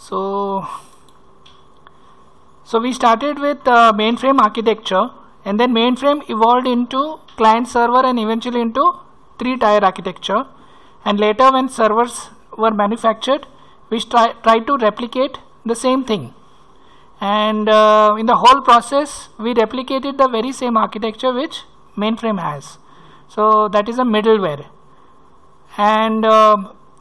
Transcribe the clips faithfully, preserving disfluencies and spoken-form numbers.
So, so we started with uh, mainframe architecture, and then mainframe evolved into client server and eventually into three tier architecture. And later, when servers were manufactured, we try, tried to replicate the same thing. And uh, in the whole process, we replicated the very same architecture which mainframe has. So that is a middleware. And uh,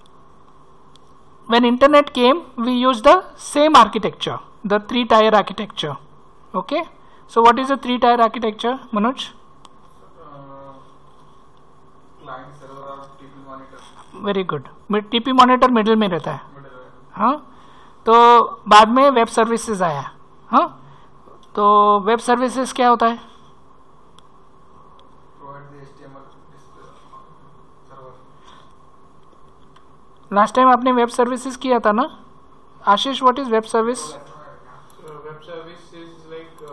when internet came, we used the same architecture, the three tier architecture. Okay. So what is the three tier architecture, Manoj? Uh, client server और T P monitor. Very good. T P monitor middle में रहता है. हाँ. तो बाद में web services आया. हाँ. तो वेब सर्विसेज क्या होता है? लास्ट टाइम आपने वेब सर्विसेज किया था ना? Ashish, what is web service? Web service is like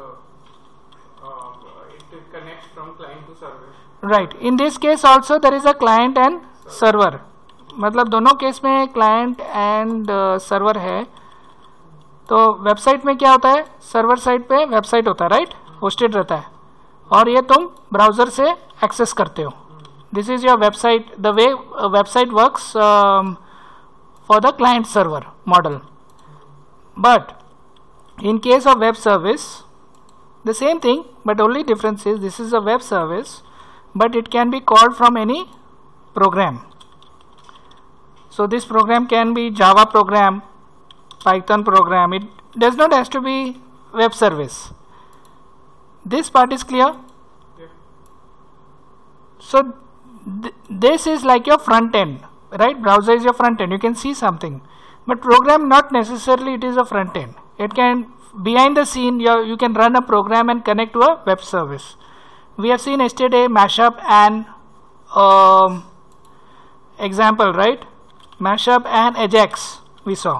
it connects from client to server. Right. In this case also there is a client and server. मतलब दोनों case में क्लाइंट एंड सर्वर है. तो website में क्या होता है? सर्वर साइड पे वेबसाइट होता है, राइट? होस्टेड रहता है, और ये तुम ब्राउजर से एक्सेस करते हो. This is your website. The way website works for the client server model. But in case of web service, the same thing, but only difference is this is a web service, but it can be called from any program. So this program can be Java program, Python program. It does not have to be web service. This part is clear? Yeah. So th this is like your front end. Right, browser is your front end. You can see something, but program not necessarily it is a front end. It can behind the scene you you can run a program and connect to a web service. We have seen yesterday mashup and um, example, right? Mashup and Ajax we saw,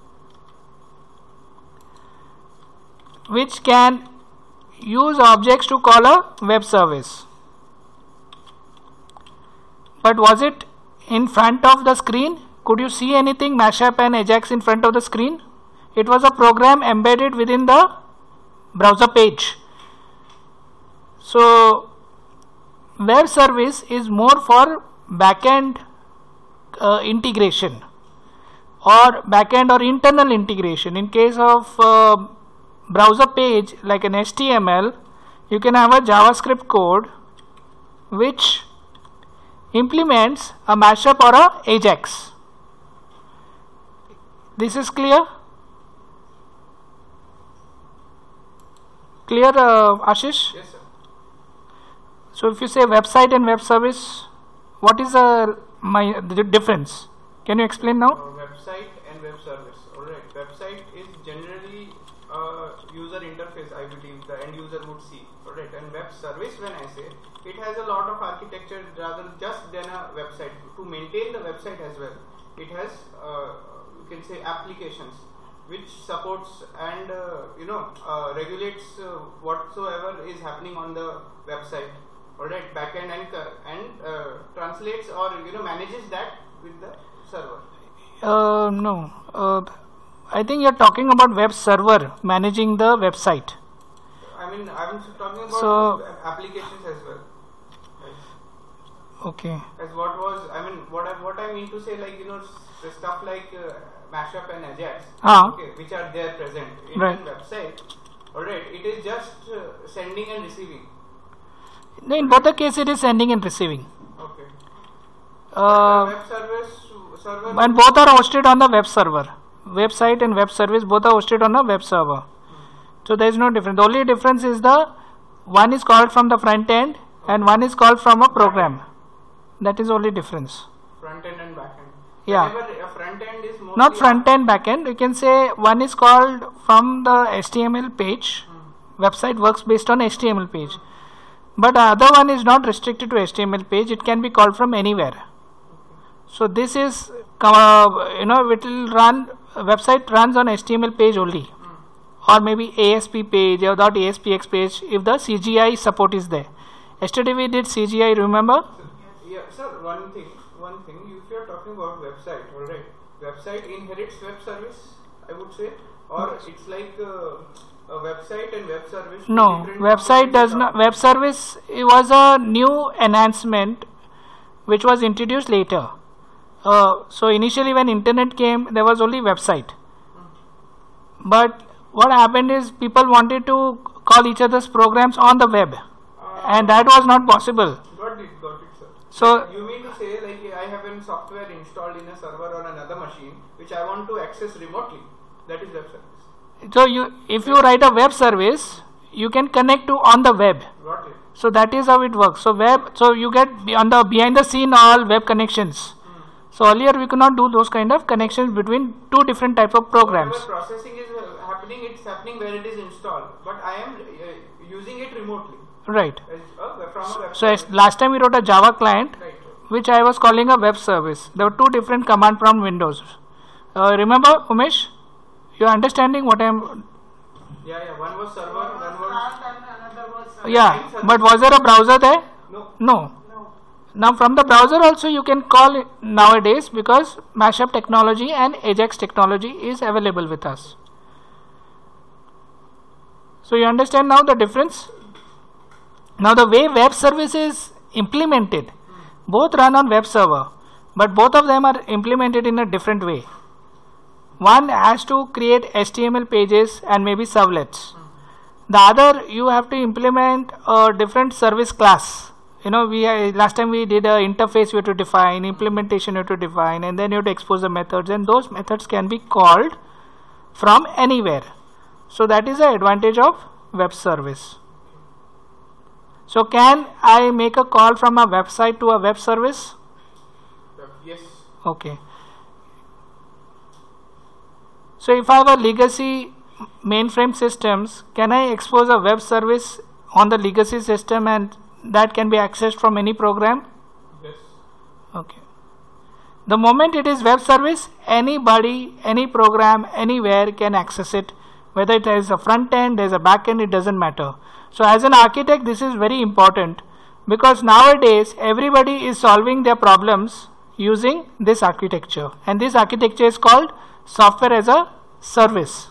which can use objects to call a web service. But was it in front of the screen? Could you see anything mashup and Ajax in front of the screen? It was a program embedded within the browser page. So web service is more for backend uh, integration or backend or internal integration. In case of uh, browser page like an H T M L, you can have a JavaScript code which implements a mashup or a Ajax. This is clear? Clear, uh, Ashish? Yes, sir. So if you say website and web service, what is uh, my the difference? Can you explain now? Uh, website and web service. Alright. Website is generally a user interface, I believe the end user would see. Alright. And web service, when I say, it has a lot of architecture rather just than a website. To maintain the website as well, it has uh, you can say applications which supports and uh, you know uh, regulates uh, whatsoever is happening on the website. Alright, backend and and uh, translates or you know manages that with the server. Uh, no, uh, I think you're talking about web server managing the website. I mean, I'm talking about so, applications as well. Okay. As what was, I mean, what I, what I mean to say, like, you know, the stuff like uh, mashup and Ajax, ah. okay, which are there present in right. the website, alright, it is just uh, sending and receiving. No, in both the cases, it is sending and receiving. Okay. Uh, web service, server. And both are hosted on the web server. Website and web service, both are hosted on a web server. Hmm. So there is no difference. The only difference is the one is called from the front end okay. and one is called from a program. That is only difference. Front end and back end. Yeah. Whenever a front end is mostly not front end, back end. You can say one is called from the H T M L page. Hmm. Website works based on H T M L page. Hmm. But the other one is not restricted to H T M L page. It can be called from anywhere. Okay. So this is, uh, you know, it will run, website runs on H T M L page only. Hmm. Or maybe A S P page or .aspx page if the C G I support is there. Yesterday we did C G I, remember? Yeah, sir, one thing, one thing, if you are talking about website, alright, website inherits web service, I would say, or it's like uh, a website and web service. No, website does not. Web service it was a new enhancement which was introduced later. Uh, so initially when internet came, there was only website. But what happened is people wanted to call each other's programs on the web, uh, and that was not possible. Got it, got it, sir. So you mean to say, like, I have a software installed in a server on another machine which I want to access remotely? That is web service. So you, if you write a web service, you can connect to on the web. Got it. So that is how it works. So web, so you get on the behind the scene all web connections. Mm. So earlier we could not do those kind of connections between two different type of programs. Whatever processing is happening, it's happening where it is installed, but I am uh, using it remotely. Right. As, uh, from a web so as last time we wrote a Java client, right, which I was calling a web service. There were two different command from Windows. Uh, remember, Umesh? You are understanding what I am? Yeah, yeah. One was server, one was. Another was uh, yeah, but was there a browser there? No. No. No. Now from the browser also you can call it nowadays, because mashup technology and Ajax technology is available with us. So you understand now the difference? Now the way web service is implemented, hmm. both run on web server, but both of them are implemented in a different way. One has to create H T M L pages and maybe servlets. Hmm. The other, you have to implement a different service class. You know, we uh, last time we did a interface you have to define, implementation you have to define, and then you have to expose the methods, and those methods can be called from anywhere. So that is the advantage of web service. So can I make a call from a website to a web service? Yes. Okay. So if I have a legacy mainframe systems, can I expose a web service on the legacy system and that can be accessed from any program? Yes. Okay. The moment it is web service, anybody, any program, anywhere can access it. Whether it is a front end, there is a back end, it doesn't matter. So as an architect, this is very important, because nowadays everybody is solving their problems using this architecture, and this architecture is called software as a service.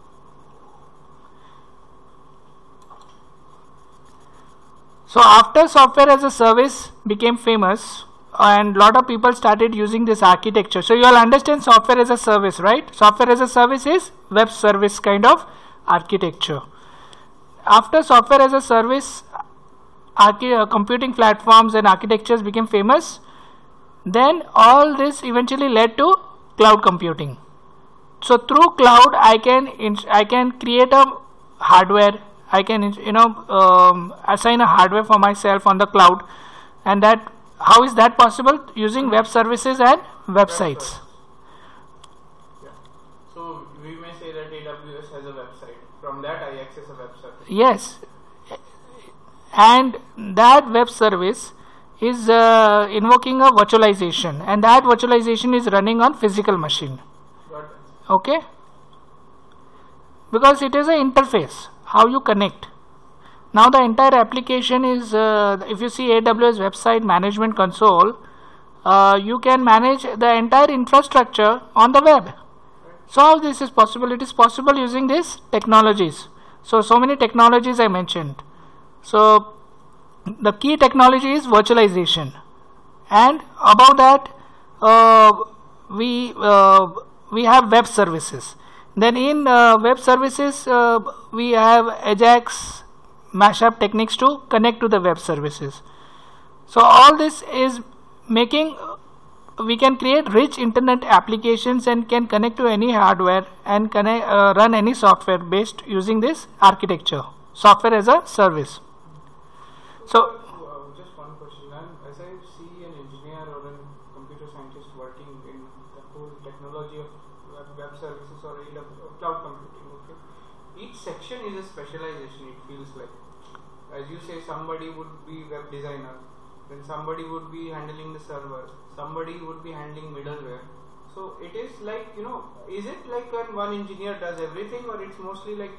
So after software as a service became famous and lot of people started using this architecture. So you all understand software as a service, right? Software as a service is web service kind of architecture. After software as a service, uh, computing platforms and architectures became famous. Then all this eventually led to cloud computing. So through cloud, I can I can create a hardware. I can you know um, assign a hardware for myself on the cloud, and that how is that possible? Using web services and websites. Yeah. So we may say that A W S has a website. From that I access a web service. Yes, and that web service is uh, invoking a virtualization, and that virtualization is running on physical machine. Got it. Okay, because it is an interface, how you connect. Now the entire application is, uh, if you see A W S website management console, uh, you can manage the entire infrastructure on the web. So how this is possible? It is possible using these technologies. So, so many technologies I mentioned. So the key technology is virtualization, and above that uh, we uh, we have web services. Then in uh, web services uh, we have Ajax mashup techniques to connect to the web services. So all this is making we can create rich internet applications and can connect to any hardware and connect, uh, run any software based using this architecture, software as a service. So uh, just one question, and as I see an engineer or a computer scientist working in the whole technology of web, web services or in cloud computing, okay, each section is a specialization, it feels like. As you say, somebody would be web designer, then somebody would be handling the server, somebody would be handling middleware. So it is like, you know, is it like when one engineer does everything, or it's mostly like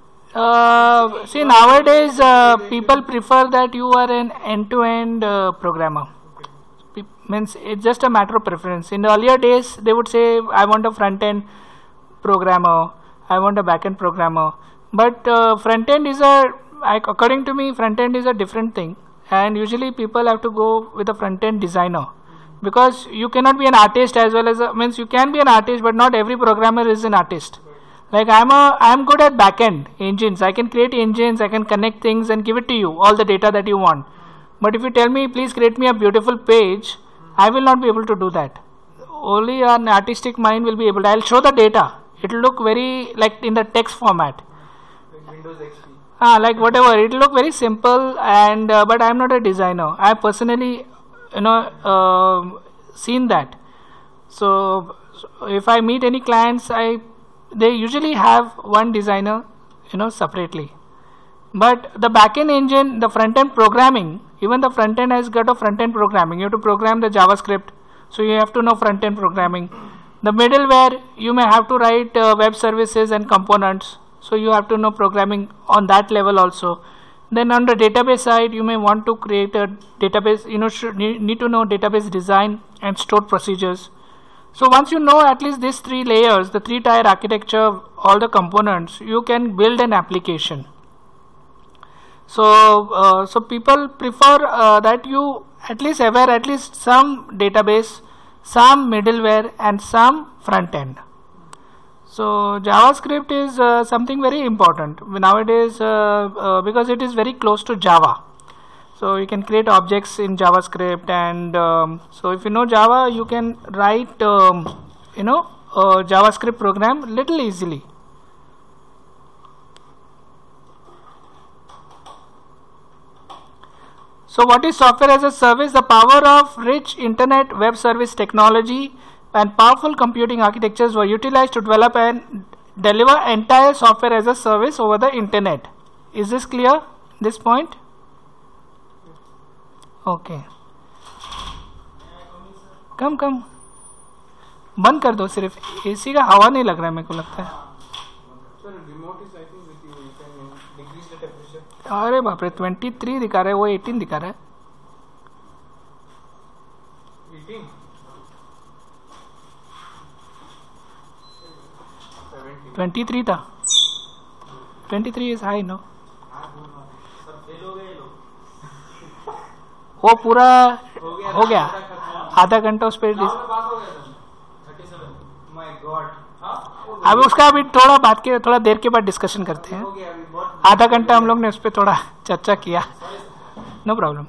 Uh, see, nowadays uh, people prefer that you are an end-to-end uh, programmer. Okay. Means it's just a matter of preference. In the earlier days, they would say, I want a front end. programmer, I want a backend programmer. But uh, front end is a, according to me, front end is a different thing. And usually people have to go with a front end designer, because you cannot be an artist as well as a, means you can be an artist, but not every programmer is an artist. Like I'm a, I'm good at backend engines. I can create engines, I can connect things and give it to you, all the data that you want. But if you tell me, please create me a beautiful page, I will not be able to do that. Only an artistic mind will be able to. I'll show the data. It will look very like in the text format. Like Windows X P. Ah, like whatever. It will look very simple, and uh, but I am not a designer. I have personally, you know, uh, seen that. So, so if I meet any clients, I they usually have one designer, you know, separately. But the backend engine, the front end programming, even the front end has got a front end programming. You have to program the JavaScript, so you have to know front end programming. The middleware, you may have to write uh, web services and components, so you have to know programming on that level also. Then on the database side, you may want to create a database, you know, should need to know database design and stored procedures. So once you know at least these three layers, the three tier architecture, all the components, you can build an application. So, uh, so people prefer uh, that you at least aware at least some database, some middleware and some front end. So JavaScript is uh, something very important nowadays uh, uh, because it is very close to Java. So you can create objects in JavaScript, and um, so if you know Java, you can write um, you know a JavaScript program little easily. So what is software as a service? The power of rich internet web service technology and powerful computing architectures were utilized to develop and deliver entire software as a service over the internet. Is this clear, this point? Okay. कम कम बंद कर दो, सिर्फ AC का हवा नहीं लग रहा है मेरे को लगता है. अरे बाप रे, तेईस दिखा रहा है, वो अठारह दिखा रहा है. तेईस था. तेईस इज हाई नो. वो पूरा हो गया, आधा घंटा उस पर. अब उसका अभी थोड़ा बात के थोड़ा देर के बाद डिस्कशन करते हैं. आधा घंटा हम लोग ने उस पर थोड़ा चर्चा किया. No problem.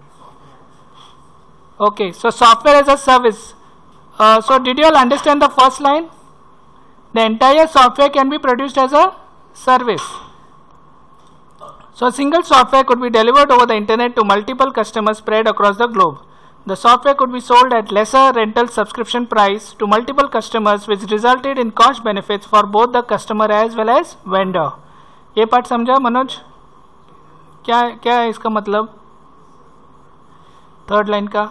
Okay, so software as a service. So did you all understand the first line? The entire software can be produced as a service. So a single software could be delivered over the internet to multiple customers spread across the globe. The software could be sold at lesser rental subscription price to multiple customers, which resulted in cost benefits for both the customer as well as vendor. ये part समझा मनोज? क्या क्या है इसका मतलब? Third line का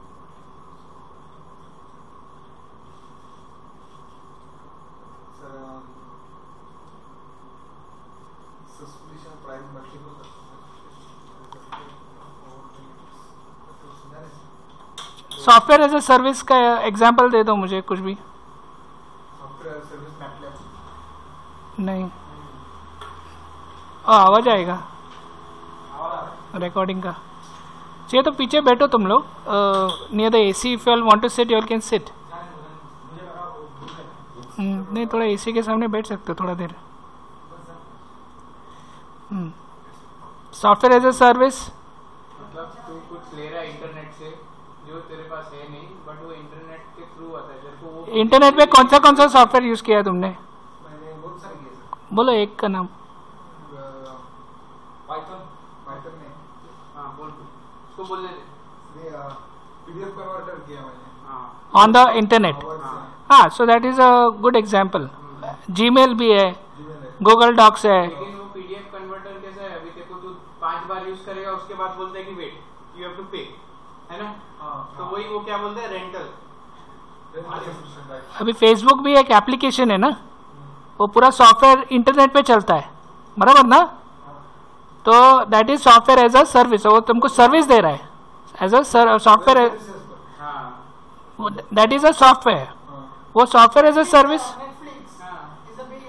software as a service का example दे दो मुझे कुछ भी. सॉफ्टवेयर सर्विस मैटलैब नहीं. आ, आवाज आएगा रिकॉर्डिंग का. चाहिए तो पीछे बैठो तुम लोग near the AC. If you want to sit you can sit. नहीं, थोड़ा एसी के सामने बैठ सकते हो थोड़ा देर. सॉफ्टवेयर एज ए सर्विस मतलब तू कुछ ले रहा है इंटरनेट से जो तेरे पास है नहीं, बट वो इंटरनेट के थ्रू आता है तेरे को. वो इंटरनेट पे कौन सा कौन सा सॉफ्टवेयर यूज किया है तुमने? मैंने बहुत सारे किए सर. बोलो एक का नाम. पाइथन पाइथन में. हाँ बोल, उसको बोल दे. ये पीडीएफ कन्वर्टर किया मैंने. हाँ ऑन द इंटरनेट. हाँ, so that is a good example. Gmail भी है, गूगल डॉक्स है. लेकिन वो पीडीएफ कन्वर्टर कैसा है, अभी देखो तू पांच बार यूज करेगा, उसके बाद बोलता है कि वेट यू हैव टू पे, है ना. तो वही वो क्या बोलते हैं, रेंटल. अभी फेसबुक भी एक एप्लीकेशन है ना, वो पूरा सॉफ्टवेयर इंटरनेट पे चलता है, बराबर ना. तो that is software as a service. वो तुमको सर्विस दे रहा है as a software. That is a software. वो सॉफ्टवेयर एज अ सर्विस.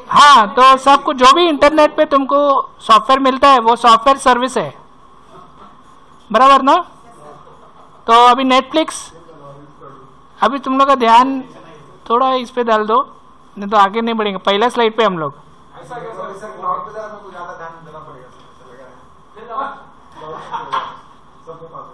हाँ, तो सब कुछ जो भी इंटरनेट पे तुमको सॉफ्टवेयर मिलता है वो सॉफ्टवेयर सर्विस है, बराबर ना? तो अभी नेटफ्लिक्स, अभी तुम लोग का ध्यान थोड़ा इस पे डाल दो, नहीं तो आगे नहीं बढ़ेंगे। पहला स्लाइड पे हम लोग, ऐसा क्या सर, सर क्लाउड पे जरा मेरे को ज्यादा ध्यान देना पड़ेगा सर, चलेगा सबके पास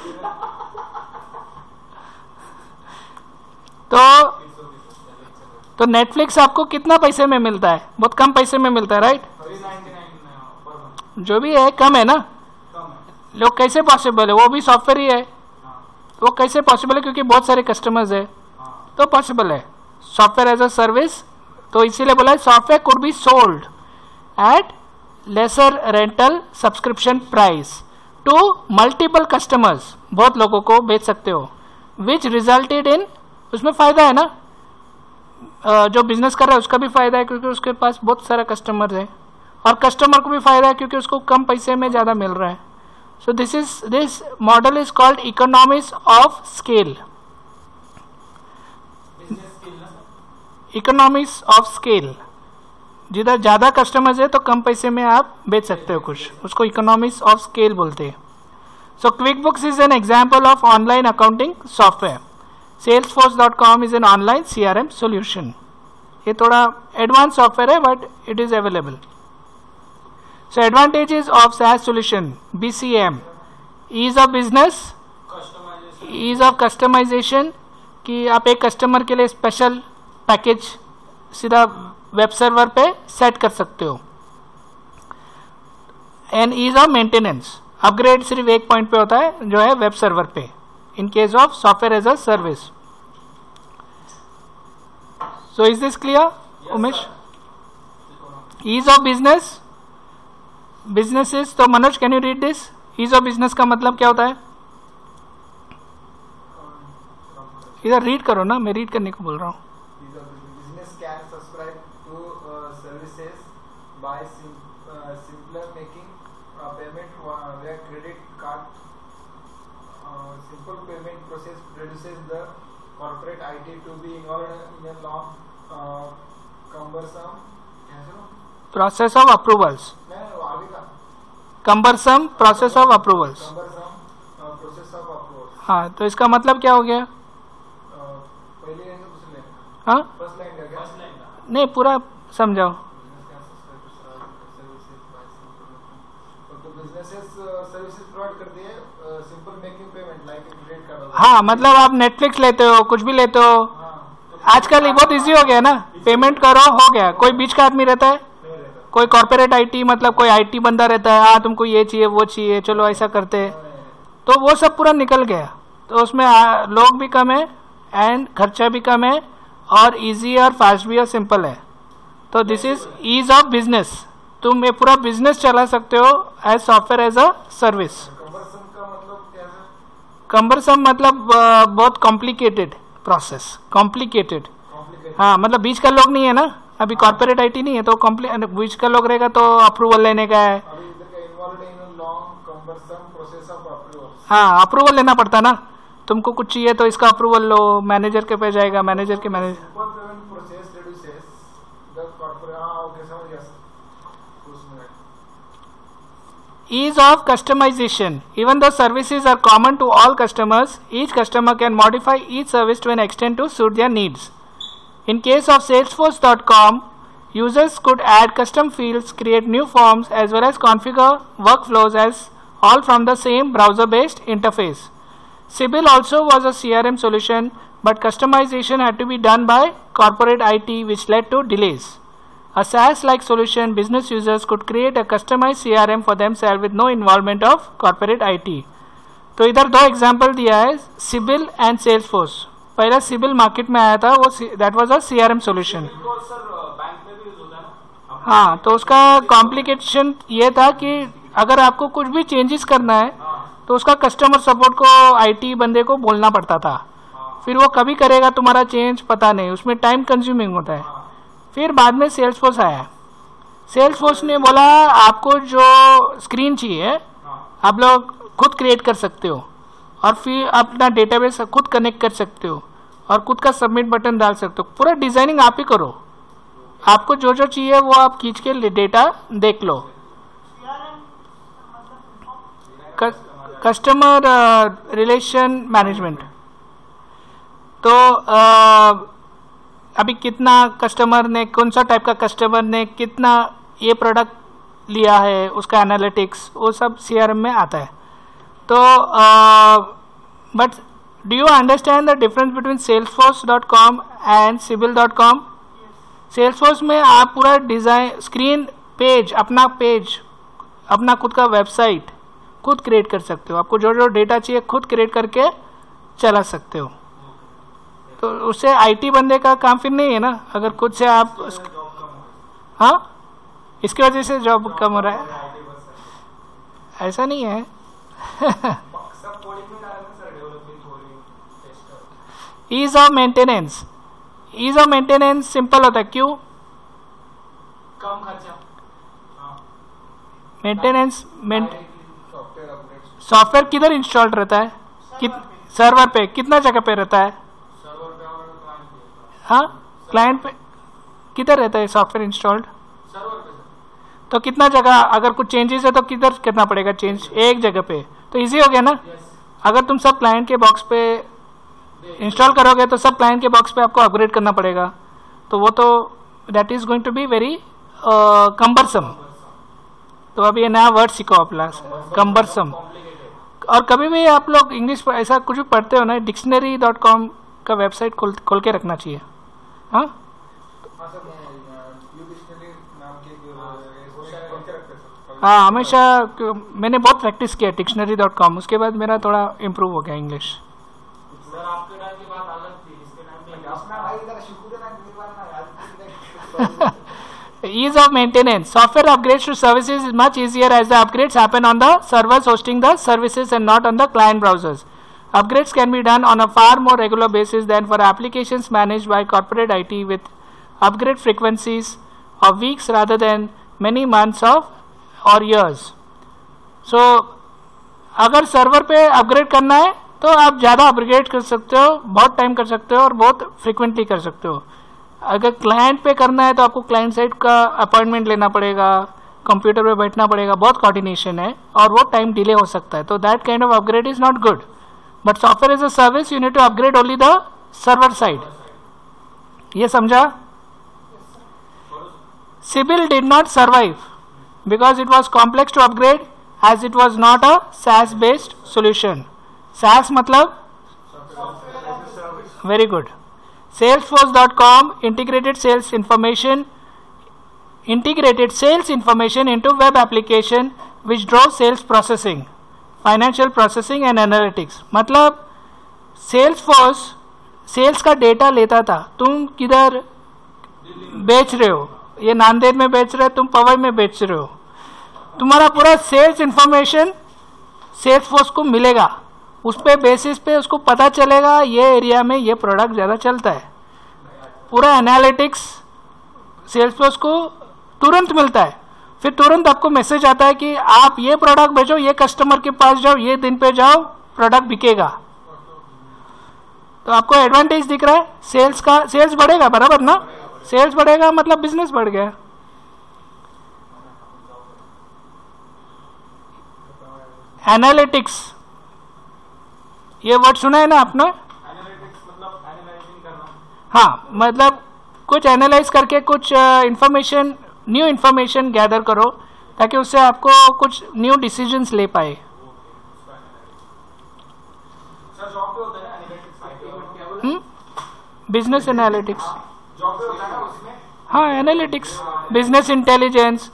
तो तो नेटफ्लिक्स आपको कितना पैसे में मिलता है? बहुत कम पैसे में मिलता है, राइट? जो भी है कम है ना। लोग कैसे पॉसिबल है? वो भी सॉफ्टवेयर ही है, वो कैसे पॉसिबल है? क्योंकि बहुत सारे कस्टमर्स है तो पॉसिबल है। सॉफ्टवेयर एज अ सर्विस, तो इसीलिए बोला है software could be sold at lesser rental subscription price to multiple customers, बहुत लोगों को बेच सकते हो, विच रिजल्टेड इन, उसमें फायदा है ना, जो बिजनेस कर रहा है उसका भी फायदा है क्योंकि उसके पास बहुत सारा कस्टमर है, और कस्टमर को भी फायदा है क्योंकि उसको कम पैसे में ज़्यादा मिल रहा है। So this is this model is called economics of scale. Economics of scale, जिधर ज़्यादा कस्टमर्स है तो कम पैसे में आप बेच सकते हो कुछ, उसको इकोनॉमिक्स ऑफ स्केल बोलते हैं। So QuickBooks is an example of online accounting software. Salesforce dot com is an online C R M solution. ये थोड़ा एडवांस सॉफ्टवेयर है but it is available. So advantages of SaaS solution, B C M, ease of business, ease of customization, कि आप एक customer के लिए special package सीधा web server पे सेट कर सकते हो। And ease of maintenance, upgrade सिर्फ एक पॉइंट पे होता है जो है वेब सर्वर पे, in case of software as a service. So is this clear, yes, Umesh? Sir. Ease of business, businesses, तो Manoj can you read this? Ease of business का मतलब क्या होता है? इधर रीड करो ना, मैं रीड करने को बोल रहा हूँ। Business can subscribe to uh, services by sim, uh, simpler making uh, payment via credit card. Uh, simple payment process reduces the corporate I T to be involved in a long, uh, cumbersome process of approvals. cumbersome process of approvals. cumbersome uh, process of approvals. हाँ, तो इसका मतलब क्या हो गया? uh, पहले दूसरी line, हाँ, फर्स्ट लाइन क्या? फर्स्ट लाइन नहीं, पूरा समझाओ। तो बिजनेसेस सर्विसेज प्रोवाइड करती है simple making payment like credit card. हाँ, मतलब आप नेटफ्लिक्स लेते हो, कुछ भी लेते हो, आजकल ये बहुत इजी हो गया ना, पेमेंट करो हो गया। कोई बीच का आदमी रहता है, कोई कॉर्पोरेट आईटी, मतलब कोई आईटी बंदा रहता है, हाँ तुमको ये चाहिए वो चाहिए, चलो ऐसा करते हैं, तो वो सब पूरा निकल गया। तो उसमें लोग भी कम है एंड खर्चा भी कम है और इजी और फास्ट भी और सिंपल है। तो this is ease of business, तुम ये पूरा बिजनेस चला सकते हो as software as a service. Cumbersome मतलब uh, बहुत कॉम्प्लिकेटेड प्रोसेस, कॉम्प्लिकेटेड, हाँ मतलब बीच का लोग नहीं है ना, अभी कॉर्पोरेट आईटी नहीं है तो बीच का लोग रहेगा तो अप्रूवल लेने का है, हाँ अप्रूवल लेना पड़ता ना, तुमको कुछ चाहिए तो इसका अप्रूवल लो, मैनेजर के पे जाएगा, मैनेजर के manager. Ease of customization. Even though services are common to all customers, each customer can modify each service to an extent to suit their needs. In case of Salesforce dot com, users could add custom fields, create new forms, as well as configure workflows as all from the same browser-based interface. Sibyl also was a C R M solution, but customization had to be done by corporate I T, which led to delays. A SaaS-like solution, business users could create a customized C R M for themselves with no involvement of corporate I T. तो इधर दो example दिया है, Sibyl and Salesforce. पहला Sibyl market में आया था, वो that was a C R M solution. हाँ, तो उसका कॉम्प्लिकेशन ये था कि अगर आपको कुछ भी चेंजेस करना है तो उसका कस्टमर सपोर्ट को आईटी बंदे को बोलना पड़ता था, फिर वो कभी करेगा तुम्हारा चेंज पता नहीं, उसमें टाइम कंज्यूमिंग होता है। फिर बाद में सेल्सफोर्स आया, सेल्सफोर्स ने बोला आपको जो स्क्रीन चाहिए आप लोग खुद क्रिएट कर सकते हो और फिर अपना डेटाबेस खुद कनेक्ट कर सकते हो और खुद का सबमिट बटन डाल सकते हो, पूरा डिजाइनिंग आप ही करो, आपको जो जो चाहिए वो आप खींच के डेटा देख लो। कस्टमर रिलेशन मैनेजमेंट, तो uh, अभी कितना कस्टमर ने, कौन सा टाइप का कस्टमर ने कितना ये प्रोडक्ट लिया है, उसका एनालिटिक्स, वो सब सीआरएम में आता है। तो but do you understand the difference between Salesforce dot com and Sibyl dot com? Salesforce में आप पूरा डिज़ाइन, स्क्रीन पेज, अपना पेज, अपना खुद का वेबसाइट खुद क्रिएट कर सकते हो। आपको जो जो डेटा चाहिए खुद क्रिएट करके चला सकते हो। तो उससे आईटी बंदे का काम फिर नहीं है ना, अगर खुद से आप, हाँ इसकी वजह से जॉब कम हो रहा है, ऐसा नहीं है। Ease of maintenance, ease of maintenance simple होता है, क्यों? कम खर्चा। मेंटेनेंस, सॉफ्टवेयर किधर इंस्टॉल्ड रहता है? कित सर्वर पे, कितना जगह पे रहता है? हाँ, क्लाइंट पे किधर रहता है सॉफ्टवेयर इंस्टॉल्ड? सर्वर पे। तो कितना जगह, अगर कुछ चेंजेस है तो किधर करना पड़ेगा चेंज? एक जगह पे। तो इजी हो गया ना। अगर तुम सब क्लाइंट के बॉक्स पे इंस्टॉल करोगे तो सब क्लाइंट के बॉक्स पे आपको अपग्रेड करना पड़ेगा, तो वो तो that is going to be very cumbersome. तो अभी ये नया वर्ड सीखो आप, कम्बरसम। और कभी भी आप लोग इंग्लिश पर ऐसा कुछ भी पढ़ते हो ना, डिक्शनरी डॉट कॉम का वेबसाइट खोल खोल के रखना चाहिए। हाँ, हाँ हमेशा, मैंने बहुत प्रैक्टिस किया डिक्शनरी डॉट कॉम, उसके बाद मेरा थोड़ा इम्प्रूव हो गया English. Ease of maintenance. Software upgrades to services is much easier as the upgrades happen on the servers hosting the services and not on the client browsers. Upgrades can be done on a far more regular basis than for applications managed by corporate I T, with upgrade frequencies of weeks rather than many months of or years. So अगर server पे upgrade करना है तो आप ज़्यादा upgrade कर सकते हो, बहुत टाइम कर सकते हो और बहुत फ्रिक्वेंटली कर सकते हो। अगर क्लाइंट पे करना है तो आपको क्लाइंट साइड का अपॉइंटमेंट लेना पड़ेगा, कंप्यूटर पे बैठना पड़ेगा, बहुत कोऑर्डिनेशन है और वो टाइम डिले हो सकता है। तो that kind of upgrade is not good. But software is a service, you need to upgrade only the server side. ये समझा? Sibyl did not survive because it was complex to upgrade as it was not a SaaS based solution. SaaS मतलब? Very good. Salesforce dot com integrated sales information integrated sales information into web application which drove sales processing, financial processing and analytics. मतलब Salesforce sales का data लेता था, तुम किधर बेच रहे हो, ये नांदेड़ में बेच रहे हो, तुम पवई में बेच रहे हो, तुम्हारा पूरा सेल्स इंफॉर्मेशन सेल्स फोर्स को मिलेगा। उस पे बेसिस पे उसको पता चलेगा ये एरिया में ये प्रोडक्ट ज़्यादा चलता है। पूरा एनालिटिक्स सेल्स फोर्स को तुरंत मिलता है। फिर तुरंत आपको मैसेज आता है कि आप ये प्रोडक्ट भेजो, ये कस्टमर के पास जाओ, ये दिन पे जाओ, प्रोडक्ट बिकेगा। तो आपको एडवांटेज दिख रहा है सेल्स का, सेल्स बढ़ेगा, बराबर ना? सेल्स बढ़ेगा मतलब बिजनेस बढ़ गया। एनालिटिक्स, ये वर्ड सुना है ना आपने? मतलब एनालाइजिंग करना। हाँ, मतलब कुछ एनालाइज करके कुछ इंफॉर्मेशन, न्यू इंफॉर्मेशन गैदर करो ताकि उससे आपको कुछ न्यू डिसीजंस ले पाए। सर जॉब पे होता है ना एनालिटिक्स, बिजनेस एनालिटिक्स। जॉब पे होता है ना उसमें? हाँ, analytics, business intelligence.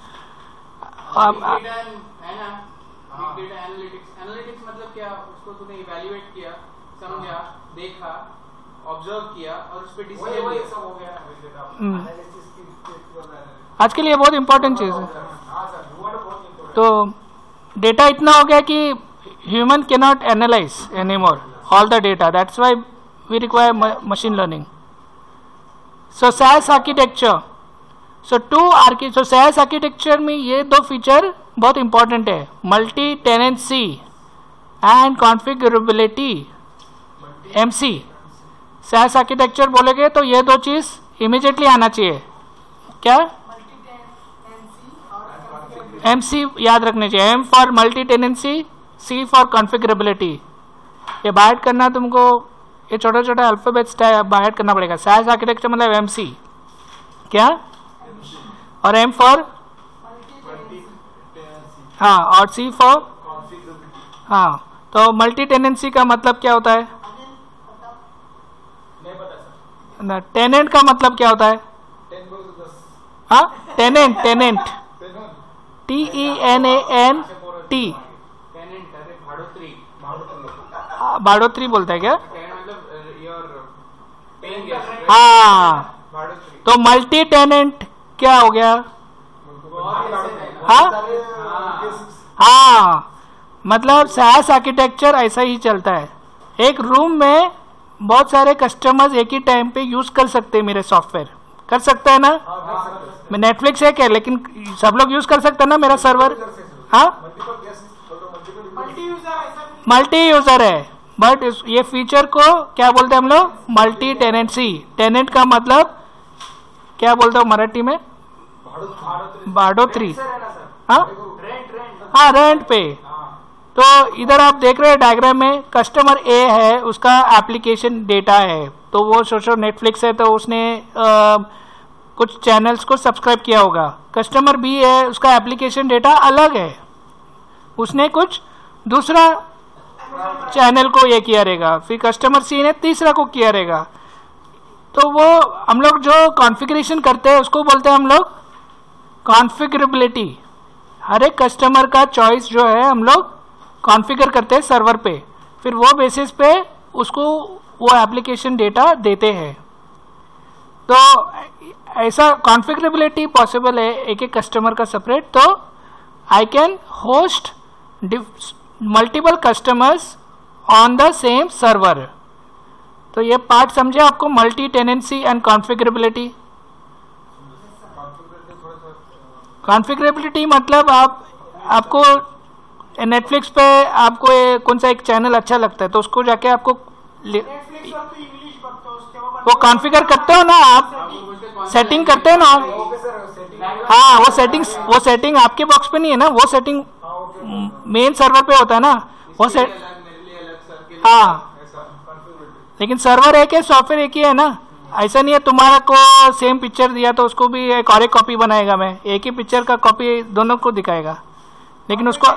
Data analytics, analytics मतलब क्या? उसको तूने इवैल्यूएट किया, समझा, देखा, ऑब्जर्व किया और उस पे डिसीजन लिया, सब हो गया ना। एनालिसिस की आजकल ये बहुत इंपॉर्टेंट चीज़ है। हां सर, वो बहुत इंपॉर्टेंट। तो डेटा इतना हो गया कि human can not analyse anymore all the data, that's why we require machine learning. So SaaS architecture, so to आर्कि सो SaaS आर्किटेक्चर में ये दो फीचर बहुत इंपॉर्टेंट है, multi tenancy and configurability, M C. SaaS architecture बोलेंगे तो ये दो चीज़ इमीडिएटली आना चाहिए क्या? एम सी याद रखने चाहिए, M for multi tenancy, C for configurability. ये बाइट करना तुमको, ये छोटा छोटा अल्फाबेट्स बाइट करना पड़ेगा। सैस आर्किटेक्चर मतलब एम सी क्या, और एम फॉर हाँ, और सी फॉर हाँ। तो मल्टी टेनेंसी का मतलब क्या होता है? ना, टेनेंट का मतलब क्या होता है? हाँ, tenant, tenant, T E N A N T, भाड़ोत्री बोलता है क्या? हाँ, तो मल्टी टेनेंट क्या हो गया? हाँ हाँ, मतलब सैस आर्किटेक्चर ऐसा ही चलता है। एक रूम में बहुत सारे कस्टमर्स एक ही टाइम पे यूज कर सकते हैं मेरे सॉफ्टवेयर, कर सकते हैं ना? मैं नेटफ्लिक्स है क्या, लेकिन सब लोग यूज कर सकते हैं ना मेरा सर्वर? हाँ, मल्टी यूजर है, बट ये फीचर को क्या बोलते हैं हम लोग? Multi tenancy. टेनेंट का मतलब क्या बोलते हो मराठी में? भाड़ोत्री। हाँ हाँ, रेंट पे। तो इधर आप देख रहे हैं डायग्राम में, कस्टमर ए है, उसका एप्लीकेशन डेटा है, तो वो सोचो नेटफ्लिक्स है तो उसने आ, कुछ चैनल्स को सब्सक्राइब किया होगा। कस्टमर बी है, उसका एप्लीकेशन डेटा अलग है, उसने कुछ दूसरा चैनल को ये किया रहेगा, फिर कस्टमर सी ने तीसरा को किया रहेगा। तो वो हम लोग जो कॉन्फ़िगरेशन करते हैं उसको बोलते हैं हम लोग कॉन्फ़िगरेबिलिटी। हर एक कस्टमर का चॉइस जो है हम लोग कॉन्फ़िगर करते हैं सर्वर पे, फिर वो बेसिस पे उसको वो एप्लीकेशन डेटा देते हैं। तो ऐसा कॉन्फ़िगरेबिलिटी पॉसिबल है एक एक कस्टमर का सेपरेट। तो I can host multiple customers on the same server. तो ये पार्ट समझे आपको, multi tenancy and configurability. Configurability मतलब आप आपको नेटफ्लिक्स पे आपको ये कौन सा एक चैनल अच्छा लगता है तो उसको जाके आपको वो कॉन्फ़िगर करते हो ना, आप सेटिंग करते हो ना। हाँ, वो सेटिंग्स वो सेटिंग आपके बॉक्स पे नहीं है ना, वो सेटिंग मेन सर्वर पे होता है ना वो सेट। हाँ, लेकिन सर्वर एक है, सॉफ्टवेयर एक ही है ना। ऐसा नहीं है तुम्हारा को सेम पिक्चर दिया तो उसको भी एक और एक कॉपी बनाएगा, मैं एक ही पिक्चर का कॉपी दोनों को दिखाएगा, लेकिन उसको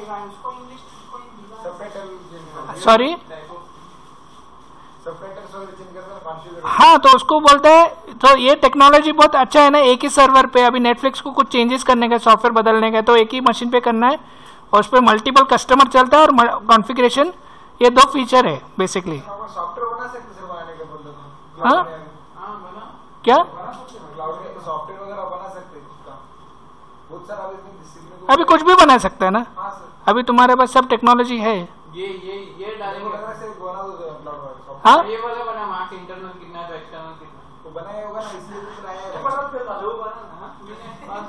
सॉरी हाँ, तो उसको बोलते हैं। तो ये टेक्नोलॉजी बहुत अच्छा है ना, एक ही सर्वर पे अभी नेटफ्लिक्स को कुछ चेंजेस करने का, सॉफ्टवेयर बदलने का, तो एक ही मशीन पे करना है और उस पर मल्टीपल कस्टमर चलता है और कॉन्फ़िगरेशन। ये दो फीचर है बेसिकली। हाँ, क्या सॉफ्टवेयर वगैरह बना सकते हैं उसका, बहुत सारा अभी कुछ भी बना सकता है ना। अभी तुम्हारे पास सब टेक्नोलॉजी है। ये ये ये डालेंगे। हाँ, ये वाला बना मार्क्स इंटरनल कितना तो एक्सटर्नल कितना तो बनाया होगा ना, इसलिए तो बनाया है। बना फिर वो बना हां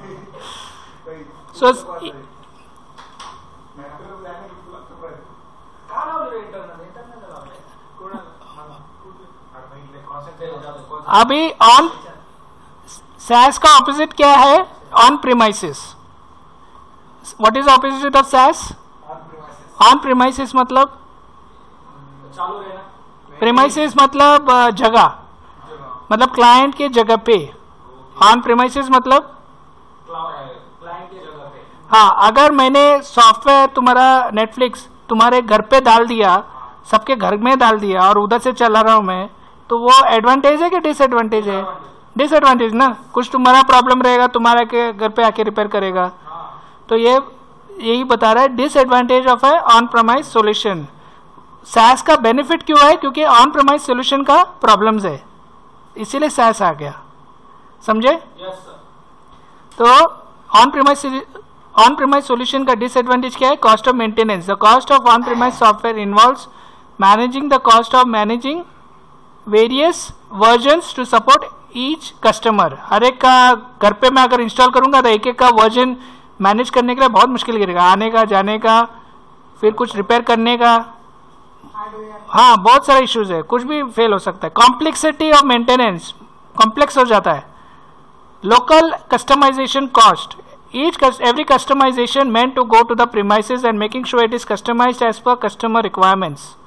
सो मैं तो प्लान की लग तो है कहां वाला इंटरनल इंटरनल लगा है कोण और भाई ले कॉन्सेप्ट हो जाता। अभी ऑन सैस का ऑपोजिट क्या है? On premises. What is opposite of SaaS? On premises मतलब चालू रहना, प्रीमाइसेस मतलब जगह, मतलब क्लाइंट के जगह पे। ऑन प्रीमाइसेस मतलब क्लाइंट के जगह पे। हाँ, अगर मैंने सॉफ्टवेयर तुम्हारा नेटफ्लिक्स तुम्हारे घर पे डाल दिया, सबके घर में डाल दिया और उधर से चला रहा हूँ मैं, तो वो एडवांटेज है कि डिसएडवांटेज है? डिसएडवांटेज ना, कुछ तुम्हारा प्रॉब्लम रहेगा तुम्हारा के घर पे आके रिपेयर करेगा। तो ये यही बता रहा है डिसएडवांटेज ऑफ है ऑन प्रीमाइस सॉल्यूशन। सैस का बेनिफिट क्यों है? क्योंकि ऑन प्रीमाइस सॉल्यूशन का प्रॉब्लम्स है, इसीलिए सैस आ गया। समझे? Yes sir. तो on premise on premise solution का डिसएडवांटेज क्या है? Cost of maintenance. The cost of on premise software involves managing the cost of managing various versions to support each customer. हर एक का घर पे मैं अगर इंस्टॉल करूंगा तो एक एक का वर्जन मैनेज करने के लिए बहुत मुश्किल गिरेगा, आने का जाने का, फिर कुछ रिपेयर करने का। हाँ, बहुत सारे इश्यूज है, कुछ भी फेल हो सकता है। कॉम्प्लेक्सिटी ऑफ मेंटेनेंस, कॉम्प्लेक्स हो जाता है। Local customization cost. Each every customization meant to go to the premises and making sure it is customized as per customer requirements.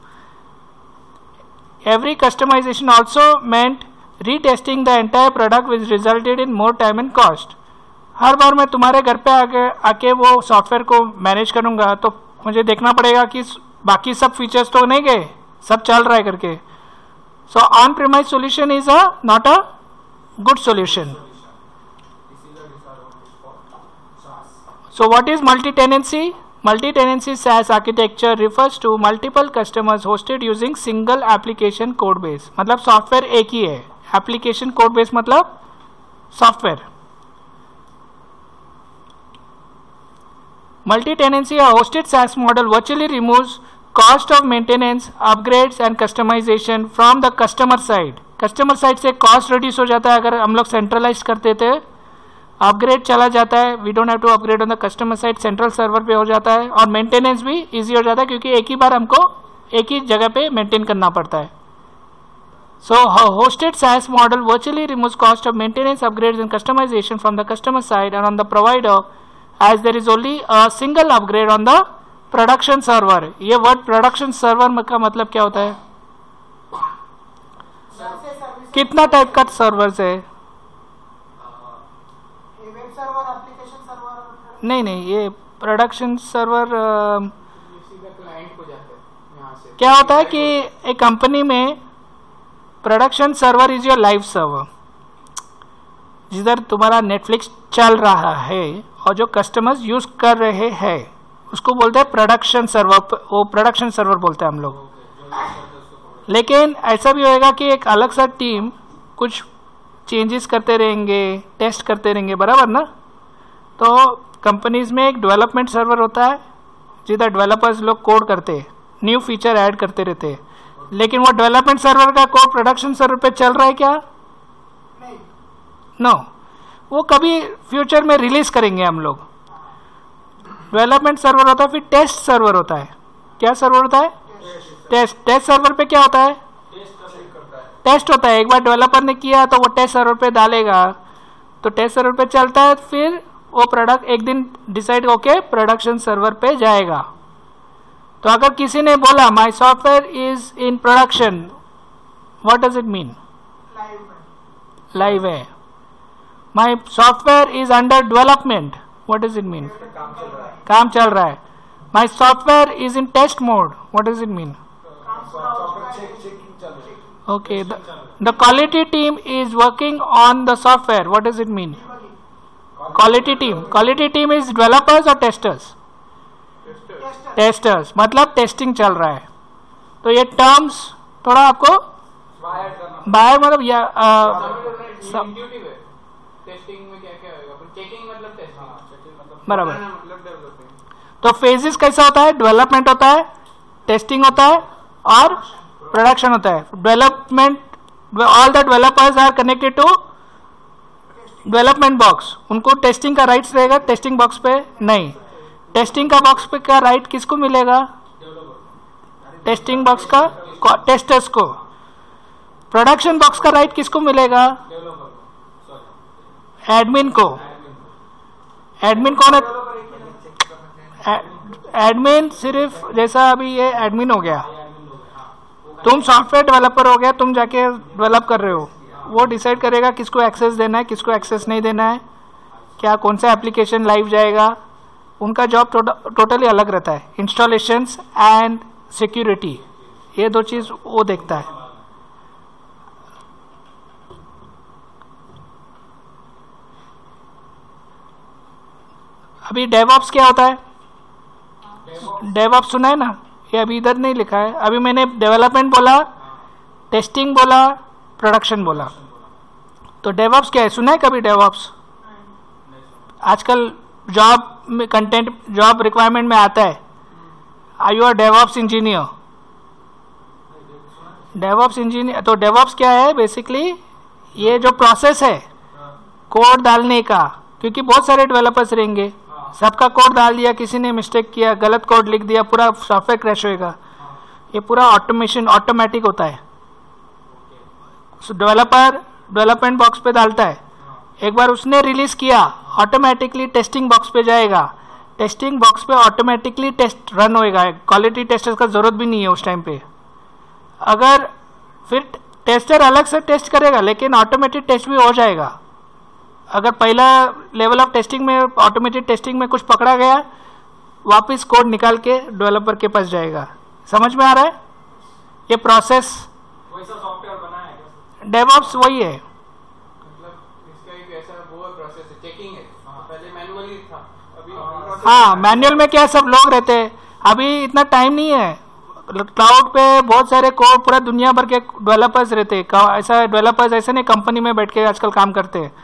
Every customization also meant retesting the entire product, which resulted in more time and cost. हर बार मैं तुम्हारे घर पे आके आके वो software को manage करूँगा तो मुझे देखना पड़ेगा कि बाकी सब फीचर्स तो नहीं गए, सब चल रहा है करके. So on premise solution is a not a good solution. So what is multi-tenancy? Multi-tenancy SaaS architecture refers to multiple customers hosted using single application code base. मतलब सॉफ्टवेयर एक ही है, एप्लीकेशन कोड बेस मतलब software. Multi-tenancy, a hosted SaaS model, virtually removes cost of maintenance, upgrades and customization from the customer side. Customer side से cost reduce हो जाता है अगर हम लोग centralized करते थे. अपग्रेड चला जाता है, we don't have to upgrade on the customer side, central server पे हो जाता है. और मेंटेनेंस भी इजी हो जाता है क्योंकि एक ही बार हमको एक ही जगह पे मेंटेन करना पड़ता है. So hosted SaaS model virtually removes cost of maintenance, upgrades and customization from the customer side and on the provider as there is only a single upgrade on the production server. ये word production server का मतलब क्या होता है? कितना type का servers है? नहीं नहीं, ये प्रोडक्शन सर्वर क्या होता है कि एक कंपनी में production server is your live server, जिधर तुम्हारा नेटफ्लिक्स चल रहा है और जो कस्टमर्स यूज कर रहे हैं उसको बोलते हैं प्रोडक्शन सर्वर. वो प्रोडक्शन सर्वर बोलते हैं हम लोग. लेकिन ऐसा भी होएगा कि एक अलग सा टीम कुछ चेंजेस करते रहेंगे, टेस्ट करते रहेंगे, बराबर ना. तो कंपनीज में एक डेवलपमेंट सर्वर होता है जिधर डेवलपर्स लोग कोड करते, न्यू फीचर ऐड करते रहते. लेकिन वो डेवलपमेंट सर्वर का कोड प्रोडक्शन सर्वर पे चल रहा है क्या? नहीं. नो, वो कभी फ्यूचर में रिलीज करेंगे हम लोग. डेवलपमेंट सर्वर होता है, फिर टेस्ट सर्वर होता है. क्या सर्वर होता है? टेस्ट. टेस्ट सर्वर पे क्या होता है? टेस्ट होता है. एक बार डेवलपर ने किया तो वो टेस्ट सर्वर पे डालेगा, तो टेस्ट सर्वर पे चलता है, फिर वो प्रोडक्ट एक दिन डिसाइड होके प्रोडक्शन सर्वर पे जाएगा. तो अगर किसी ने बोला my software is in production, what does it mean? Live है. My software is under development, what does it mean? काम चल रहा है. My software is in test mode, what does it mean? Okay. The quality team is working on the software, what does it mean? Quality team. Quality team is developers और testers? Testers. मतलब testing चल रहा है. तो ये terms थोड़ा आपको बाहर मतलब या बराबर. तो फेजेस कैसा होता है? डेवलपमेंट होता है, टेस्टिंग होता है और प्रोडक्शन होता है. Development, all the developers are connected to development box. उनको टेस्टिंग का राइट्स रहेगा टेस्टिंग बॉक्स पे? नहीं. टेस्टिंग का बॉक्स पे का राइट किसको मिलेगा? टेस्टिंग बॉक्स का टेस्टर्स को. प्रोडक्शन बॉक्स का राइट किसको मिलेगा? एडमिन को. एडमिन कौन है? एडमिन सिर्फ जैसा अभी ये एडमिन हो गया, तुम सॉफ्टवेयर डेवलपर हो गया, तुम जाके डेवलप कर रहे हो, वो डिसाइड करेगा किसको एक्सेस देना है, किसको एक्सेस नहीं देना है, क्या कौन सा एप्लीकेशन लाइव जाएगा. उनका जॉब टोटली अलग रहता है. इंस्टॉलेशंस एंड सिक्योरिटी, ये दो चीज वो देखता है. अभी डेवऑप्स क्या होता है? डेवऑप्स सुना है ना? ये अभी इधर नहीं लिखा है. अभी मैंने डेवलपमेंट बोला, टेस्टिंग बोला, प्रोडक्शन बोला. तो डेवऑप्स क्या है? सुना है कभी डेवऑप्स? आजकल जॉब में कंटेंट जॉब रिक्वायरमेंट में आता है, are you are DevOps engineer? DevOps engineer. तो डेवऑप्स क्या है? बेसिकली ये जो प्रोसेस है कोड डालने का, क्योंकि बहुत सारे डेवलपर्स रहेंगे, सबका कोड डाल दिया, किसी ने मिस्टेक किया, गलत कोड लिख दिया, पूरा सॉफ्टवेयर क्रैश होएगा. ये पूरा ऑटोमेशन ऑटोमेटिक होता है. डेवलपर डेवलपमेंट बॉक्स पे डालता है, एक बार उसने रिलीज किया ऑटोमेटिकली टेस्टिंग बॉक्स पे जाएगा, टेस्टिंग बॉक्स पे ऑटोमेटिकली टेस्ट रन होएगा, क्वालिटी टेस्टर का जरूरत भी नहीं है उस टाइम पे। अगर फिर टेस्टर अलग से टेस्ट करेगा लेकिन ऑटोमेटिक टेस्ट भी हो जाएगा। अगर पहला लेवल ऑफ टेस्टिंग में ऑटोमेटिक टेस्टिंग में कुछ पकड़ा गया, वापस कोड निकाल के डेवलपर के पास जाएगा। समझ में आ रहा है ये प्रोसेस? वैसा सॉफ्टवेयर बना है क्या? डेवऑप्स वही है। मतलब इसका एक ऐसा वो प्रोसेस है, चेकिंग है। पहले मैनुअली था, अभी हाँ, मैनुअल में क्या सब लोग रहते हैं, अभी इतना टाइम नहीं है। क्लाउड पे बहुत सारे कोड, पूरा दुनिया भर के डेवलपर्स रहते हैं। ऐसा डेवलपर्स ऐसे नहीं कंपनी में बैठ के आजकल काम करते हैं।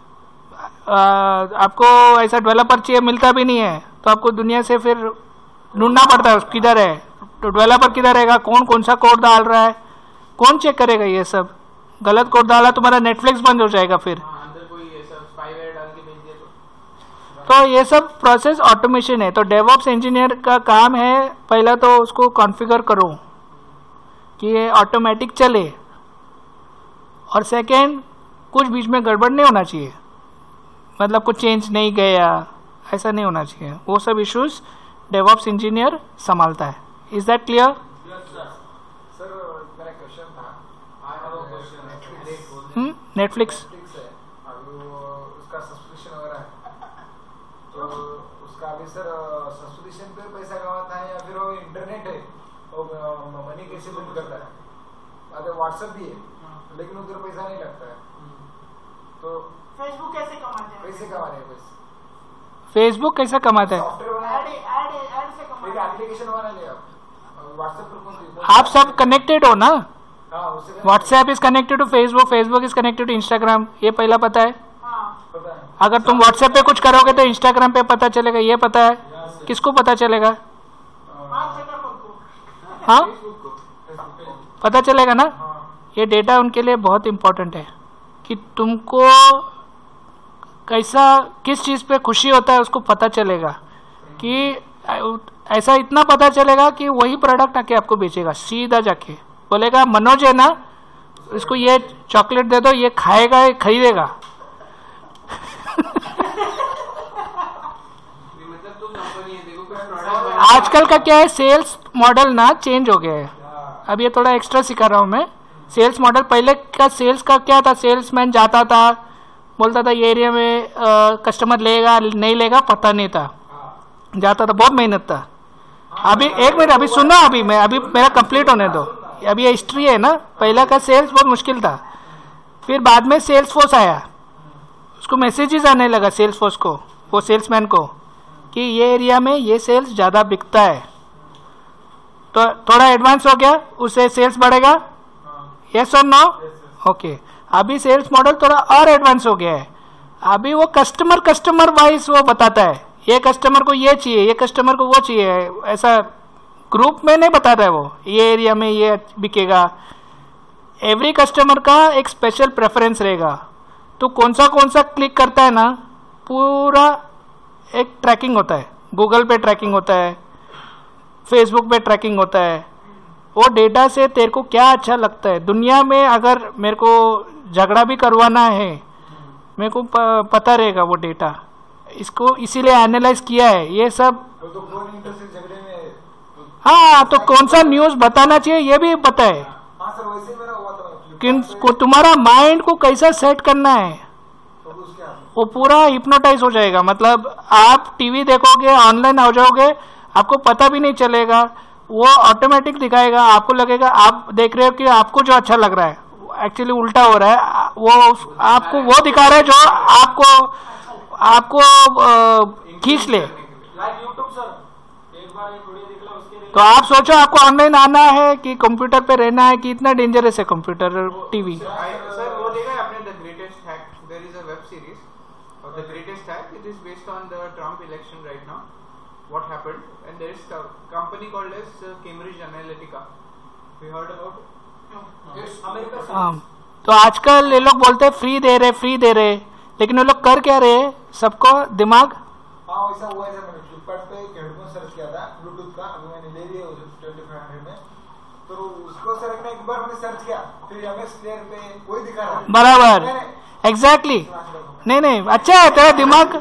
आपको ऐसा डेवलपर चाहिए, मिलता भी नहीं है, तो आपको दुनिया से फिर ढूंढना पड़ता है किधर है, तो डेवलपर किधर रहेगा, कौन कौन सा कोड डाल रहा है, कौन चेक करेगा ये सब। गलत कोड डाला तुम्हारा नेटफ्लिक्स बंद हो जाएगा फिर। अंदर कोई ऐसा स्पाईवेयर डाल के भेज दिया तो तो ये सब प्रोसेस ऑटोमेशन है। तो डेवऑप्स इंजीनियर का काम है पहला तो उसको कॉन्फ़िगर करो कि ये ऑटोमेटिक चले, और सेकेंड कुछ बीच में गड़बड़ नहीं होना चाहिए, मतलब कुछ चेंज नहीं गया, ऐसा नहीं होना चाहिए। वो सब इश्यूज डेवऑप्स इंजीनियर संभालता है। Is that clear? सर मेरा क्वेश्चन था, I have a question. Netflix Netflix है, अभी वो उसका सब्सक्रिप्शन वगैरह है, तो उसका अभी सर सब्सक्रिप्शन पे पैसा कमाता है या फिर वो इंटरनेट है, वो मनी कैसे बिल्ड करता है? अगर व्हाट्सएप भी है लेकिन उधर पैसा नहीं लगता है, तो फेसबुक कैसे कमाते हैं? पैसे कमा रहे हैं पैसे। फेसबुक कैसे कमाता है? सॉफ्टवेयर बना ऐड ऐड ऐड से कमाते एक हैं। एप्लीकेशन बना लिया आप, व्हाट्सएप पर कौन सी? आप सब कनेक्टेड हो ना, हाँ उससे WhatsApp is connected to Facebook, Facebook is connected to Instagram, ये पहला पता है। हाँ, पता है। अगर तुम व्हाट्सएप पे कुछ करोगे तो इंस्टाग्राम पे पता चलेगा, ये पता है। किसको पता चलेगा? मार्क जुकरबर्ग को। हाँ, फेसबुक को पता चलेगा ना। हाँ ये डेटा उनके लिए बहुत इंपॉर्टेंट है कि तुमको कैसा, किस चीज़ पे खुशी होता है उसको पता चलेगा, कि ऐसा इतना पता चलेगा कि वही प्रोडक्ट आके आपको बेचेगा, सीधा जाके बोलेगा मनोज है ना, इसको ये चॉकलेट दे दो, ये खाएगा, ये खरीदेगा। मतलब तो कंपनी है, देखो कुछ प्रोडक्ट आजकल का क्या है, सेल्स मॉडल ना चेंज हो गया है। अब ये थोड़ा एक्स्ट्रा सिखा रहा हूँ मैं। सेल्स मॉडल पहले का सेल्स का क्या था, सेल्समैन जाता था, बोलता था ये एरिया में कस्टमर लेगा नहीं लेगा पता नहीं था, जाता था, बहुत मेहनत था। अभी एक मिनट, अभी सुनो, अभी मैं अभी मेरा कंप्लीट होने दो, अभी ये हिस्ट्री है ना। पहला का सेल्स बहुत मुश्किल था, फिर बाद में सेल्स फोर्स आया, उसको मैसेजेस आने लगा सेल्स फोर्स को, वो सेल्समैन को, कि ये एरिया में ये सेल्स ज़्यादा बिकता है, तो थोड़ा एडवांस हो गया, उससे सेल्स बढ़ेगा। यस और नो? ओके। अभी सेल्स मॉडल थोड़ा और एडवांस हो गया है, अभी वो कस्टमर कस्टमर वाइज वो बताता है, ये कस्टमर को ये चाहिए, ये कस्टमर को वो चाहिए, ऐसा ग्रुप में नहीं बताता है वो, ये एरिया में ये बिकेगा। एवरी कस्टमर का एक स्पेशल प्रेफरेंस रहेगा, तो कौन सा कौन सा क्लिक करता है ना, पूरा एक ट्रैकिंग होता है, गूगल पे ट्रैकिंग होता है, फेसबुक पे ट्रैकिंग होता है। वो डेटा से तेरे को क्या अच्छा लगता है, दुनिया में अगर मेरे को झगड़ा भी करवाना है, मेरे को प, पता रहेगा वो डेटा, इसको इसीलिए एनालाइज किया है ये सब। वो तो फोन इंटरसेट झगड़े में। हाँ, तो कौन सा न्यूज़ बताना चाहिए ये भी पता है, हाँ सर, वैसे मेरा हुआ था किन को तुम्हारा माइंड को कैसा सेट करना है, तो उसके हाथ वो पूरा हिप्नोटाइज हो जाएगा। मतलब आप टीवी देखोगे, ऑनलाइन हो जाओगे, आपको पता भी नहीं चलेगा, वो ऑटोमेटिक दिखाएगा, आपको लगेगा आप देख रहे हो कि आपको जो अच्छा लग रहा है, एक्चुअली उल्टा हो रहा है, वो आपको वो दिखा रहा है जो आपको आपको खींच ले। लाइक यूट्यूब सर, एक बार एक वीडियो दिखला उसके लिए तो आप सोचो आपको ऑनलाइन आना है कि कंप्यूटर पे रहना है, कि इतना डेंजरस है कंप्यूटर टीवी। सर वो देखा है आपने the greatest hack? There is a web series और the greatest hack, it is based on the Trump election right now, what happened, and there is a company called as uh, Cambridge Analytica. We heard about it? It's America से। हाँ, तो आजकल ये लोग बोलते हैं free दे रहे free दे रहे, लेकिन वो लोग कर क्या रहे, सबको दिमाग। हाँ वैसा हुआ है सर, मैंने फ्लिपकार्ट पे एक हेडफोन सर्च किया था ब्लूटूथ का, अभी मैंने ले लिया ट्वेंटी फाइव हंड्रेड में, तो उसको सर ने एक बार मैंने सर्च किया, फिर एमएक्स प्लेयर पे कोई दिखा रहा है। बराबर, एग्जैक्टली। exactly. नहीं नहीं अच्छा है तेरा दिमाग।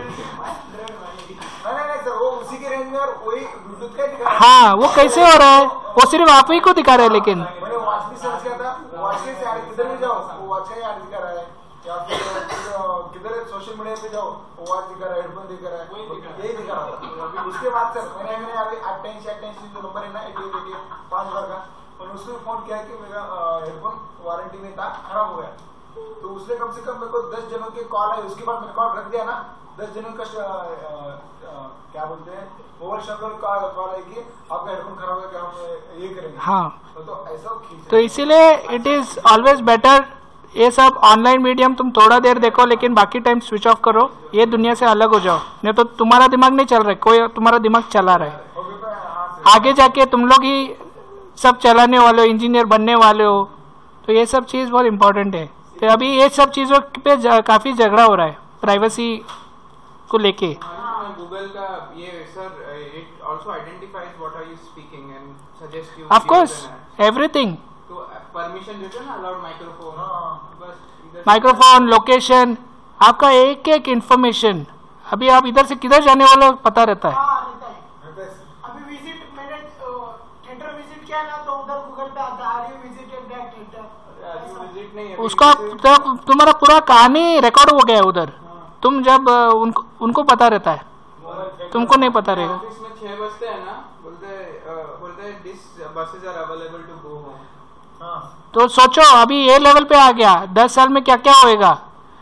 नहीं नहीं सर, वो उसी के रेंज में और वही ब्लूटूथ का दिखा रहा है। हाँ वो कैसे हो रहा है, वो सिर्फ आप ही को दिखा रहे हैं लेकिन मैंने वॉच भी सर्च किया था, वॉच के से किधर भी जाओ वो वॉच का ही ऐड दिखा रहा है, या फिर किधर सोशल मीडिया पे जाओ वो वॉच दिखा रहा है, हेडफोन दिखा रहा है, यही दिखा रहा था। उसके बाद सर मैंने मैंने अभी अटेंशन अटेंशन जो नंबर है ना एटी एटी पाँच बार का, मैंने उसको फोन किया कि मेरा हेडफोन वारंटी में था, खराब हो गया। तो उसने कम से कम मेरे को दस जनों की कॉल आई, उसके बाद मैंने कॉल रख दिया ना, दस जनों का क्या बोलते हैं मोबाइल शॉप पर कॉल आई कि आपका हेडफोन खराब है, क्या हम ये करेंगे। हाँ तो, तो ऐसा तो इसीलिए इट इज ऑलवेज बेटर ये सब ऑनलाइन मीडियम तुम थोड़ा देर देखो लेकिन बाकी टाइम स्विच ऑफ करो, ये दुनिया से अलग हो जाओ, नहीं तो तुम्हारा दिमाग नहीं चल रहा है, कोई तुम्हारा दिमाग चला रहा है। आगे जाके तुम लोग ही सब चलाने वाले हो, इंजीनियर बनने वाले हो, तो ये सब चीज़ बहुत इंपॉर्टेंट है। तो अभी ये सब चीज़ों पे काफ़ी झगड़ा हो रहा है प्राइवेसी को लेके। गूगल का ये sir it also identifies what are you speaking and suggest you of course everything, तो परमिशन देते हैं ना, अलाउड माइक्रोफोन, बस इधर माइक्रोफोन, लोकेशन, आपका एक एक इंफॉर्मेशन, अभी आप इधर से किधर जाने वाले हो पता रहता है। हाँ रहता है। अभी विजिट मैंने थिएटर विजिट किया ना तो उधर गूगल पे आता है, are you visited that theatre, visit नहीं है उसका तब तुम्हारा पूरा कहानी रिकॉर्ड हो गया है उधर, तुम जब अ, उनको उनको पता रहता है, तुमको नहीं पता रहेगा। ऑफिस में छह बजते हैं ना, बोलते हैं बोलते हैं this buses are available to go home. हाँ तो सोचो अभी ये लेवल पे आ गया, दस साल में क्या क्या होएगा।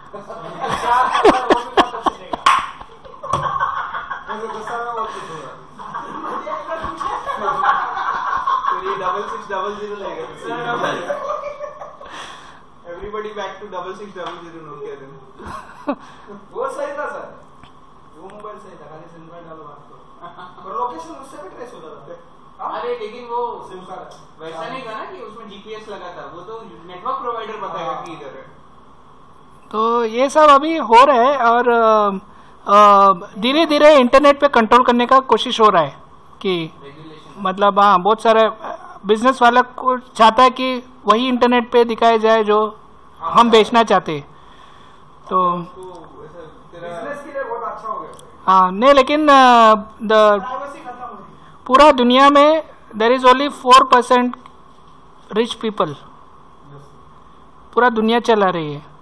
डबल सिक्स डबल जीरो लेगा, everybody back to double six double zero Nokia then. वो सही था सर, वो मोबाइल सही था, खाली सिम कार्ड डालो बात करो, और लोकेशन उससे भी ट्रेस होता था। अरे लेकिन वो सिम कार्ड वैसा नहीं था ना कि उसमें जीपीएस लगा था, वो तो नेटवर्क प्रोवाइडर बताएगा कि इधर है। तो ये सब अभी हो रहा है और धीरे धीरे इंटरनेट पे कंट्रोल करने का कोशिश हो रहा है कि रेगुलेशन मतलब हाँ बहुत सारे बिजनेस वाला को चाहता है कि वही इंटरनेट पे दिखाया जाए जो हम बेचना चाहते हैं। तो तो ऐसा तेरा बिजनेस के लिए बहुत अच्छा हो गया। हाँ नहीं लेकिन द प्राइवेसी खत्म हो रही पूरा दुनिया में there is only four percent rich people, पूरा दुनिया चला रही है,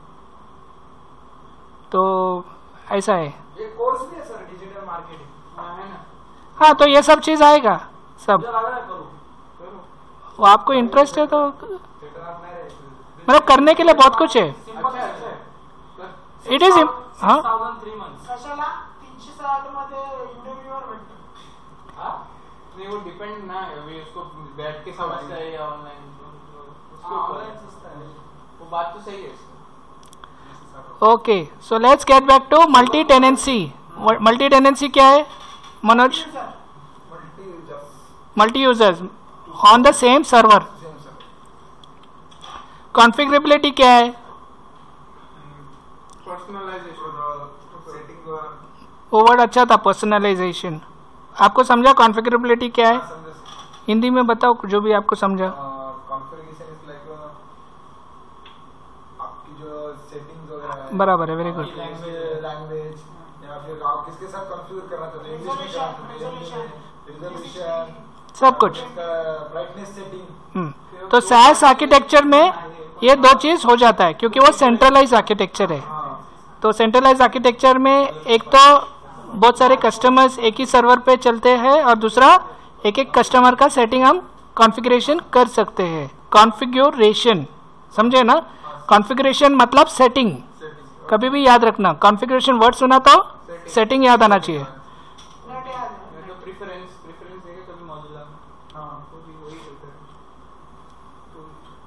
तो ऐसा है। ये कोर्स भी है सर डिजिटल मार्केटिंग, हाँ है ना, हाँ तो ये सब चीज़ आएगा सब, मुझे लग रहा है करो करो, वो आपको इंटरेस्ट है तो बेटर आप नहीं रहे। मतलब करने के लिए बहुत कुछ है। अच्छा है। इट इज हाँ थ्री मंथ्स कशाला तीनशे साठ मध्ये इंटरव्ह्यूवर भेटतो। हाँ नहीं वो डिपेंड ना है, अभी उसको बैठ के समझता है या ऑनलाइन, उसको ऑनलाइन सस्ता है। वो बात तो सही है। Okay so let's get back to multi tenancy. Multi tenancy क्या है Manoj? Sir multi users multi users on the same server. Same sir. Configurability क्या है? पर्सनलाइजेशन सेटिंग वो वर्ड अच्छा था पर्सनलाइजेशन। आपको समझा कॉन्फ़िगरेबिलिटी क्या है? समझे हिंदी में बताओ जो भी आपको समझा। कॉन्फ़िगरेशन इज लाइक आपकी जो सेटिंग्स वगैरह है, बराबर है, वेरी गुड। लैंग्वेज लैंग्वेज या फिर आप किसके साथ कॉन्फ़िगर करना चाहते हैं, इंग्लिश में करना चाहते हैं, रिजोल्यूशन, सब कुछ। Brightness setting. हम्म, तो सैस आर्किटेक्चर में ये दो चीज़ हो जाता है क्योंकि वो सेंट्रलाइज आर्किटेक्चर है। हाँ तो सेंट्रलाइज आर्किटेक्चर में एक तो बहुत सारे कस्टमर्स एक ही सर्वर पे चलते हैं और दूसरा एक एक कस्टमर का सेटिंग हम कॉन्फ़िगरेशन कर सकते हैं। कॉन्फ़िगरेशन समझे ना? कॉन्फ़िगरेशन मतलब सेटिंग, कभी भी याद रखना कॉन्फ़िगरेशन वर्ड सुना तो सेटिंग याद आना चाहिए। नेट याद है। मैं तो प्रेफरेंस प्रेफरेंस देखे कभी मौजूदा हाँ वो भी वही करता है, तो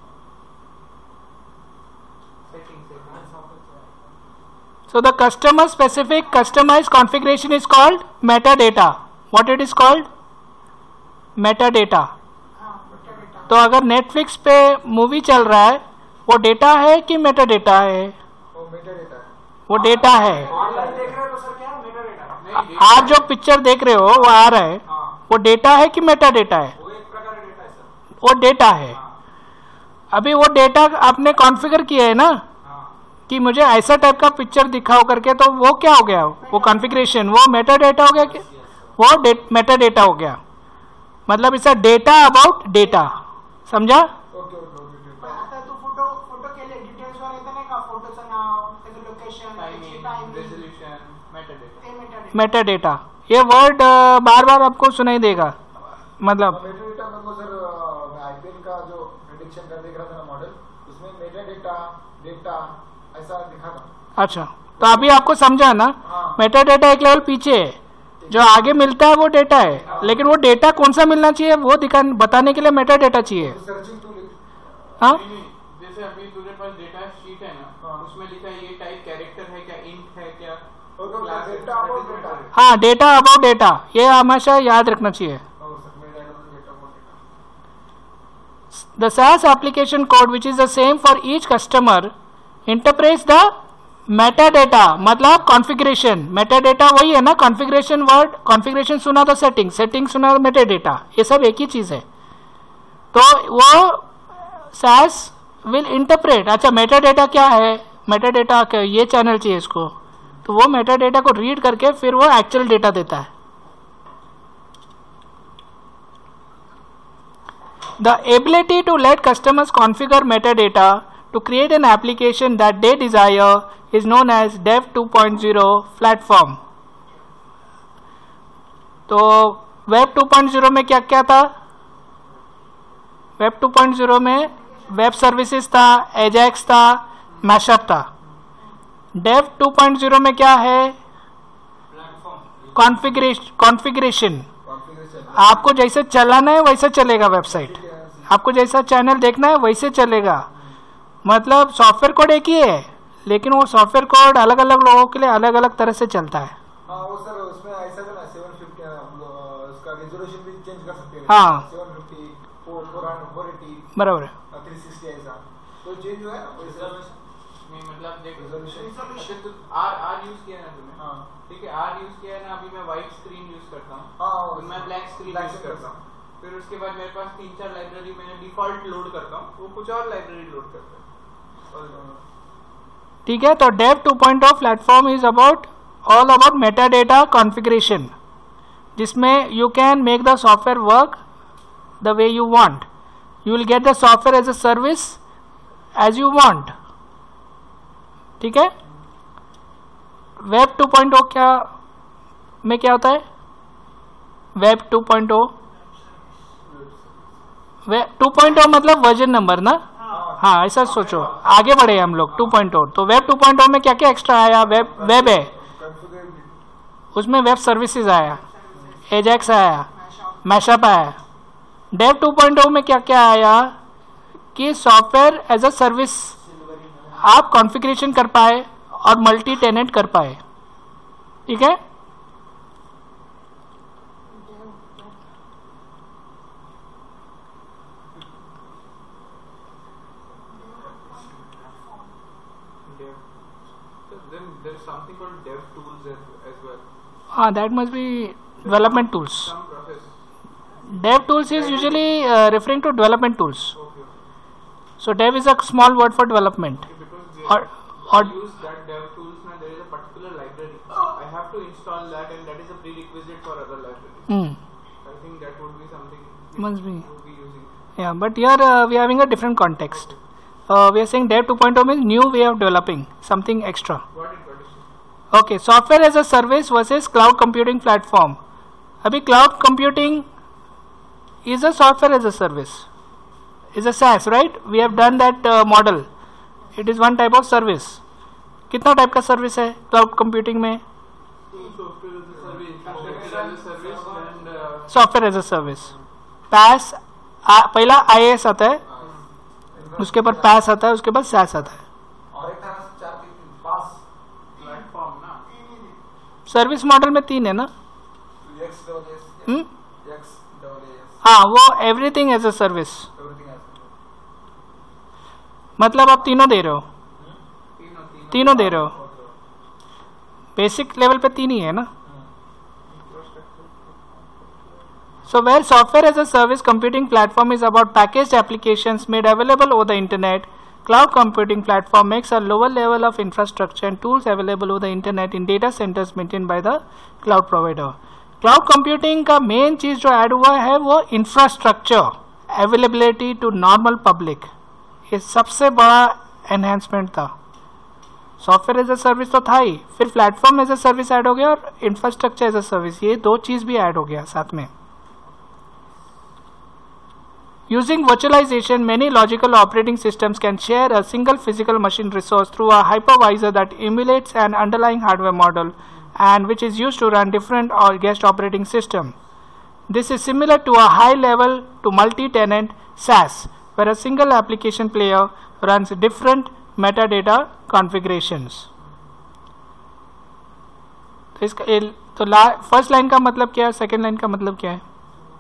सेटिंग से So the customer specific customized configuration is called metadata. What it is called? Metadata. हाँ बेटा बेटा तो अगर नेटफ्लिक्स पे मूवी चल रहा है वो डेटा है कि मेटा डेटा है? वो मेटा डेटा है। वो डेटा है। ऑनलाइन देख रहे हो तो सर क्या मेटा डेटा नहीं आप जो पिक्चर देख रहे हो वो आ रहा है, हाँ वो डेटा है कि मेटा डेटा है? वो एक प्रकार का डेटा है सर। वो डेटा है। अभी वो डेटा आपने कॉन्फ़िगर किया है ना, हाँ कि मुझे ऐसा टाइप का पिक्चर दिखाओ करके, तो वो क्या हो गया, वो कॉन्फ़िगरेशन, वो मेटा डेटा हो गया कि वो मेटा डेटा हो गया, मतलब it's a data about data, समझा? ओके ओके ओके आता तू फोटो फोटो केले डिटेल्स वर येतं नाही का, फोटोचं नाव, त्याचं लोकेशन, त्याची टाइमिंग, रेजोल्यूशन, मेटाडेटा, ते मेटाडेटा. मेटा डेटा, ये वर्ड बार बार आपको सुनाई देगा, मतलब मेटा डेटा मतलब सर आईपीएल का जो प्रेडिक्शन कर देख रहा था ना मॉडल, उसमें मेटा डेटा डेटा ऐसा दिखा था. अच्छा, तो अभी आपको समझा ना, हाँ. मेटा डेटा एक लेवल पीछे है, जो आगे मिलता है वो डेटा है, लेकिन वो डेटा कौन सा मिलना चाहिए वो दिखा बताने के लिए मेटा डेटा चाहिए. Searching tool. हाँ, नहीं, नहीं, जैसे अभी तुझे पास डेटा शीट है ना, हाँ. उसमें लिखा है ये टाइप कैरेक्टर है क्या, इंट है क्या, ओके, class है, data about that is data. metadata. हाँ, डेटा अबाउट डेटा, ये हमेशा याद रखना चाहिए. ओ सर मेरा data about data. The SaaS application code, which is the same for each customer, interprets the metadata, मतलब configuration. metadata वही है ना, configuration word, configuration सुना तो setting, setting सुना तो metadata, ये सब एक ही चीज है. तो वो SaaS will interpret, अच्छा metadata क्या है, metadata क्या, ये चैनल चाहिए इसको, तो वो metadata को रीड करके फिर वो एक्चुअल डेटा देता है. The ability to let customers configure metadata to create an application that they desire is known as Dev two point zero platform. तो Web टू पॉइंट ज़ीरो में क्या क्या था? Web टू पॉइंट ज़ीरो में web services था, Ajax था, mashup था. Dev two point zero में क्या है? कॉन्फ़िगरेशन. Configuration configuration. आपको जैसे चलाना है वैसे चलेगा वेबसाइट, आपको जैसा चैनल देखना है वैसे चलेगा. मतलब सॉफ्टवेयर कोड एक ही है, लेकिन वो सॉफ्टवेयर कोड अलग अलग लोगों के लिए अलग अलग तरह से चलता है. हाँ वो सर उसमें ऐसा है ना सेवन फिफ्टी उसका रेजोल्यूशन भी चेंज कर सकते हैं. हाँ. Seven fifty four four eighty बराबर है. थ्री सिक्सटी ऐसा तो चेंज हुआ है ना वैसे. नहीं मतलब देख, Resolution. अच्छा तू आर आर यूज किया है ना तूने, हाँ. ठीक है, आर यूज किया है ना, अभी मैं व्हाइट स्क्रीन यूज करता हूँ, हाँ, तो मैं black screen black use screen करता हूँ. फिर उसके बाद मेरे पास तीन चार लाइब्रेरी मैंने डिफॉल्ट लोड करता हूँ, वो कुछ और लाइब्रेरी लोड करता है. और ठीक है. तो dev two point zero platform is about all about meta data configuration, जिसमें you can make the software work the way you want. You will get the software as a service as you want. ठीक है. Web two point zero क्या में क्या होता है? Web two point zero, web two point zero मतलब version number ना. हाँ, ऐसा सोचो, आगे बढ़े हम लोग. टू पॉइंट ज़ीरो, तो वेब टू पॉइंट ज़ीरो में क्या क्या एक्स्ट्रा आया? वेब वेब है, उसमें वेब सर्विसेज आया, एजेक्स आया, मैशअप आया. डेव टू पॉइंट ज़ीरो में क्या क्या आया कि सॉफ्टवेयर एज अ सर्विस आप कॉन्फ़िगरेशन कर पाए और मल्टी टेनेंट कर पाए. ठीक है. dev, so then there is something called dev tools as, as well. हाँ, that must be development tools. Some process. Dev tools is usually uh, referring to development tools. Okay. So dev is a small word for development. Okay, because they, Or or to use that dev tools now, there is a particular library. I have to install that, and that is a prerequisite for other libraries. hmm, I think that would be something we must be. would be using. Yeah, but here uh, we are having a different context. Uh, we are saying dev two point zero means new way of developing something extra. Got it, got it. Okay, software as a service versus cloud computing platform. अभी cloud computing is a software as a service, is a SaaS, right? We have done that uh, model. It is one type of service. कितना type का service है cloud computing में? Software as a service, infrastructure as a service, and uh, software as a service. PaaS पहला आई A S आता है, उसके ऊपर पैस आता है, उसके बाद सैस आता है. और एक तरह से चार तीन पास platform ना. सर्विस मॉडल में तीन है ना. X double S hmm, X double S हाँ, वो everything as a service. Everything as मतलब आप तीनों दे रहे हो, तीनों तीनों तीनों दे रहे हो. बेसिक लेवल पे तीन ही है ना. So where software as a service computing platform is about packaged applications made available over the internet Cloud computing platform makes a lower level of infrastructure and tools available over the internet in data centers maintained by the cloud provider. Cloud computing का main चीज जो add हुआ है वो infrastructure availability to normal public, ये सबसे बड़ा enhancement था. सॉफ्टवेयर एज अ सर्विस तो था ही, फिर platform as a service add हो गया और इंफ्रास्ट्रक्चर एज अ सर्विस, ये दो चीज भी ऐड हो गया साथ में. Using virtualization, many logical operating systems can share a single physical machine resource through a hypervisor that emulates an underlying hardware model and which is used to run different or guest operating system. This is similar to a high-level to multi-tenant SaaS, where a single application player runs different metadata configurations. तो इसका तो first line का मतलब क्या है, second line का मतलब क्या है?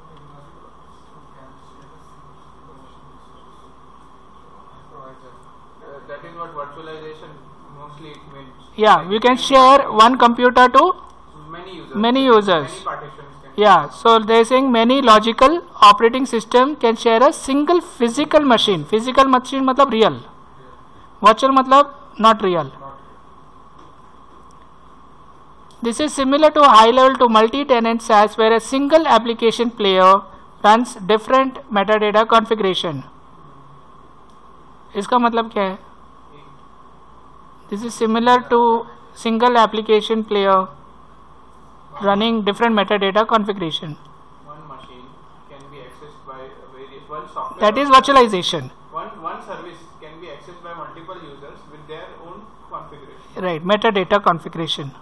Yeah, we can share one computer to many users. Many users. Many partitions can Yeah, so they're saying many logical operating system can share a single physical machine. Physical machine मतलब real. Virtual मतलब not real. This is similar to a high level to multi-tenant SaaS where a single application player runs different metadata configuration. इसका मतलब क्या है? This is similar to single application player running different metadata configuration. one machine can be accessed by various one software. That is virtualization. One one service can be accessed by multiple users with their own configuration. Right, metadata configuration.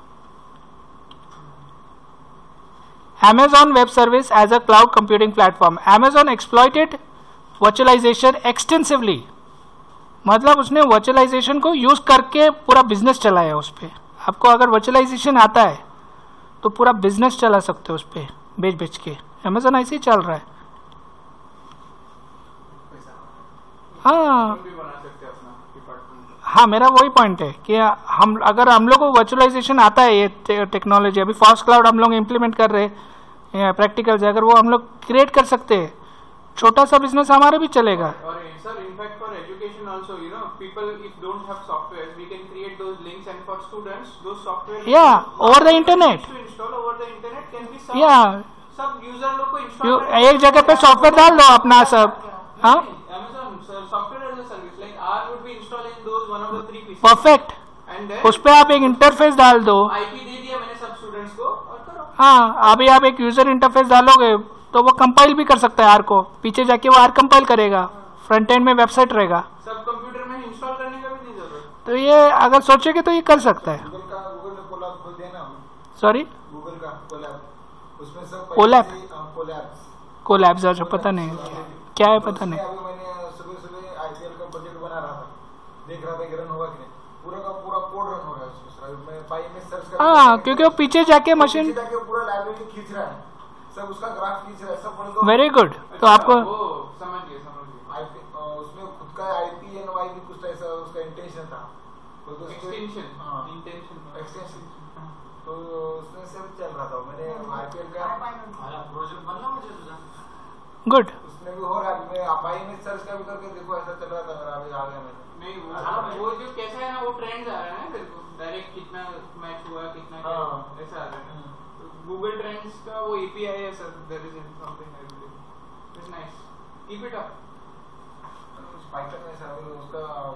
Amazon Web Service as a cloud computing platform. Amazon exploited virtualization extensively. मतलब उसने virtualisation को use करके पूरा business चलाया उस पर. आपको अगर वर्चुअलाइजेशन आता है तो पूरा बिजनेस चला सकते हो उस पर बेच बेच के. अमेजोन ऐसे ही चल रहा है. हाँ भी बना सकते हैं अपना डिपार्टमेंट. हाँ, मेरा वही पॉइंट है कि हम अगर हम लोग को वर्चुअलाइजेशन आता है, ये टेक्नोलॉजी अभी फास्ट क्लाउड हम लोग इम्प्लीमेंट कर रहे हैं प्रैक्टिकल, अगर वो हम लोग क्रिएट कर सकते हैं, छोटा सा बिजनेस हमारा भी चलेगा. और sir, in fact for education also, you know, people if don't have software, we can create those links, and for students those software Yeah, over the internet. to install over the internet can be some या सब user लोग को you- install एक जगह पे software डाल दो अपना सब. हाँ, Amazon software as a service like R would be installed in those one of the three pieces. Perfect. And then उस पर आप एक इंटरफेस डाल दो. आईपी दे दिया मैंने सब स्टूडेंट्स को और करो. हाँ, अभी आप एक यूजर इंटरफेस डालोगे तो वो कंपाइल भी कर सकता है आर को, पीछे जाके वो आर कंपाइल करेगा, फ्रंट एंड में वेबसाइट रहेगा. सब कंप्यूटर में इंस्टॉल करने का भी नहीं जरूरत. तो ये अगर सोचेगे तो ये कर सकता है. गूगल का गूगल में कोलैब खोल दिया ना. सॉरी, गूगल का कोलैब, उसमें सब कोलैब? कोलैब्स कोलैब्स जो पता नहीं क्या है, पता नहीं. अभी मैंने सुबह सुबह आईपीएल का बजट बना रहा था, देख रहा था कि रन होगा कि नहीं. पूरा का पूरा कोड रन हो रहा है उसमें. मैं पाई में सर्च कर हाँ, क्योंकि वो पीछे जाके मशीन. पीछे जाके पूरा लाइब्रेरी खींच रहा है, सब उसका ग्राफ खींच रहा है, सब बोल दो. Very good. तो आपको वो समझ गए समझ गए. आईपी उसमें खुद का आईपीएनवाई भी कुछ ऐसा उसका इंटेंशन था. तो उसको- एक्सटेंशन हाँ, इंटेंशन एक्सटेंशन. तो उसमें सब चल रहा था. मैंने आईपीएल का प्रोजेक्ट बनना मुझे तुझा. गुड. उसमें भी हो रहा है. मैं अपाई में सर्च कर करके देखो ऐसा चल रहा था मेरा. अभी आ गया मैंने. नहीं वो हाँ, वो जो कैसा है ना वो ट्रेंड्स आ रहा है ना तेरे को डायरेक्ट कितना मैच हुआ कितना क्या हाँ. ऐसा आ रहा है. गूगल ट्रेंड्स का वो एपीआई है sir. There is something I believe. It's nice. Keep it up. Python में ऐसा उसका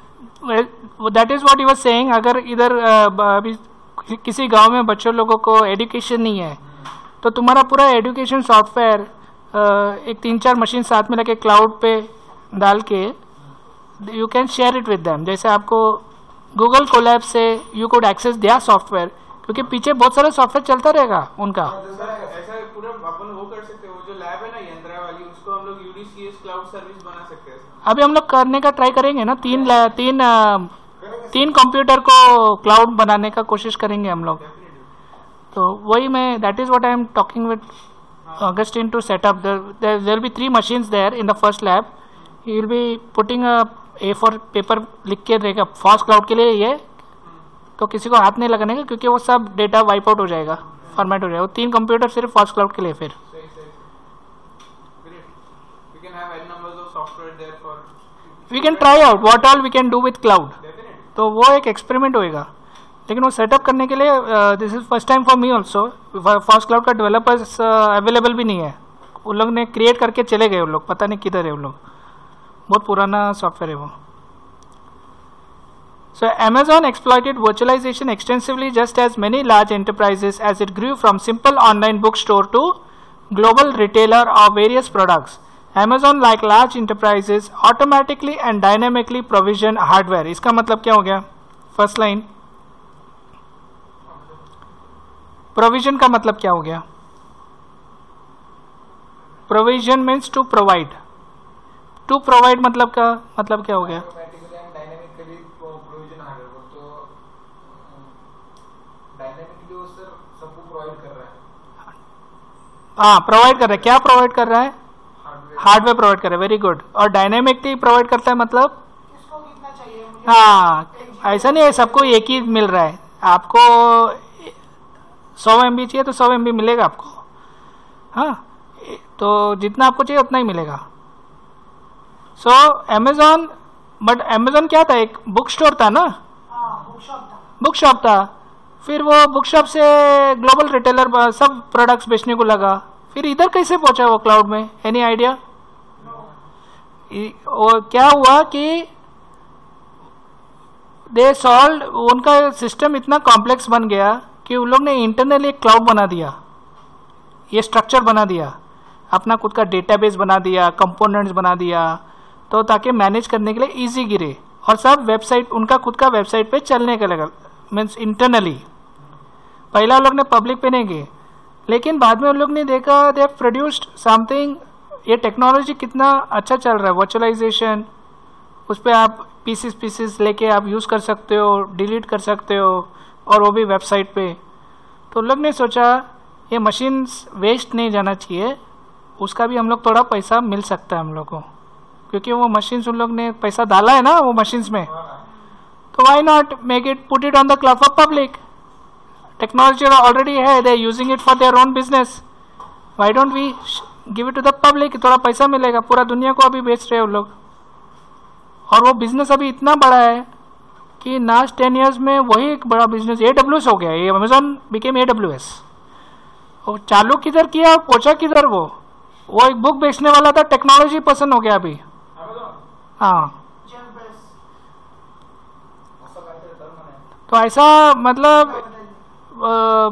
तो that is what he was saying. अगर इधर अभी किसी गांव में बच्चों लोगों को एजुकेशन नहीं है तो तुम्हारा पूरा एजुकेशन सॉफ्टवेयर एक तीन चार मशीन साथ में लगे क्लाउड पे डाल के you can share it with them. जैसे आपको गूगल कोलैब से यू कुड एक्सेस दिया सॉफ्टवेयर, क्योंकि पीछे बहुत सारा सॉफ्टवेयर चलता रहेगा उनका. सर ऐसा पूरा अपन वो कर सकते हैं. वो जो लैब है ना यंत्रा वाली उसको हम लोग यूडीसीएस क्लाउड सर्विस बना सकते हैं. अभी हम लोग करने का ट्राई करेंगे ना. तीन तीन अ, तीन कंप्यूटर को क्लाउड बनाने का कोशिश करेंगे हम लोग. तो वही मैं that is what I am talking with Augustine to set up. There there will be three machines there in the first lab. He will be putting a A four paper लिख के रहेगा फास्ट क्लाउड के लिए. ये तो किसी को हाथ नहीं लगाने का क्योंकि वो सब डेटा वाइप आउट हो जाएगा, फॉर्मेट हो जाएगा. वो तीन कंप्यूटर सिर्फ फास्ट क्लाउड के लिए. फिर सही सही. Great. We can have n numbers of software there for we can try out what all we can do with cloud. Definitely. तो वो एक एक्सपेरिमेंट होएगा. लेकिन वो सेटअप करने के लिए this is first time for me also. Fast cloud का डेवलपर्स अवेलेबल भी नहीं है. उन लोग ने क्रिएट करके चले गए. उन लोग पता नहीं किधर है. उन लोग बहुत पुराना सॉफ्टवेयर है वो. So Amazon exploited virtualization extensively, just as many large enterprises, as it grew from simple online bookstore to global retailer of various products. Amazon, like large enterprises, automatically and dynamically provision hardware. इसका मतलब क्या हो गया? First line. Provision का मतलब क्या हो गया? Provision means to provide. To provide मतलब का मतलब क्या हो गया? Automatically and dynamically pro- provision hardware को तो डायनेमिकली वो सर सबको प्रोवाइड कर रहा है. हाँ, प्रोवाइड कर रहा है. क्या प्रोवाइड कर रहा है? हार्डवेयर. हार्डवेयर प्रोवाइड कर रहा है. Very good. और डायनेमिकली प्रोवाइड करता है मतलब किसको कितना चाहिए मुझे? हाँ, ऐसा नहीं है सबको एक ही मिल रहा है. आपको सौ एम बी चाहिए तो सौ एम बी मिलेगा आपको. हाँ, तो जितना आपको चाहिए उतना ही मिलेगा. सो अमेजोन, बट अमेजोन क्या था? एक बुक स्टोर था ना. हाँ, बुक शॉप था. बुक शॉप था. फिर वो बुक शॉप से ग्लोबल रिटेलर सब प्रोडक्ट्स बेचने को लगा. फिर इधर कैसे पहुंचा वो क्लाउड में? Any idea? वो क्या हुआ कि दे सॉल्व, उनका सिस्टम इतना कॉम्प्लेक्स बन गया कि उन लोग ने इंटरनली एक क्लाउड बना दिया. ये स्ट्रक्चर बना दिया, अपना खुद का डेटाबेस बना दिया, कंपोनेंट्स बना दिया, तो ताकि मैनेज करने के लिए इजी गिरे. और सब वेबसाइट, उनका खुद का वेबसाइट पे चलने के लगा, मीन्स इंटरनली. पहला लोग ने पब्लिक पे नहीं गए, लेकिन बाद में उन लोग ने देखा दे हैव प्रोड्यूस्ड समथिंग. ये टेक्नोलॉजी कितना अच्छा चल रहा है. वर्चुअलाइजेशन, उस पर आप पीसीस पीसीस लेके आप यूज़ कर सकते हो, डिलीट कर सकते हो, और वो भी वेबसाइट पे. तो उन लोग ने सोचा ये मशीन्स वेस्ट नहीं जाना चाहिए, उसका भी हम लोग थोड़ा पैसा मिल सकता है हम लोग को, क्योंकि वो मशीन्स उन लोग ने पैसा डाला है ना वो मशीन्स में. तो why not make it, put it on the cloud for public. Technology already है, they using it for their own business. Why don't we give it to the public? थोड़ा पैसा मिलेगा. पूरा दुनिया को अभी बेच रहे हैं वो लोग. और वो बिजनेस अभी इतना बड़ा है कि लास्ट टेन ईयर्स में वही एक बड़ा बिजनेस ए डब्ल्यू एस हो गया. ये Amazon became A W S. और चालू किधर किया और पहुंचा किधर? वो वो एक बुक बेचने वाला था, टेक्नोलॉजी पसंद हो गया अभी. हाँ, जेफ बेस. असं काहीतरी टर्म आहे. तो ऐसा मतलब अ,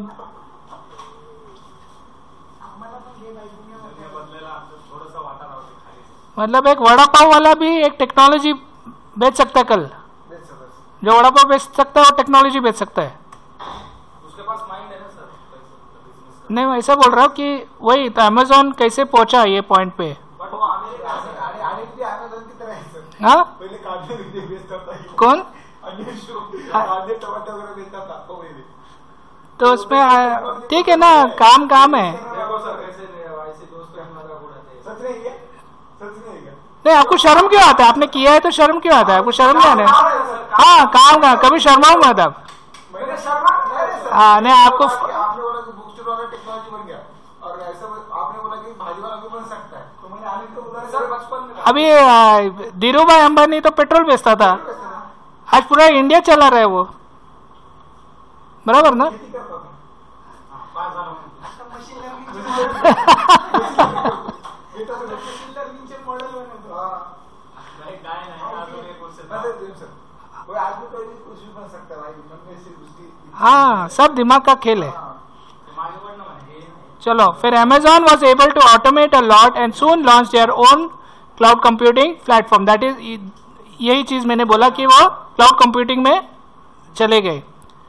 आम्हाला पण घे बाई, दुनिया दुनिया बदलायला आमचं थोडंसं वाटा राहते खाली. मतलब एक वड़ा पाव वाला भी एक टेक्नोलॉजी बेच सकता है कल. बेच सकत. जो वड़ा पाव बेच सकता है वो टेक्नोलॉजी बेच सकता है. उसके पास माइंड है ना सर बिजनेस. नहीं, मैं ऐसा बोल रहा हूँ कि वही तो अमेजोन कैसे पहुंचा ये पॉइंट पे. बट वो अमेरिका आणि आणि आणि किती अमेझॉन की तरह आहे सर. हाँ, पहिले कांदे वगैरे बेचत होता. कौन? आणि शो कांदे टमाटर वगैरे बेचत होता तो पहिले. तो उसमें आ, ठीक है ना, काम काम है. देखो सर कैसे ऐसे दोस्त का मजाक उड़ाते हैं. सच नाही आहे? सच नाही आहे का? नहीं, आपको शर्म क्यों आता है? आपने किया है तो शर्म क्यों आता है? आपको शर्म नहीं आना है? हाँ, काम का कभी शर्माओ मत आप. मैंने शर्मा नहीं रे सर. हाँ, नहीं, आपको आपने बोला कि बुक स्टोर वाला टेक्नोलॉजी बन गया और ऐसा आपने बोला कि भाजी वाला भी बन सकता है. तो मैंने आने तो बोला सर बचपन में अभी आ, धीरू भाई अंबानी तो पेट्रोल बेचता था, आज पूरा इंडिया चला रहा है वो. बराबर ना? खेती करता था. पास झालो. आता मशीन लर्निंग बेटा तो मशीन लर्निंगचे मॉडेल बनवतो. हाँ. नाही काय नाही अजून एक वर्ष मैं तो दिन सर कोई आदमी कोई भी कुछ भी बन सकता है भाई. मन में से उसकी. हाँ, सब दिमाग का खेल है. हाँ. माझ्याकडनं म्हणे हे चलो, फिर Amazon was able to automate a lot and soon launched their own cloud computing platform. That is, यही चीज मैंने बोला कि वो क्लाउड कंप्यूटिंग में चले गए.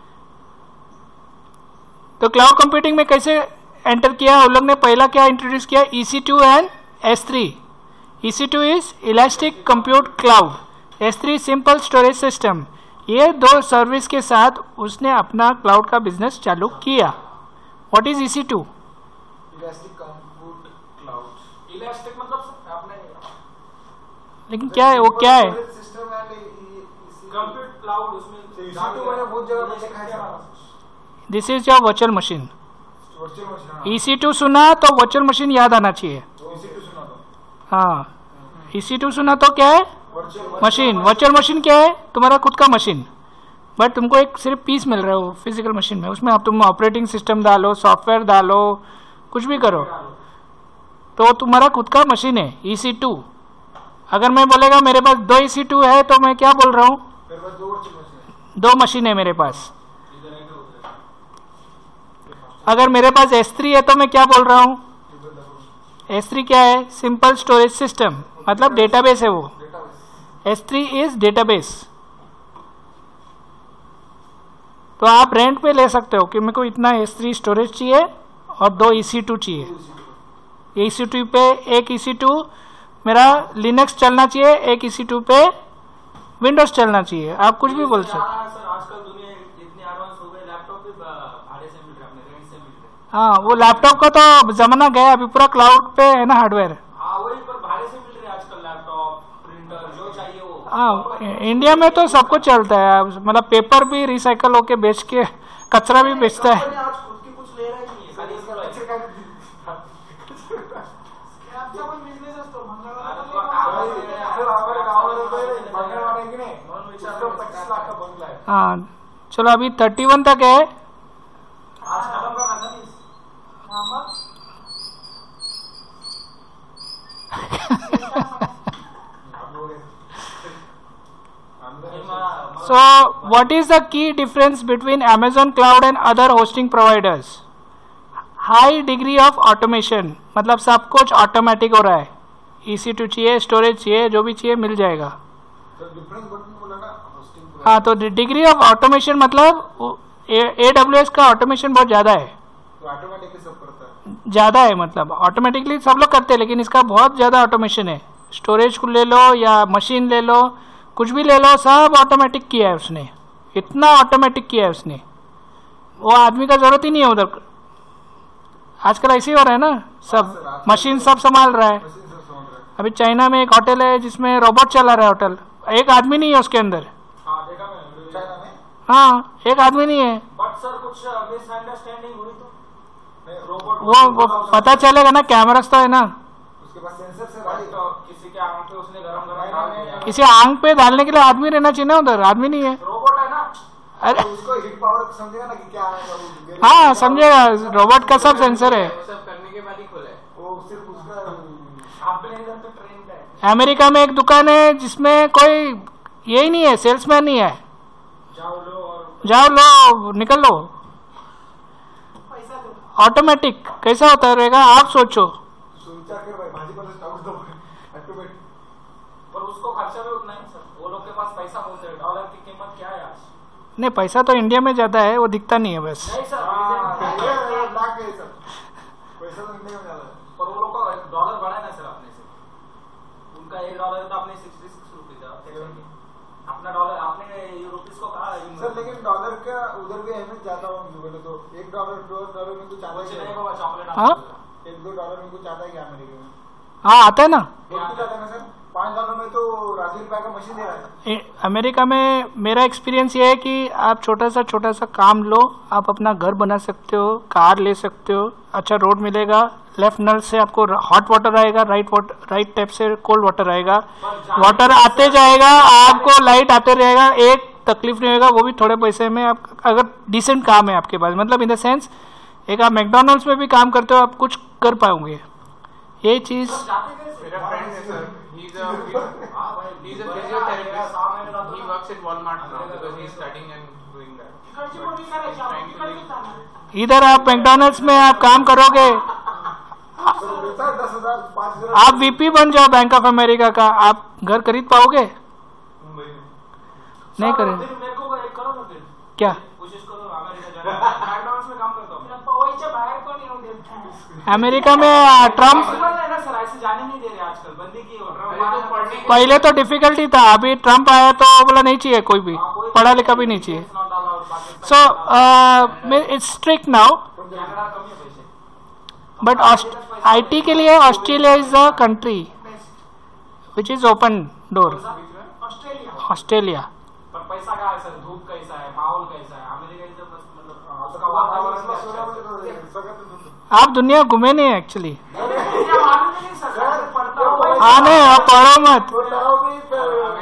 तो क्लाउड कंप्यूटिंग में कैसे एंटर किया? उन लोग ने पहला क्या इंट्रोड्यूस किया? E C two and S three. E C two is elastic compute cloud, S three simple storage system. ये दो सर्विस के साथ उसने अपना क्लाउड का बिजनेस चालू किया. What is E C two? Elastic compute cloud. Elastic मतलब आपने लेकिन क्या है वो? क्या है? सिस्टम एंड कंप्यूट क्लाउड उसमें इसी टू मैंने बहुत जगह पे देखा है. This is your virtual machine. Virtual machine. E C two सुना तो वर्चुअल मशीन याद आना चाहिए. इसी टू सुना तो. हाँ, ई सी टू सुना तो क्या है? मशीन, वर्चुअल मशीन क्या है? तुम्हारा खुद का मशीन, बट तुमको एक सिर्फ पीस मिल रहा है वो फिजिकल मशीन में, उसमें आप तुम ऑपरेटिंग सिस्टम डालो, सॉफ्टवेयर डालो, कुछ भी करो, तो तुम्हारा खुद का मशीन है ई सी टू। अगर मैं बोलेगा मेरे पास दो ई सी टू है तो मैं क्या बोल रहा हूँ? दो मशीन है मेरे पास। अगर मेरे पास एस थ्री है तो मैं क्या बोल रहा हूँ? एस थ्री क्या है? सिंपल स्टोरेज सिस्टम, मतलब डेटाबेस है वो। S three is database. तो आप रेंट पे ले सकते हो कि मेरे को इतना एस थ्री स्टोरेज चाहिए और दो ई सी टू चाहिए। ई सी टू पे एक ई सी टू मेरा लिनक्स चलना चाहिए, एक ई सी टू पे विंडोज चलना चाहिए। आप कुछ भी बोल सकते। आजकल दुनिया इतनी एडवांस हो गई, लैपटॉप भी भाड़े से मिल रहे हैं, रेंट से मिल रहे हैं। हाँ, वो लैपटॉप का तो जमाना गया, अभी पूरा क्लाउड पे है ना हार्डवेयर। हाँ वही, पर भाड़े से मिल रहे हैं आजकल लैपटॉप, प्रिंटर, जो चाहिए वो। हाँ, इंडिया में तो सब कुछ चलता है, मतलब पेपर भी रिसाइकल होके बेच के कचरा भी बेचता है। आज खुद की कुछ ले रहा ही नहीं है, खाली इसका बच्चे का बिजनेस असतो पच्चीस लाख का बंगला है। हाँ चलो, अभी थर्टी वन तक है। आज खत्म करना था इस So, what is the key difference between Amazon Cloud and other hosting providers? High degree of automation, मतलब सब कुछ ऑटोमेटिक हो रहा है। ई सी टू चाहिए, स्टोरेज चाहिए, जो भी चाहिए मिल जाएगा। तो डिफरेंस बटन बोला ना होस्टिंग। हाँ, तो डिग्री ऑफ ऑटोमेशन मतलब ए डब्ल्यू एस का ऑटोमेशन बहुत ज़्यादा है। तो ऑटोमेटिकली सब करता है, ज़्यादा है, मतलब ऑटोमेटिकली सब लोग करते हैं, लेकिन इसका बहुत ज़्यादा ऑटोमेशन है। स्टोरेज को ले लो या मशीन ले लो, कुछ भी ले लो, सब ऑटोमेटिक किया है उसने। इतना ऑटोमेटिक किया है उसने, वो आदमी का जरूरत ही नहीं है उधर। आजकल ऐसे ही हो रहा है ना, सब मशीन सब संभाल रहा है। मशीन सब समझ रहा है। अभी चाइना में एक होटल है जिसमें रोबोट चला रहा है होटल, एक आदमी नहीं है उसके अंदर। हाँ देखा मैंने चाइना में हाँ, एक आदमी नहीं है। बट सर कुछ मिसअंडरस्टैंडिंग हुई तो रोबोट वो, वो पता चलेगा ना, कैमरास तो है ना। उसके पास सेंसर से भाई भाई तो किसी के आंख पे उसने गरम गरम डाल दिया। किसी आंख पे डालने के लिए आदमी रहना चाहिए ना, उधर आदमी नहीं है। रोबोट है ना, अरे उसको हीट पावर समझेगा ना कि क्या आएगा वो। हाँ, समझेगा, रोबोट का सब सेंसर है। वो सब करने के बाद ही खोला है। वो सिर्फ उसका अपने इधर तो ट्रेंड है। अमेरिका में एक दुकान है जिसमें कोई यही नहीं है, सेल्समैन नहीं है। जाओ लो और जाओ लो, निकल लो, पैसा दो। ऑटोमेटिक। कैसा होता रहेगा आप सोचो। सुनचा कर भाई भाजी पर स्टॉक दो ऑटोमेटिक। पर उसको खर्चा भी उतना ही सर, वो लोग के पास पैसा बहुत है। डॉलर की कीमत क्या है आज? नहीं, पैसा तो इंडिया में ज्यादा है, वो दिखता नहीं है बस। नहीं सर, हां लाख है सर, पैसा तो इंडिया में ज्यादा है। पर वो लोग का डॉलर बढ़ा है ना सर अपने से। उनका एक डॉलर था अपने सिक्सटी सिक्स रुपीज था, अपना डॉलर अपने रुपीज को कहा सर। लेकिन डॉलर का उधर भी अहमियत ज्यादा होगी बोले तो। एक डॉलर दो डॉलर में कुछ आता कुछ नहीं है, बाबा, चॉकलेट हाँ? एक दो डॉलर में कुछ आता है क्या अमेरिका में? हाँ, आता है ना। बहुत कुछ आता है ना सर। पाँच डॉलर में तो राजीव रुपए का मशीन दे रहा है। ए- अमेरिका में मेरा एक्सपीरियंस ये है कि आप छोटा सा छोटा सा काम लो, आप अपना घर बना सकते हो, कार ले सकते हो, अच्छा रोड मिलेगा, लेफ्ट नल से आपको हॉट वाटर आएगा, राइट वाटर राइट टैप से कोल्ड वाटर आएगा, वाटर आते जाएगा, आपको लाइट आते रहेगा, एक तकलीफ नहीं होगा, वो भी थोड़े पैसे में। आप अगर डिसेंट काम है आपके पास, मतलब इन द सेंस एक आप मैकडोनल्ड्स में भी काम करते हो, आप कुछ कर पाओगे। ये चीज़ मेरा फ्रेंड है sir, he is a he is a physiotherapist. He works at Walmart now because he is studying and doing that. इकडची पोरगी करायची, आपण तिकडची जाणार. इधर आप मैकडोनल्ड्स में आप काम करोगे, सर देता है दस हजार पाँच हजार। आप वीपी बन जाओ बैंक ऑफ अमेरिका का, आप घर खरीद पाओगे? मुंबई में नहीं सर, करेंगे। फिर मेरे को एक करो ना, फिर क्या? कोशिश करो अमेरिका जाने। मैकडॉनल्ड्स में काम करता हूँ। तिला पवईच्या बाहेर कोण येऊ देत नाही. अमेरिका में ट्रम्प पॉसिबल है ना सर, ऐसे जाने नहीं दे रहे आजकल, बंदी की हो पहले तो पढ़ने के पहले तो डिफिकल्टी था, अभी ट्रम्प आया तो बोला नहीं चाहिए कोई भी, पढ़ा लिखा भी नहीं चाहिए। So it's strict now, Canada कम है पैसे। बट आईटी के लिए Australia is the country which is open door. Australia. Australia पर पैसा क्या है सर, धूप कैसा है, माहौल कैसा है? अमेरिका इधर बस मतलब उसका वातावरण भी अच्छा है। आप दुनिया घूमे नहीं एक्चुअली। ये मालूम नहीं सर, पढ़ता हूँ। हाँ नहीं, आप पढ़ो मत। तो डराओ भी फिर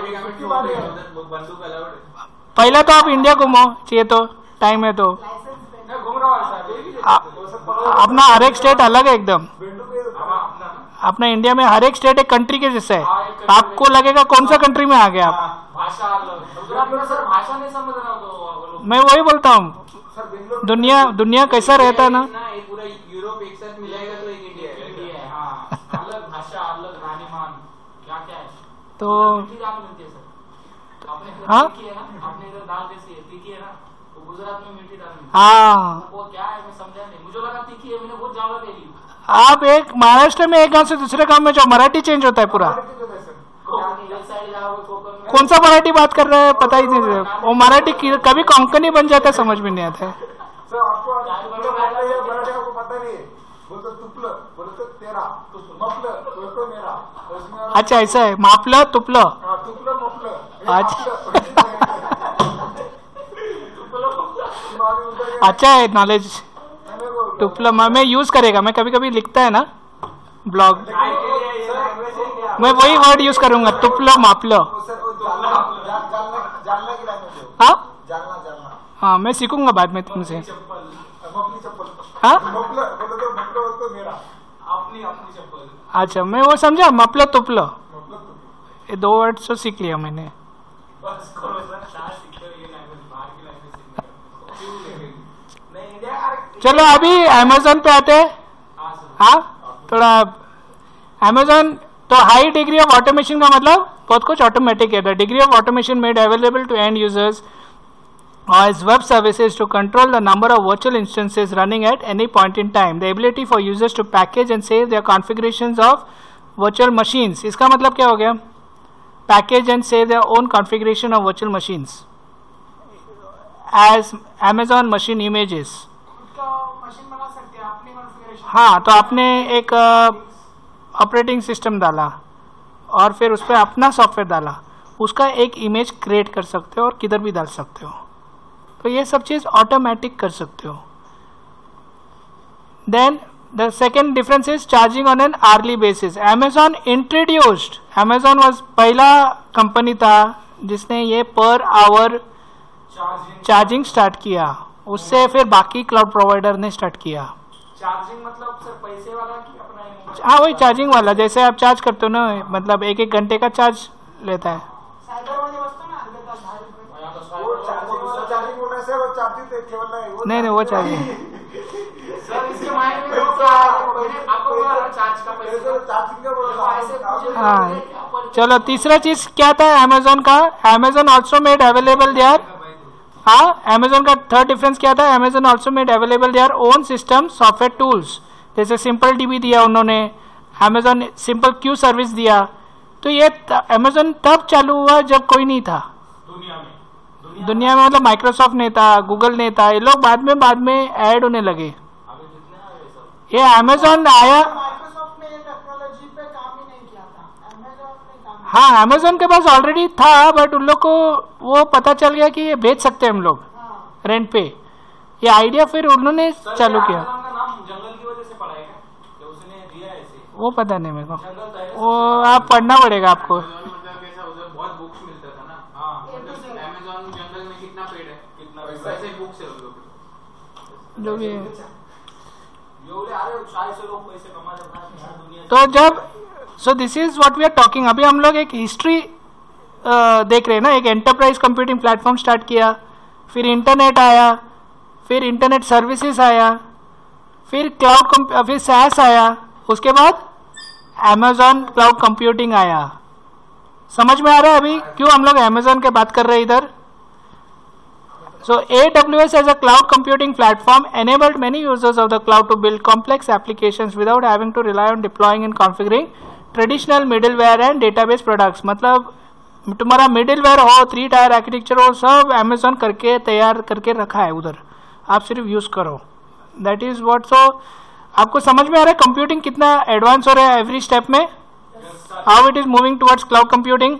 अलाउड है। बंदूक अलाउड है। पहले तो आप इंडिया घूमो, चाहिए तो टाइम है तो। लाइसेंस पे मैं घूम रहा हूँ सर, ये भी ले आ- सकते हो। अपना हर एक स्टेट अलग है एकदम। बेंडू के हम अपना अपना इंडिया में हर एक स्टेट एक कंट्री के जैसा हाँ, है। एक country आपको लगेगा कौन सा कंट्री में आ गए आप। हाँ, भाषा अलग। गुजरात में सर भाषा नहीं समझ रहा तो वो लोग मैं वही बोलता हूँ, सर बेंगलोर दुनिया दुनिया कैसा रहता है ना। ये पूरा यूरोप एक साथ मिलाएगा तो एक इंडिया है। इंडिया है, हाँ। अलग भाषा, अलग रानीमान, क्या क्या है। तो मीठी दाल मिलती है सर। आपने इधर हाँ? तीखी है ना, आपने इधर दाल कैसी है, तीखी है ना, तो गुजरात में मीठी दाल मिलती है। हाँ, वो क्या है मैं समझा नहीं, मुझे लगा तीखी है, मैंने बहुत ज्यादा ले ली। आप एक महाराष्ट्र में एक गांव से दूसरे गांव में जाओ, मराठी चेंज होता है पूरा। कोकण इस साइड जाओगे, कोकण में कौन सा मराठी बात कर रहे हैं पता ही नहीं चलता। वो मराठी की- कभी कोंकणी बन जाता है, समझ में नहीं आता है। सर आपको तुपलं मारलं हे मराठी आपको पता नहीं है, बोलतो तुपलं बोलतो तेरा, मपलं बोलतो मेरा, उसमें अच्छा ऐसा है, मापलं तुपलं। हाँ, तुपलं मपलं हे अच्छा। आपलं. तुम्हारी उधर ये- अच्छा है नॉलेज। मैंने वो- तुपलं मैं मैं यूज करेगा, मैं कभी कभी लिखता है ना ब्लॉग, काय के लिए ये लैंग्वेज है क्या? मैं वही वर्ड यूज करूंगा, तुपलं मापलं। वो सर वो जालना जा- जालना जालना की लैंग्वेज है, हाँ जालना जालना हाँ, मैं सीखूंगा बाद में तुमसे। चप्पल, मपली चप्पल. हाँ मपलं बोलतो मपलं बोलतो मेरा, अपनी अपनी चप्पल। अच्छा, मैं वो समझा, मापलं तुपलं, मपलं तुपलं. ये दो वर्ड तो सीख लिया मैंने। बस करो सर, क्या सीखते हो ये लैंग्वेज, बाहर की लैंग्वेज सीखने का। क्यों लेंगे? नहीं इंडिया का- चलो अभी अमेजोन पे आते हैं। हाँ सर। हाँ, थोड़ा अमेजोन तो हाई डिग्री ऑफ ऑटोमेशन का मतलब बहुत कुछ ऑटोमेटिक है। The degree of automation made available to end users as web services to control the number of virtual instances running at any point in time. The ability for users to package and save their configurations of virtual machines. इसका मतलब क्या हो गया? Package and save their own configuration of virtual machines as Amazon machine images. खुद का machine बना सकते हैं अपनी कॉन्फ़िगरेशन। हाँ, तो आपने एक ऑपरेटिंग सिस्टम डाला और फिर उस पर अपना सॉफ्टवेयर डाला, उसका एक इमेज क्रिएट कर सकते हो और किधर भी डाल सकते हो। तो ये सब चीज़ ऑटोमेटिक कर सकते हो। Then the second difference is charging on an hourly basis. Amazon introduced, Amazon was पहला कंपनी था जिसने ये per hour charging charging start किया, उससे फिर बाकी क्लाउड प्रोवाइडर ने स्टार्ट किया। चार्जिंग मतलब सर पैसे वाला कि अपना ही मोबाइल? हाँ, वही चार्जिंग वाला, जैसे आप चार्ज करते हो ना, मतलब एक एक घंटे का चार्ज लेता है। सायबर मध्ये बसतो ना अर्धा तास दहा रुपये। यहाँ तो वो साइड चार्जिंग वाला चार्जिंग बोल रहे सर, वो चार्जिंग तो केवल नहीं, वो नहीं नहीं, वो चार्जिंग सर इसके माइंड में वो क्या है? मैंने आपको बोला ना चार्ज का पैसा। सर चार्जिंग का बोल तो ऐसे पूछे रहा हूँ. हाँ, चलो तीसरा चीज क्या था अमेजोन का? Amazon also made available there, हाँ, अमेजोन का थर्ड डिफरेंस क्या था? Amazon also made available their own system software tools, जैसे सिंपल डीबी दिया उन्होंने, अमेजोन सिंपल क्यू सर्विस दिया। तो ये अमेजोन तब चालू हुआ जब कोई नहीं था दुनिया में, दुनिया दुनिया में, मतलब माइक्रोसॉफ्ट नहीं था, गूगल नहीं था, ये लोग बाद में बाद में ऐड होने लगे। अभी जितने आ गए सब। ये अमेजोन आया, माइक्रोसॉफ्ट ने ये टेक्नोलॉजी पे काम ही नहीं किया था, अमेजॉन ने काम किया। हाँ, अमेजोन के पास ऑलरेडी था, बट उन लोग को वो पता चल गया कि ये बेच सकते हैं हम लोग हाँ, रेंट पे। ये आइडिया फिर उन्होंने सर, चालू ये किया। अमेज़न का नाम जंगल की वजह से पड़ा है क्या? कि उसने दिया ऐसे वो पता नहीं मेरे को, जंगल था ऐसे? वो आप पढ़ना पड़ेगा आपको। Amazon मतलब कैसा, उधर बहुत बुक्स मिलता था ना। हाँ मतलब Amazon जंगल में कितना पेड़ है, कितना वैसे बुक्स है उन लोग के। जो भी है। ये बोले अरे शायद से लोग पैसे कमा जाते हैं दुनिया से। तो जब so this is what we are talking. अभी हम लोग एक हिस्ट्री देख रहे हैं ना। एक एंटरप्राइज कंप्यूटिंग प्लेटफॉर्म स्टार्ट किया, फिर इंटरनेट आया, फिर इंटरनेट सर्विसेज आया, फिर क्लाउड, फिर सैस आया, उसके बाद अमेजॉन क्लाउड कंप्यूटिंग आया। समझ में आ रहा है अभी क्यों हम लोग अमेजॉन के बात कर रहे हैं इधर? So A W S as a cloud computing platform enabled many users of the cloud to build complex applications without having to rely on deploying and configuring traditional middleware and database products. मतलब तुम्हारा middleware हो, three tier architecture हो, सब Amazon करके तैयार करके रखा है उधर, आप सिर्फ यूज करो। That is what. सो आपको समझ में आ रहा है कंप्यूटिंग कितना एडवांस हो रहा है एवरी स्टेप में, how it is moving towards cloud computing.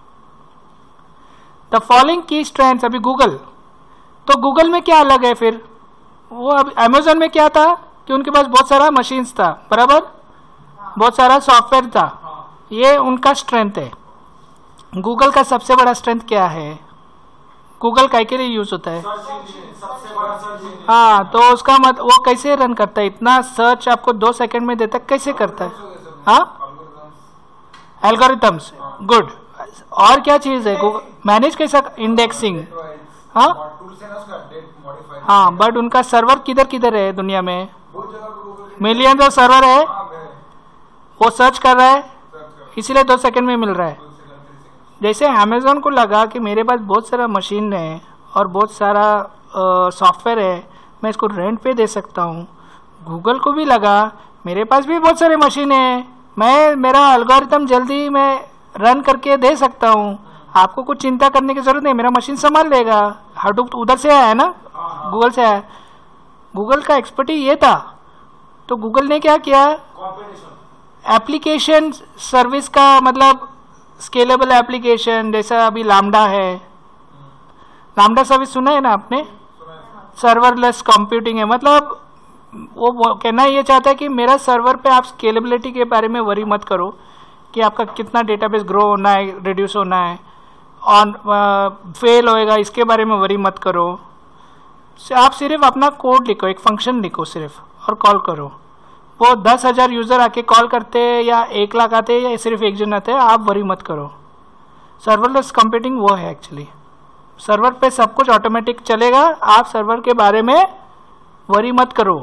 The following key strengths. अभी गूगल, तो गूगल में क्या अलग है फिर? वो अब अमेजोन में क्या था कि उनके पास बहुत सारा मशीन्स था, बराबर, बहुत सारा सॉफ्टवेयर था, ये उनका स्ट्रेंथ है। गूगल का सबसे बड़ा स्ट्रेंथ क्या है? गूगल काय के लिए यूज होता है? सर्च इंजन सबसे बड़ा सर्च इंजन। हाँ, तो उसका मत वो कैसे रन करता है? इतना सर्च आपको दो सेकंड में देता है, कैसे करता है? हाँ, एल्गोरिथम्स, गुड। और क्या चीज है? गूगल मैनेज कैसा? इंडेक्सिंग। हाँ हाँ, बट उनका सर्वर किधर किधर है दुनिया में? मिलियन ऑफ सर्वर है, वो सर्च कर रहा है, इसीलिए दो सेकंड में मिल रहा है। जैसे अमेज़ॉन को लगा कि मेरे पास बहुत सारा मशीन है और बहुत सारा सॉफ्टवेयर है, मैं इसको रेंट पे दे सकता हूँ। गूगल को भी लगा मेरे पास भी बहुत सारे मशीन है, मैं मेरा एल्गोरिथम जल्दी मैं रन करके दे सकता हूँ, आपको कुछ चिंता करने की जरूरत नहीं, मेरा मशीन संभाल लेगा। हाडूप उधर से आया है ना, गूगल से आया। गूगल का एक्सपर्टी ये था, तो गूगल ने क्या किया? एप्लीकेशन सर्विस का मतलब स्केलेबल एप्लीकेशन, जैसा अभी लामडा है, लामडा सर्विस सुना है ना आपने? सर्वरलेस कंप्यूटिंग है, मतलब वो, वो कहना ये चाहता है कि मेरा सर्वर पे आप स्केलेबिलिटी के बारे में वरी मत करो कि आपका कितना डेटाबेस ग्रो होना है, रिड्यूस होना है, ऑन फेल होएगा, इसके बारे में वरी मत करो। आप सिर्फ अपना कोड लिखो, एक फंक्शन लिखो सिर्फ, और कॉल करो। वो दस हजार यूज़र आके कॉल करते या एक लाख आते या सिर्फ एक जन आते, आप वरी मत करो। सर्वरलेस कंप्यूटिंग वो है एक्चुअली, सर्वर पे सब कुछ ऑटोमेटिक चलेगा, आप सर्वर के बारे में वरी मत करो।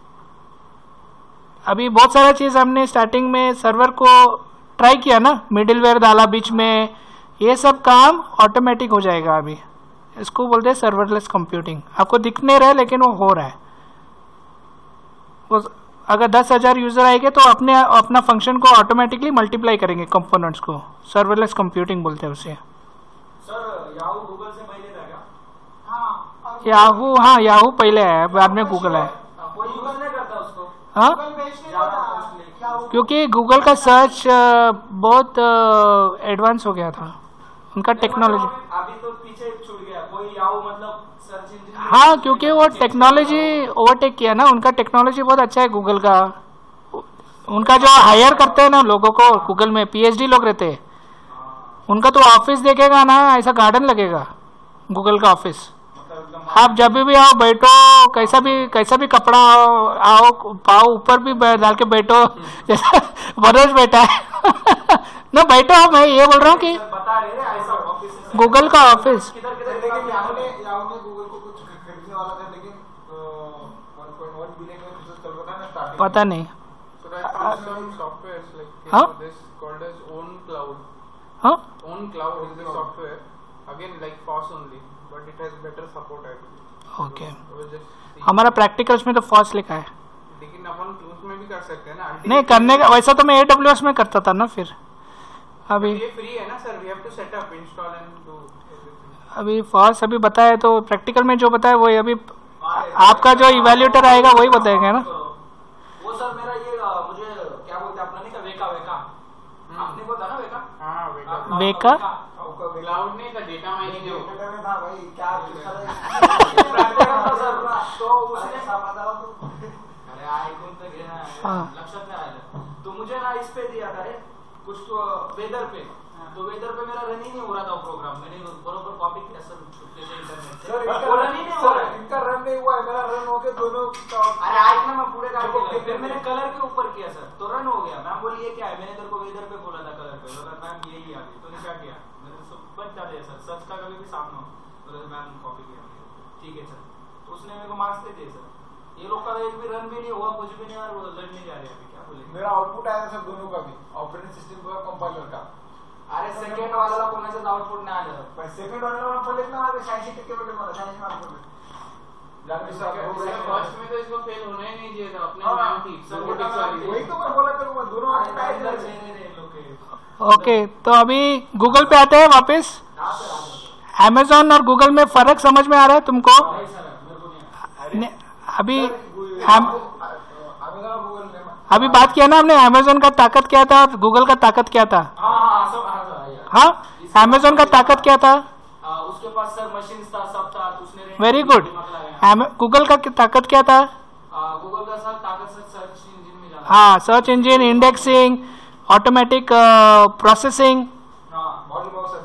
अभी बहुत सारा चीज़ हमने स्टार्टिंग में सर्वर को ट्राई किया ना, मिडिलवेयर डाला बीच में, ये सब काम ऑटोमेटिक हो जाएगा अभी। इसको बोलते हैं सर्वरलेस कंप्यूटिंग। आपको दिख नहीं रहा है लेकिन वो हो रहा है। वो अगर दस हजार यूजर आएंगे तो अपने अपना फंक्शन को ऑटोमेटिकली मल्टीप्लाई करेंगे कंपोनेंट्स को, सर्वरलेस कंप्यूटिंग बोलते हैं उसे। सर याहू गूगल से पहले था क्या? हाँ, याहू, हाँ याहू पहले है, बाद में गूगल है। कोई यूज नहीं करता उसको? हाँ, गूगल बेचने को था, Yahoo। क्योंकि गूगल का सर्च बहुत एडवांस हो गया था, उनका टेक्नोलॉजी। अभी तो पीछे छूट गया, कोई याहू मतलब सर्च इंजन। हाँ, क्योंकि वो टेक्नोलॉजी ओवरटेक किया ना, उनका टेक्नोलॉजी बहुत अच्छा है गूगल का। उनका जो हायर करते हैं ना लोगों को गूगल में, पीएचडी लोग रहते हैं, उनका तो ऑफिस देखेगा ना, ऐसा गार्डन लगेगा गूगल का ऑफिस। आप जब भी आओ बैठो, कैसा भी कैसा भी कपड़ा आओ, आओ पाओ ऊपर भी डाल के बैठो, जैसा मनोज बैठा है ना, बैठो। मैं ये बोल रहा हूँ कि बता रहे हैं ऐसा ऑफिस, गूगल का ऑफिस। किधर किधर लेकिन याहू ने याहू ने गूगल को कुछ खरीदने वाला था, लेकिन वन पॉइंट वन बिलियन में बिजनेस चल रहा था ना स्टार्टिंग। पता नहीं। So that comes from software like you Huh? know, this called as own cloud. हाँ, Own cloud is the software again like F O S only, but it has better support I believe. Okay. I was just seeing- हमारा practicals में तो FOSS लिखा है। लेकिन अपन उसमें भी कर सकते हैं ना। नहीं करने का, वैसा तो मैं एडब्ल्यूएस में करता था ना। फिर अभी ये फ्री है ना sir, we have to set up, install and do everything. अभी फॉस अभी बताया, तो प्रैक्टिकल में जो बताया वही अभी आपका जो इवैल्यूएटर आएगा वही बताएगा ना। वो सर मेरा ये अ, मुझे क्या बोलते हैं अपना नहीं का वेका वेका आपने बोला ना वेका। हाँ वेका वेका? क्लाउड नहीं था, डेटा माइनिंग है वो। था भाई क्या तो उसने अरे ऐकून तर घे ना, हाँ। लक्षात नाही आलं। तो मुझे ना इस पे दिया था रे कुछ तो वेदर पे, तो वेदर पे मेरा रन ही नहीं हो रहा था वो प्रोग्राम। मैंने बरोबर कॉपी किया सर छुट्टे से इंटरनेट से, वो रन ही नहीं हो रहा है। इनका रन नहीं हुआ है, मेरा रन हो गया दोनों का। अरे आज ना मैं पूरे का किया, फिर मैंने कलर के ऊपर किया सर, तो रन हो गया। मैम बोली ये क्या है, मैंने तेरे को वेदर पे बोला था कलर पे, बोला मैम यही आ गई। तूने क्या किया? मैंने सब बच जाते हैं सर, सर्च का कभी भी सामने हो, बोला मैम कॉपी किया, ठीक है सर। तो उसने मेरे को मार्क्स दे दिए सर। ये लोग का एक भी रन भी नहीं हुआ, कुछ भी नहीं, और वो लड़ नहीं जा रहे अभी, क्या बोलेंगे। मेरा आउटपुट आया था सर दोनों का भी, ऑपरेटिंग सिस्टम का कंपाइलर का। अरे सेकंड वाला कोणाचंच आउटपुट नाही आलं। पण सेकंड वाला पडले ना, अरे शहाऐंशी टक्के पडले मला, शहाऐंशी मार्क पडले। फर्स्ट में तो इसको फेल होना ही नहीं चाहिए था, अपने हाँ, मैम थी सब रोबोटिक्स लोग वाली। वही तो मैं बोला करूंगा, दोनों आउटपुट आए अंदर थे। चेहरे रे लोग के। ओके, तो अभी गूगल पे आते हैं वापस। हाँ सर, हाँ सर। अमेजोन और गूगल में फर्क समझ में आ रहा है तुमको? नहीं सर, मेरे को नहीं आया। ने- अभी हम हम अमेज़न गूगल ने अभी बात किया ना हमने, अमेजोन का ताकत क्या था और गूगल का ताकत क्या था। हाँ हाँ सब हाँ सर, यार। हाँ, अमेजोन का ताकत क्या था? आ, उसके पास सर मशीन था, सब था, तो उसने रेंट वेरी पे गुड। दिमाग लगाया। गूगल का ताकत क्या था? आ, गूगल का सर ताकत सर सर्च इंजन में जाना। हाँ, search engine, indexing, automatic processing. हाँ मॉडल बहुत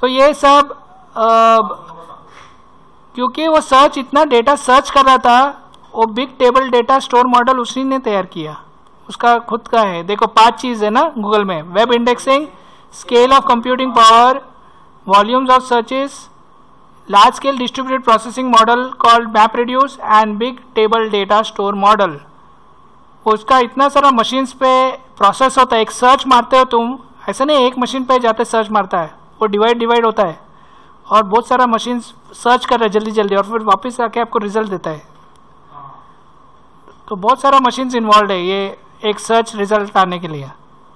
तो ये सब uh, क्योंकि वो सर्च इतना डेटा सर्च कर रहा था, वो big table data store model उसी ने तैयार किया, उसका खुद का है। देखो पांच चीज है ना गूगल में, web indexing, scale of computing power, volumes of searches, large scale distributed processing model called map reduce and big table data store model. उसका इतना सारा मशीन्स पे प्रोसेस होता है। एक सर्च मारते हो तुम, ऐसा नहीं एक मशीन पे जाते सर्च मारता है, वो डिवाइड डिवाइड होता है और बहुत सारा मशीन सर्च कर रहा है जल्दी जल्दी और फिर वापस आके आपको रिजल्ट देता है। तो बहुत सारा मशीन्स इन्वॉल्व है ये एक सर्च रिजल्ट आने के लिए।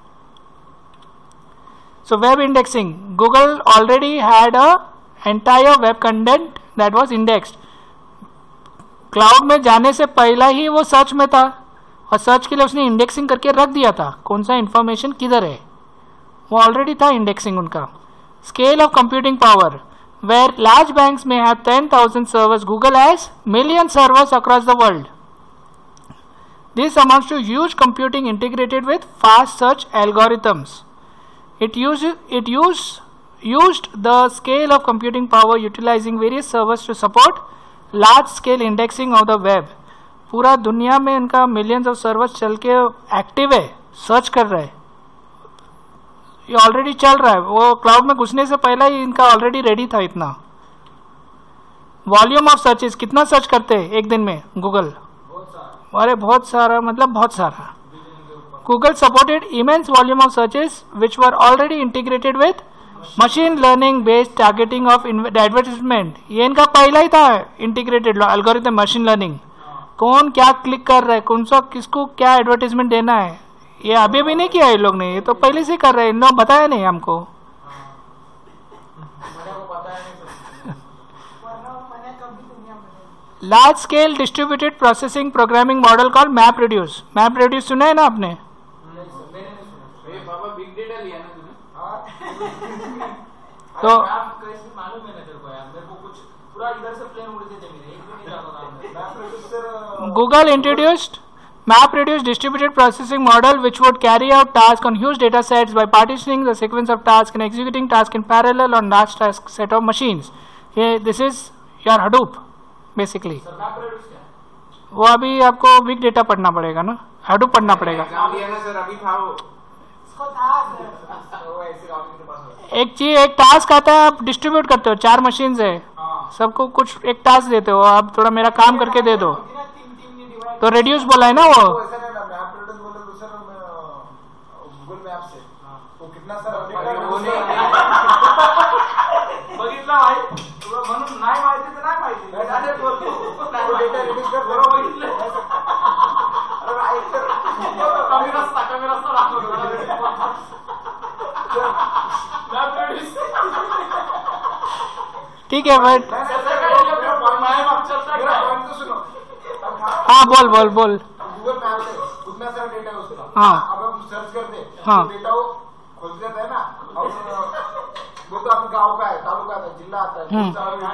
So web indexing, Google already had a entire web content that was indexed. Cloud में जाने से पहला ही वो सर्च में था और सर्च के लिए उसने इंडेक्सिंग करके रख दिया था, कौन सा इंफॉर्मेशन किधर है, वो ऑलरेडी था इंडेक्सिंग उनका। Scale of computing power, where large banks may have ten thousand servers, Google has million servers across the world. This amounts to huge computing integrated with fast search algorithms. It used it used used the scale of computing power utilizing various servers to support large scale indexing of the web. पूरा दुनिया में इनका millions of servers चल के active है, search कर रहे हैं, ये ऑलरेडी चल रहा है, वो क्लाउड में घुसने से पहले ही इनका ऑलरेडी रेडी था इतना। वॉल्यूम ऑफ सर्चेस, कितना सर्च करते हैं एक दिन में गूगल? अरे बहुत सारा, मतलब बहुत सारा। Google supported immense volume of searches which were already integrated with machine learning based targeting of advertisement. ये इनका पहला ही था इंटीग्रेटेड एल्गोरिथम मशीन लर्निंग, कौन क्या क्लिक कर रहा है, कौन सा किसको क्या एडवर्टाइजमेंट देना है, ये अभी भी नहीं किया ये लोग ने, ये तो पहले से कर रहे हैं, इन लोग बताया नहीं हमको। Large scale distributed processing programming model call map reduce. Map reduce सुना है ना आपने? बिग डेटा लिया ना तुमने? तो मालूम है ना तेरे को यार, मेरे को कुछ पूरा इधर से प्लेन उड़ देते मेरे, एक भी नहीं जाता था। Google introduced MapReduce distributed processing model which would carry out tasks on huge data sets by partitioning the sequence of tasks and executing tasks in parallel on large task set of machines. ये this is your Hadoop basically. Sir MapReduce क्या है? वो अभी आपको big data पढ़ना पड़ेगा ना, Hadoop पढ़ना पड़ेगा। एग्जाम दिया ना सर, अभी था वो। इसको था सर, वो ऐसे काम के पास होता एक चीज, एक टास्क आता है, आप डिस्ट्रीब्यूट करते हो, चार मशीन है, सबको कुछ एक टास्क देते हो, आप थोड़ा मेरा काम करके दे दो, तो रिड्यूस बोला है ना वो। वो ऐसा नहीं ना, मैप रिड्यूस बोले तो सर गूगल मैप से वो कितना सर बघितला भाई, तुला म्हणून नाही माहिती तर नाही माहिती, मी अरे बोलतो वो डेटा रिड्यूस कर बरोबर बघितलं, अरे ऐक तर कमी रस्ता कमी रस्ता दाखवतो ठीक है बट मेरा पॉइंट तो सुनो। हाँ बोल बोल बोल। गूगल मैप से उतना सारा डेटा है उसका। हाँ। अब हम सर्च करते हैं, हाँ। तो डेटा वो खोज देता है ना, और वो तो आपके गांव का है, तालुका आता है, जिला आता है,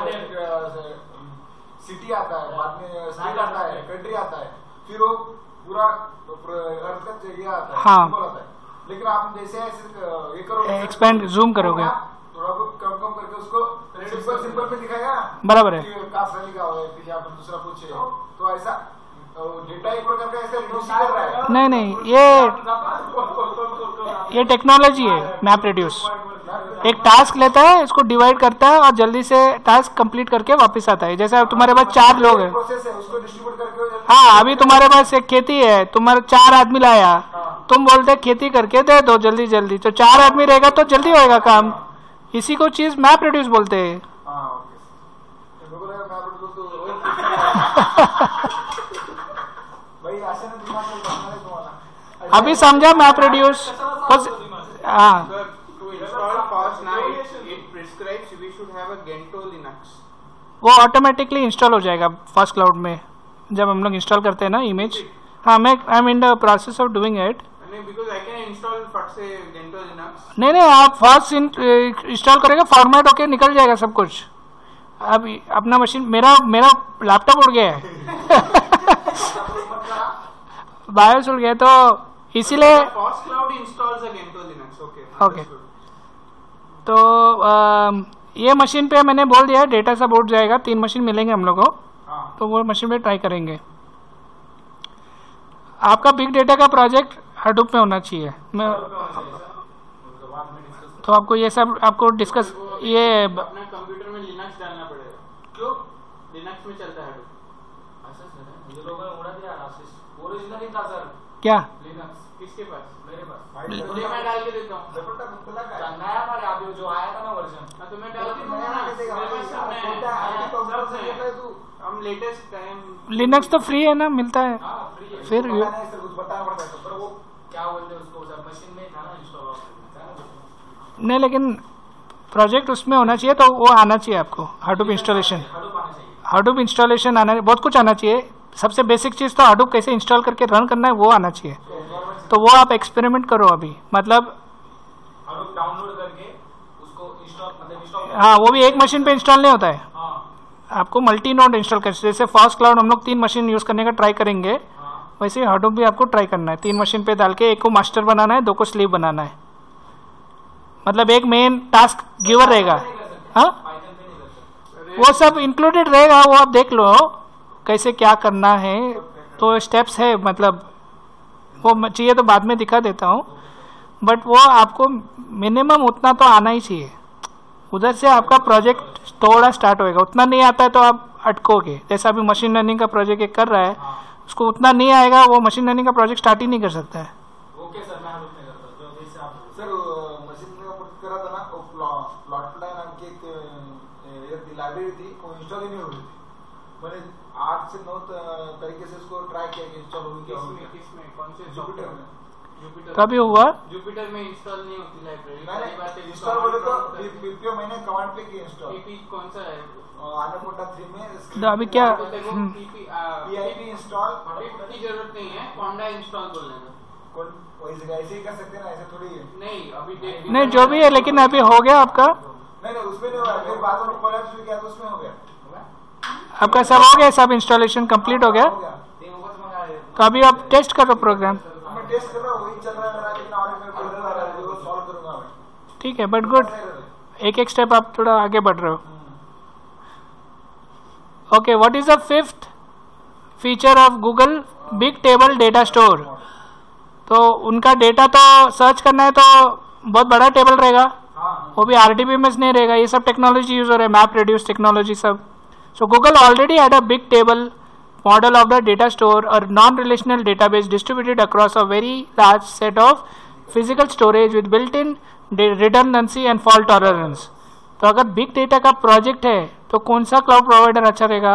सिटी आता है, बाद में स्टेट आता है, कंट्री आता है, फिर वो पूरा अर्थ का ये आता है, हाँ। सिंबल आता है। लेकिन आप जैसे ऐसे ये करोगे, एक्सपेंड जूम करोगे, थोड़ा बहुत कम कम करके उसको सिंपल सिंपल में दिखाएगा, बराबर है। कास्ट रैली का हो, फिर आप दूसरा कुछ है, तो ऐसा डेटा एक प्रकार का ऐसे रिड्यूस कर रहा है। नहीं नहीं, ये ये टेक्नोलॉजी है मैप रिड्यूस। एक टास्क लेता है, इसको डिवाइड करता है और जल्दी से टास्क कंप्लीट करके वापस आता है। जैसे अब तुम्हारे पास चार लोग हैं, प्रोसेस है, उसको डिस्ट्रीब्यूट करके। हाँ अभी तुम्हारे पास एक खेती है, तुम्हारे चार आदमी लाया, तुम बोलते खेती करके दे दो जल्दी जल्दी, तो चार आदमी रहेगा तो जल्दी होएगा काम, इसी को चीज मैप रिड्यूस बोलते हैं। हाँ, ओके। तो बोला मैप रिड्यूस तो भाई ऐसे ना दिमाग में बनना है तुम्हारा। अभी समझा मैप रिड्यूस? हाँ Sir, to install Fast Night, it prescribes we should have a Gentoo Linux. वो ऑटोमेटिकली इंस्टॉल हो जाएगा फास्ट क्लाउड में जब हम लोग इंस्टॉल करते हैं ना इमेज। हाँ मैं I am in the process of doing it. नहीं, because I can install फट से Gentoo Linux. नहीं नहीं, आप फास्ट इंस्टॉल करेंगे, फॉर्मेट होके निकल जाएगा सब कुछ। अब अपना मशीन, मेरा मेरा लैपटॉप उड़ गया है बायोस उड़ गया, तो इसीलिए Fast Cloud installs a Gentoo Linux. Okay. Okay. understood. तो आ, ये मशीन पे मैंने बोल दिया डेटा सब उठ जाएगा, तीन मशीन मिलेंगे हम लोग को, हाँ। तो वो मशीन पे ट्राई करेंगे। आपका बिग डेटा का प्रोजेक्ट हडूप में होना चाहिए। मैं तो आपको ये सब आपको डिस्कस ये अपना कंप्यूटर में लिनक्स डालना पड़ेगा। क्यों? लिनक्स में चलता है। अच्छा सर, ये लोगों ने उड़ा दिया आशीष। ओरिजिनल ही था सर क्या लिनक्स। किसके पास? मेरे पास। चलिए मैं डाल के देता हूँ। नया वाले अभी जो आया था ना वर्जन। हाँ तो मैं डाल के दूंगा ना। मेरे पास सब नया है। सब नया। हम लेटेस्ट टाइम लिनक्स तो फ्री है ना, मिलता है। हाँ फ्री है। फिर यू- पर वो क्या बोलते हैं उसको सर, मशीन में था ना इंस्टॉल। नहीं, लेकिन प्रोजेक्ट उसमें होना चाहिए, तो वो आना चाहिए आपको हाडूप इंस्टॉलेशन। हडूप आना चाहिए। हाडूप इंस्टॉलेशन आना, बहुत कुछ आना चाहिए। सबसे बेसिक चीज़ तो हाडूप कैसे इंस्टॉल करके रन करना है वो आना चाहिए। तो वो आप एक्सपेरिमेंट करो अभी, मतलब हडूप डाउनलोड करके उसको इंस्टॉल मतलब इंस्टॉल। हाँ, वो भी एक मशीन पे इंस्टॉल नहीं होता है, हाँ आपको मल्टी नोड इंस्टॉल कर, जैसे फास्ट क्लाउड हम लोग तीन मशीन यूज़ करने का ट्राई करेंगे, हाँ। वैसे ही हाडूप भी आपको ट्राई करना है। तीन मशीन पे डाल के एक को मास्टर बनाना है, दो को स्लीव बनाना है, मतलब एक मेन टास्क गिवर रहेगा। हाँ, पाइथन पे नहीं कर सकते। वो सब इंक्लूडेड रहेगा, वो आप देख लो कैसे क्या करना है। तो स्टेप्स है, मतलब वो म- चाहिए तो बाद में दिखा देता हूँ, बट वो आपको मिनिमम उतना तो आना ही चाहिए। उधर से आपका प्रोजेक्ट थोड़ा स्टार्ट होएगा, उतना नहीं आता है तो आप अटकोगे। जैसा अभी मशीन लर्निंग का प्रोजेक्ट एक कर रहा है, उसको उतना नहीं आएगा, वो मशीन लर्निंग का प्रोजेक्ट स्टार्ट ही नहीं कर सकता है। ओके सर, मैं हडूप में करता हूँ जो जैसे आप सर मशीन में आपण करत ना प्लॉट प्लान आणखी एक अ, एक लाइब्रेरी थी, वो इंस्टॉल ही नहीं हो रही थी। मैंने आठ से नौ त- तरीके से उसको ट्राई किया कि इंस्टॉल होगी क्या होगी। किसमें किसमें कौन से जुपिटर में जुपिटर कभी हुआ? जुपिटर में इंस्टॉल नहीं होती लाइब्रेरी। मैंने इंस्टॉल बोले तो पीपीओ मैंने कमांड पे की इंस्टॉल। पीपी कौन सा है? आनाकोंडा थ्री में तो अभी क्या- देखो हम्म। पीपी पीआईपी इंस्टॉल की जरूरत नहीं है, कोंडा इंस्टॉल बोलने दो। कौन वैसे ऐसे ही कर सकते हैं ना, ऐसे थोड़ी है। नहीं अभी देख नहीं, जो भी है, लेकिन अभी हो गया आपका, नहीं नहीं उसमें नहीं हुआ, फिर बाद में कोलैप्स भी किया तो उसमें हो गया। आपका सब हो गया, सब इंस्टॉलेशन कंप्लीट हो गया। हो गया। तो अभी आप टेस्ट करो प्रोग्राम, मैं टेस्ट कर रहा हूँ, वही चल रहा है मेरा, लेकिन और मैं बोल रहा है वो सॉल्व करूंगा मैं। ठीक है, बट गुड। एक एक स्टेप आप थोड़ा आगे बढ़ रहे हो। Okay, what is the fifth feature of Google big table data store? तो उनका डेटा तो सर्च करना है तो बहुत बड़ा टेबल रहेगा, हाँ वो भी आरडीबीएमएस नहीं रहेगा। ये सब टेक्नोलॉजी यूज हो रहा है, मैप रेड्यूस टेक्नोलॉजी सब। So Google already had a big table model of the data store, a non-relational database distributed across a very large set of physical storage with built-in redundancy and fault tolerance. तो अगर big data का project है तो कौन सा cloud provider अच्छा रहेगा?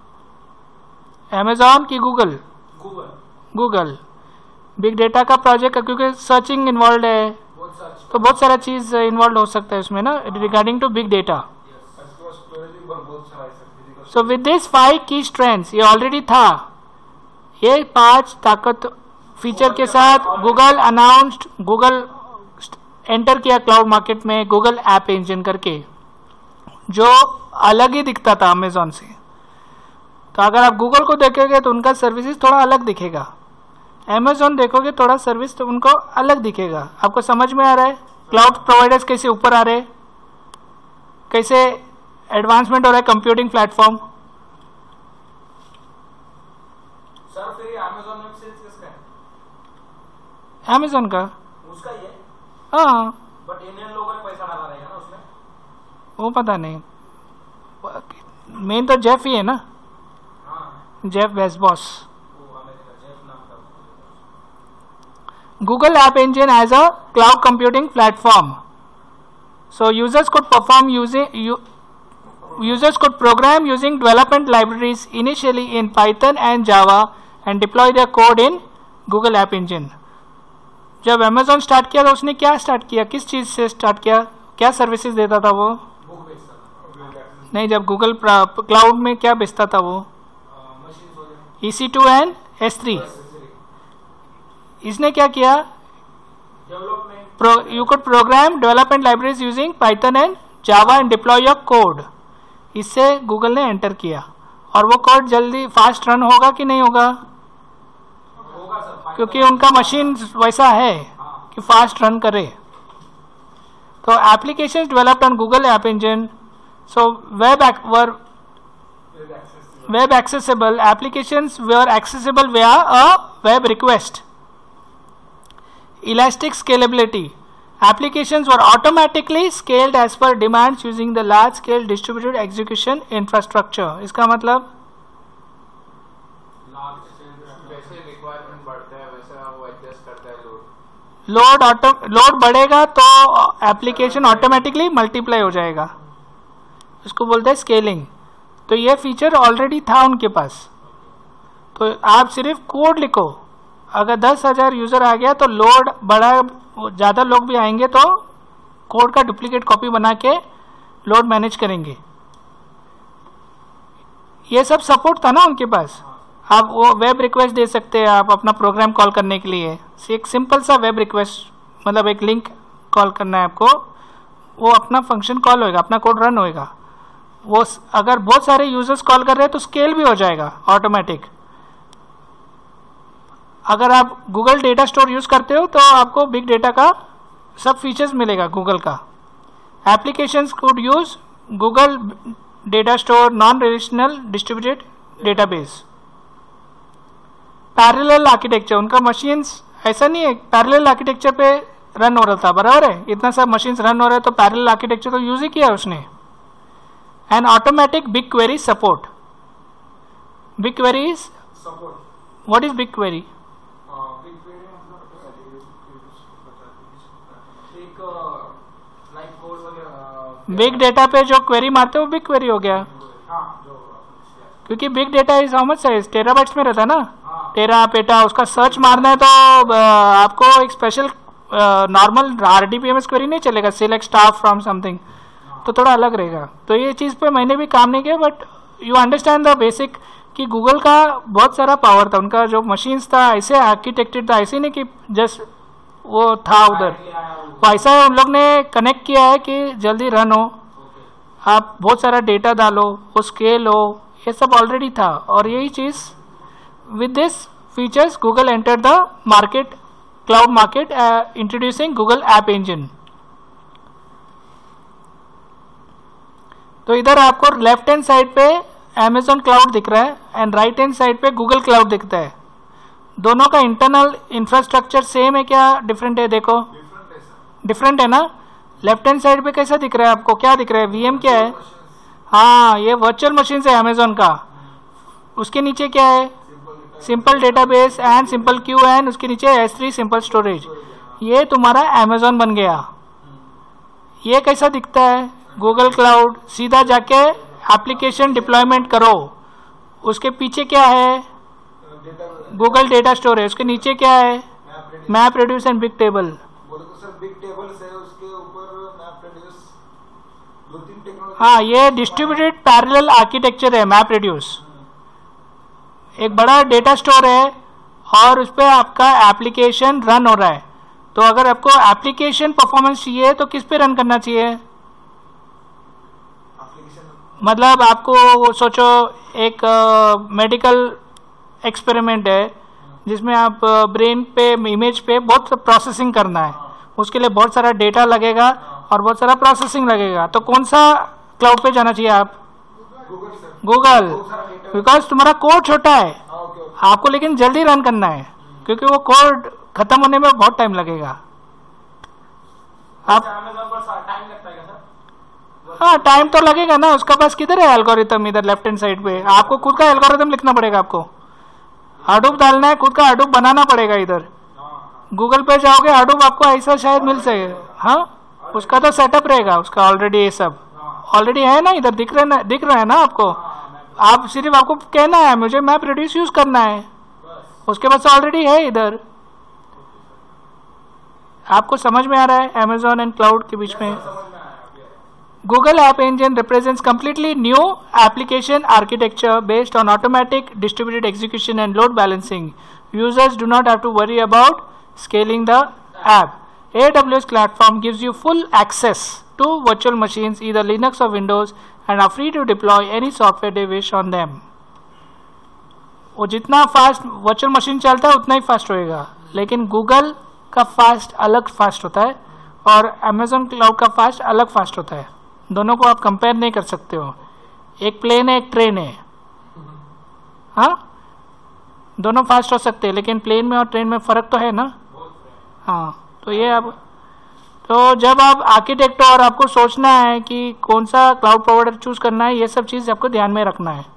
Amazon की Google? Google Google. Big data का प्रोजेक्ट क्योंकि सर्चिंग इन्वॉल्व है, बहुत सर्च तो बहुत सारा चीज इन्वॉल्व हो सकता है उसमें ना, रिगार्डिंग टू बिग डेटा। इसको स्टोरेज भी बहुत सारा है sir. So with this five key strengths, ये ऑलरेडी था, ये पांच ताकत फीचर के साथ गूगल अनाउंस्ड, गूगल एंटर किया क्लाउड मार्केट में गूगल ऐप इंजन करके, जो अलग ही दिखता था अमेजोन से। तो अगर आप गूगल को देखेंगे तो उनका सर्विसेज थोड़ा अलग दिखेगा, अमेजोन देखोगे थोड़ा सर्विस तो उनको अलग दिखेगा। आपको समझ में आ रहा है क्लाउड प्रोवाइडर्स कैसे ऊपर आ रहे हैं, कैसे एडवांसमेंट हो रहा है कंप्यूटिंग प्लेटफॉर्म। सर फिर ये अमेजोन वेब सेल्स किसका है? अमेजोन का? उसका ही है, हाँ, बट इंडियन लोगों ने पैसा डाला रहेगा ना उसमें। वो पता नहीं, मेन तो जेफ ही है ना, हाँ जेफ बेजोस। वो अमेरिका जेफ नाम का। Google App Engine as a cloud computing platform. So users could perform using you, users could program using development libraries initially in Python and Java and deploy their code in Google App Engine. जब Amazon start किया तो उसने क्या start किया, किस चीज़ से start किया, क्या सर्विसेज देता था वो? बुक बेचता था, नहीं, जब गूगल क्लाउड में क्या बेचता था वो? मशीन वगैरह। E C two and S three. इसने क्या किया? Development Pro, you could program development libraries using Python and Java and deploy your code. इससे गूगल ने एंटर किया, और वो कोड जल्दी फास्ट रन होगा कि नहीं होगा? होगा सर, क्योंकि उनका मशीन वैसा है कि फास्ट रन करे। तो applications developed on Google app engine, so web were web accessible applications were accessible via a web request. Elastic scalability, applications were automatically scaled as per demands using the large scale distributed execution infrastructure. इसका मतलब जैसे requirement बढ़ता है वैसा वो adjust करता है load load auto load बढ़ेगा तो एप्लीकेशन ऑटोमेटिकली मल्टीप्लाई हो जाएगा, इसको बोलते हैं स्केलिंग। तो ये फीचर ऑलरेडी था उनके पास, तो आप सिर्फ कोड लिखो, अगर दस हजार यूजर आ गया तो लोड बड़ा, ज़्यादा लोग भी आएंगे तो कोड का डुप्लीकेट कॉपी बना के लोड मैनेज करेंगे। ये सब सपोर्ट था ना उनके पास। आप वो वेब रिक्वेस्ट दे सकते हैं आप अपना प्रोग्राम कॉल करने के लिए, एक सिंपल सा वेब रिक्वेस्ट, मतलब एक लिंक कॉल करना है आपको, वो अपना फंक्शन कॉल होएगा, अपना कोड रन होएगा। वो अगर बहुत सारे यूजर्स कॉल कर रहे हैं तो स्केल भी हो जाएगा ऑटोमेटिक। अगर आप गूगल डेटा स्टोर यूज करते हो तो आपको बिग डेटा का सब फीचर्स मिलेगा गूगल का। Applications could use Google data store non relational distributed database. Parallel architecture, उनका मशीन्स ऐसा नहीं है पैरेलल आर्किटेक्चर पे रन हो रहा था, बराबर है, इतना सब मशीन्स रन हो रहे हैं तो पैरेलल आर्किटेक्चर तो यूज ही किया है उसने। And automatic big query support. Big query is support, what is big query? Big query एक लाइक कोड वगैरह, बिग डेटा पे जो क्वेरी मारते हो वो बिग क्वेरी हो गया, हाँ जो क्योंकि big data is how much size, terabytes में रहता है ना, टेरा पेटा, उसका सर्च मारना है तो आपको एक स्पेशल नॉर्मल आरडीपीएमएस क्वेरी नहीं चलेगा, सिलेक्ट स्टाफ फ्रॉम समथिंग, तो थोड़ा अलग रहेगा। तो ये चीज़ पे मैंने भी काम नहीं किया, but you understand the basic कि गूगल का बहुत सारा पावर था, उनका जो मशीन्स था ऐसे आर्किटेक्टेड था, ऐसे नहीं कि जस्ट वो था उधर, वो ऐसा है उन लोग ने कनेक्ट किया है कि जल्दी रन हो, आप बहुत सारा डेटा डालो, वो स्केल हो, ये सब ऑलरेडी था। और यही चीज़ with this features Google enter the market, cloud market, introducing Google app engine. तो इधर आपको लेफ्ट हैंड साइड पे अमेजोन क्लाउड दिख रहा है एंड राइट हैंड साइड पे गूगल क्लाउड दिखता है। दोनों का इंटरनल इंफ्रास्ट्रक्चर सेम है क्या डिफरेंट है? देखो डिफरेंट है ना। लेफ्ट हैंड साइड पे कैसा दिख रहा है आपको, क्या दिख रहा है? वीएम क्या है? हाँ, ये वर्चुअल मशीन है अमेजोन का। उसके नीचे क्या है? Simple database and simple queue and उसके नीचे एस थ्री सिंपल स्टोरेज। ये तुम्हारा अमेजोन बन गया। ये कैसा दिखता है? Google cloud. सीधा जाके एप्लीकेशन डिप्लॉयमेंट करो, उसके पीछे क्या है? Google data storage. उसके नीचे क्या है? Map reduce and big table. Big table से उसके ऊपर मैप रेड्यूस, दो तीन टेक्नोलॉजी। हाँ, ये डिस्ट्रीब्यूटेड पैरेलल आर्किटेक्चर है मैप रेड्यूस। एक बड़ा डेटा स्टोर है और उस पर आपका एप्लीकेशन रन हो रहा है। तो अगर आपको एप्लीकेशन परफॉर्मेंस चाहिए तो किस पे रन करना चाहिए? मतलब आपको सोचो एक मेडिकल एक्सपेरिमेंट है जिसमें आप ब्रेन पे इमेज पे बहुत प्रोसेसिंग करना है, उसके लिए बहुत सारा डेटा लगेगा और बहुत सारा प्रोसेसिंग लगेगा। तो कौन सा क्लाउड पे जाना चाहिए आप? गूगल, बिकॉज तुम्हारा कोड छोटा है आपको, लेकिन जल्दी रन करना है क्योंकि वो कोड खत्म होने में बहुत टाइम लगेगा। आप हाँ, टाइम तो लगेगा ना। उसका पास किधर है एल्गोरिथम? इधर लेफ्ट हैंड साइड पे आपको खुद का एल्गोरिथम लिखना पड़ेगा। आपको हडूप डालना है, खुद का हडूप बनाना पड़ेगा। इधर गूगल पे जाओगे हडूप आपको ऐसा शायद मिल सके। हाँ, उसका तो सेटअप रहेगा उसका ऑलरेडी। ये सब ऑलरेडी है ना, इधर दिख रहा है, दिख रहा है ना आपको। आप सिर्फ आपको कहना है मुझे मैप रेड्यूस यूज करना है, उसके बाद से ऑलरेडी है इधर। आपको समझ में आ रहा है अमेजोन एंड क्लाउड के बीच में? Google App Engine represents completely new application architecture based on automatic distributed execution and load balancing. Users do not have to worry about scaling the app. A W S platform gives you full access to virtual machines, either Linux or Windows, and are free to deploy any software they wish on them. वो जितना fast virtual machine चलता है उतना ही fast होएगा, लेकिन Google का fast अलग fast होता है और अमेजोन क्लाउड का फास्ट अलग फास्ट होता है, दोनों को आप कंपेयर नहीं कर सकते हो। एक प्लेन है एक ट्रेन है, हाँ दोनों फास्ट हो सकते हैं, लेकिन प्लेन में और ट्रेन में फ़र्क तो है ना। हाँ तो ये अब तो जब आप आर्किटेक्ट हो और आपको सोचना है कि कौन सा क्लाउड प्रोवाइडर चूज करना है, ये सब चीज़ आपको ध्यान में रखना है।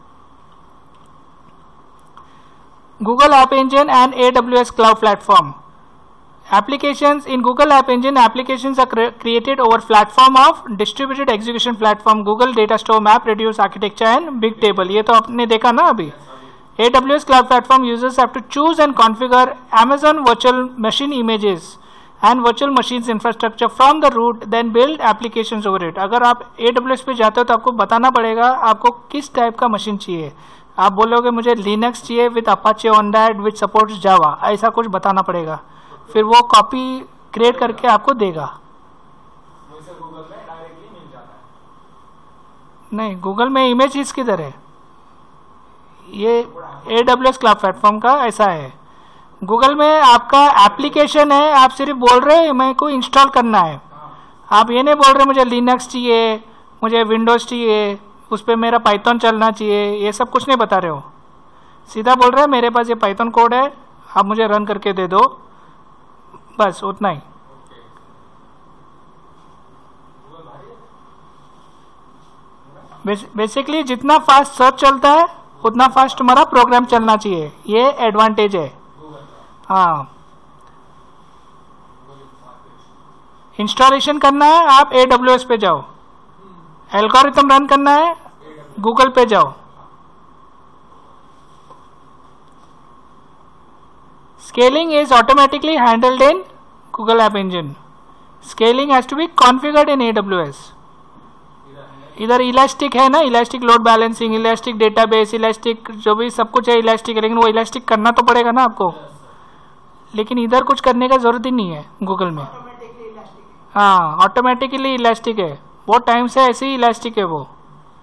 Google App Engine and A W S Cloud Platform. Applications in Google App Engine, applications are cre created over platform of distributed execution platform, Google Data Store, MapReduce architecture and Big Table. ये तो आपने देखा ना अभी। A W S Cloud Platform users have to choose and configure Amazon virtual machine images and virtual machines infrastructure from the root, then build applications over it. अगर आप A W S पे जाते हो तो आपको बताना पड़ेगा आपको किस टाइप का मशीन चाहिए। आप बोलोगे मुझे लिनक्स चाहिए with Apache on that with supports Java, ऐसा कुछ बताना पड़ेगा, फिर वो कॉपी क्रिएट करके आपको देगा। गूगल में डायरेक्टली मिल जाता है। नहीं, गूगल में इमेज ही किधर है, ये A W S cloud platform का ऐसा है। गूगल में आपका एप्लीकेशन है, आप सिर्फ बोल रहे हैं मेरे को इंस्टॉल करना है, आप ये नहीं बोल रहे मुझे लिनक्स चाहिए, मुझे विंडोज़ चाहिए, उस पर मेरा पाइथन चलना चाहिए, ये सब कुछ नहीं बता रहे हो, सीधा बोल रहे हैं मेरे पास ये पाइथन कोड है, आप मुझे रन करके दे दो, बस उतना ही। बेसिकली जितना फास्ट सर्च चलता है उतना फास्ट हमारा प्रोग्राम चलना चाहिए, ये एडवांटेज है। हाँ, इंस्टॉलेशन करना है आप A W S पे जाओ, एल्गोरिथम रन करना है गूगल पे जाओ। Scaling is automatically handled in Google app engine, scaling has to be configured in A W S। इधर इलास्टिक है ना, elastic load balancing, elastic database, elastic जो भी सब कुछ है इलास्टिक है, लेकिन वो इलास्टिक करना तो पड़ेगा ना आपको, लेकिन इधर कुछ करने का जरूरत ही नहीं है गूगल में। हाँ ऑटोमेटिकली इलास्टिक है, बहुत टाइम से ऐसे ही इलास्टिक है वो।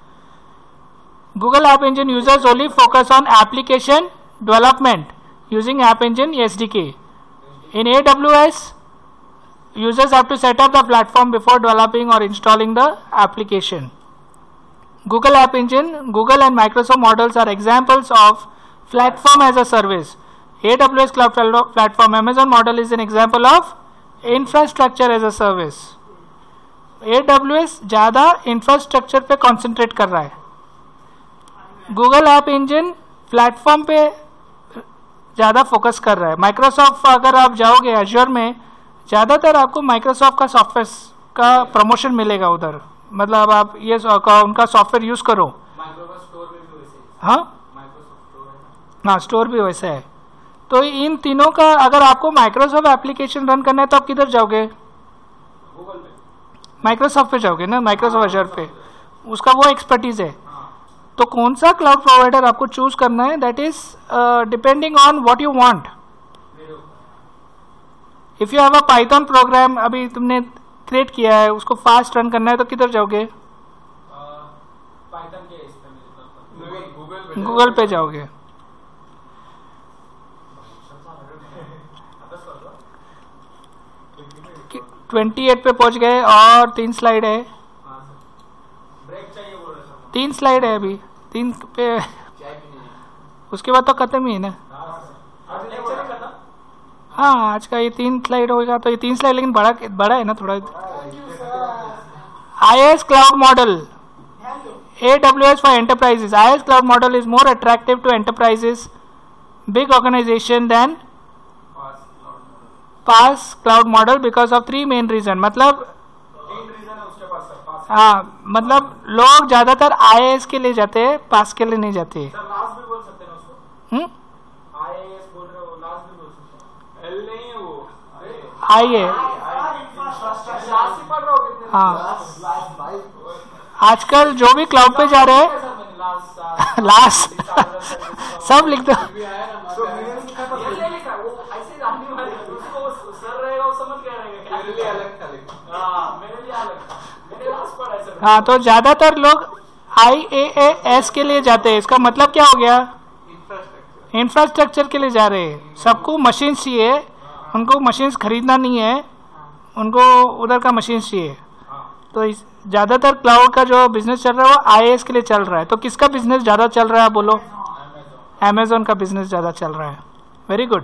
Google app engine users only focus on application development using app engine S D K। In A W S users have to set up the platform before developing or installing the application. Google App Engine, Google and Microsoft models are examples of platform as a service. A W S Cloud Platform, Amazon model is an example of infrastructure as a service. A W S ज़्यादा infrastructure पे concentrate कर रहा है, Google app engine platform पे ज़्यादा focus कर रहा है। माइक्रोसॉफ्ट अगर आप जाओगे एज्योर में, ज़्यादातर आपको माइक्रोसॉफ्ट का सॉफ्टवेयर का प्रमोशन मिलेगा उधर, मतलब आप ये उनका सॉफ्टवेयर यूज़ करो। माइक्रोसॉफ्ट स्टोर में भी वैसे ही। हाँ माइक्रोसॉफ्ट स्टोर है, हाँ स्टोर भी वैसा है। तो इन तीनों का अगर आपको माइक्रोसॉफ्ट एप्लीकेशन रन करना है तो आप किधर जाओगे, गूगल पे, माइक्रोसॉफ्ट पे जाओगे ना, माइक्रोसॉफ्ट एज्योर पे, उसका वो एक्सपर्टीज है। तो कौन सा क्लाउड प्रोवाइडर आपको चूज करना है, that is depending on what you want. If you have a Python program अभी तुमने क्रिएट किया है, उसको फास्ट रन करना है तो किधर जाओगे, पाइथन के इस पे मेरे गूगल गूगल पे जाओगे। ट्वेंटी एट पे पहुंच गए और तीन स्लाइड है, ब्रेक चाहिए बोल रहे सर। तीन स्लाइड है अभी, तीन पे उसके बाद तो खत्म ही है ना। आज लेक्चर नहीं करना। हाँ आज का ये तीन स्लाइड होगा, तो ये तीन स्लाइड लेकिन बड़ा बड़ा है ना थोड़ा। I I S Cloud Model, A W S for enterprises. I I S Cloud Model is more attractive to enterprises, big organization than PaaS Cloud Model because of three main reason. मतलब तीन reason है उसके पास sir, पास। हाँ मतलब लोग ज्यादातर I A S के लिए जाते हैं, पास के लिए नहीं जाते। सर लास्ट भी बोल सकते हैं उसको, हम्म I A S बोल रहे हो, लास्ट भी बोल सकते हैं। एल नहीं है वो, आई है। लास्ट ही पढ़ रहा हो कितने? हाँ आजकल जो भी क्लाउड पे जा रहे हैं सर मैंने लास्ट लास्ट सब लिख दो। ये ले लिखा वो ऐसे आदमी वाले उसको सर रहेगा वो समझ गया रहेगा मेरे लिए अलग था लेकिन। हाँ मेरे लिए अलग था, मैंने लास्ट पढ़ा है सर। हाँ तो ज्यादातर लोग I A S के लिए जाते हैं, इसका मतलब क्या हो गया, इंफ्रास्ट्रक्चर इंफ्रास्ट्रक्चर के लिए जा रहे हैं। सबको मशीन चाहिए, उनको मशीन्स खरीदना नहीं है, उनको उधर का मशीन चाहिए। तो इस ज़्यादातर क्लाउड का जो बिजनेस चल रहा है वो आई ए एस के लिए चल रहा है। तो किसका बिजनेस ज़्यादा चल रहा है बोलो? अमेजोन का बिजनेस ज़्यादा चल रहा है। Very good.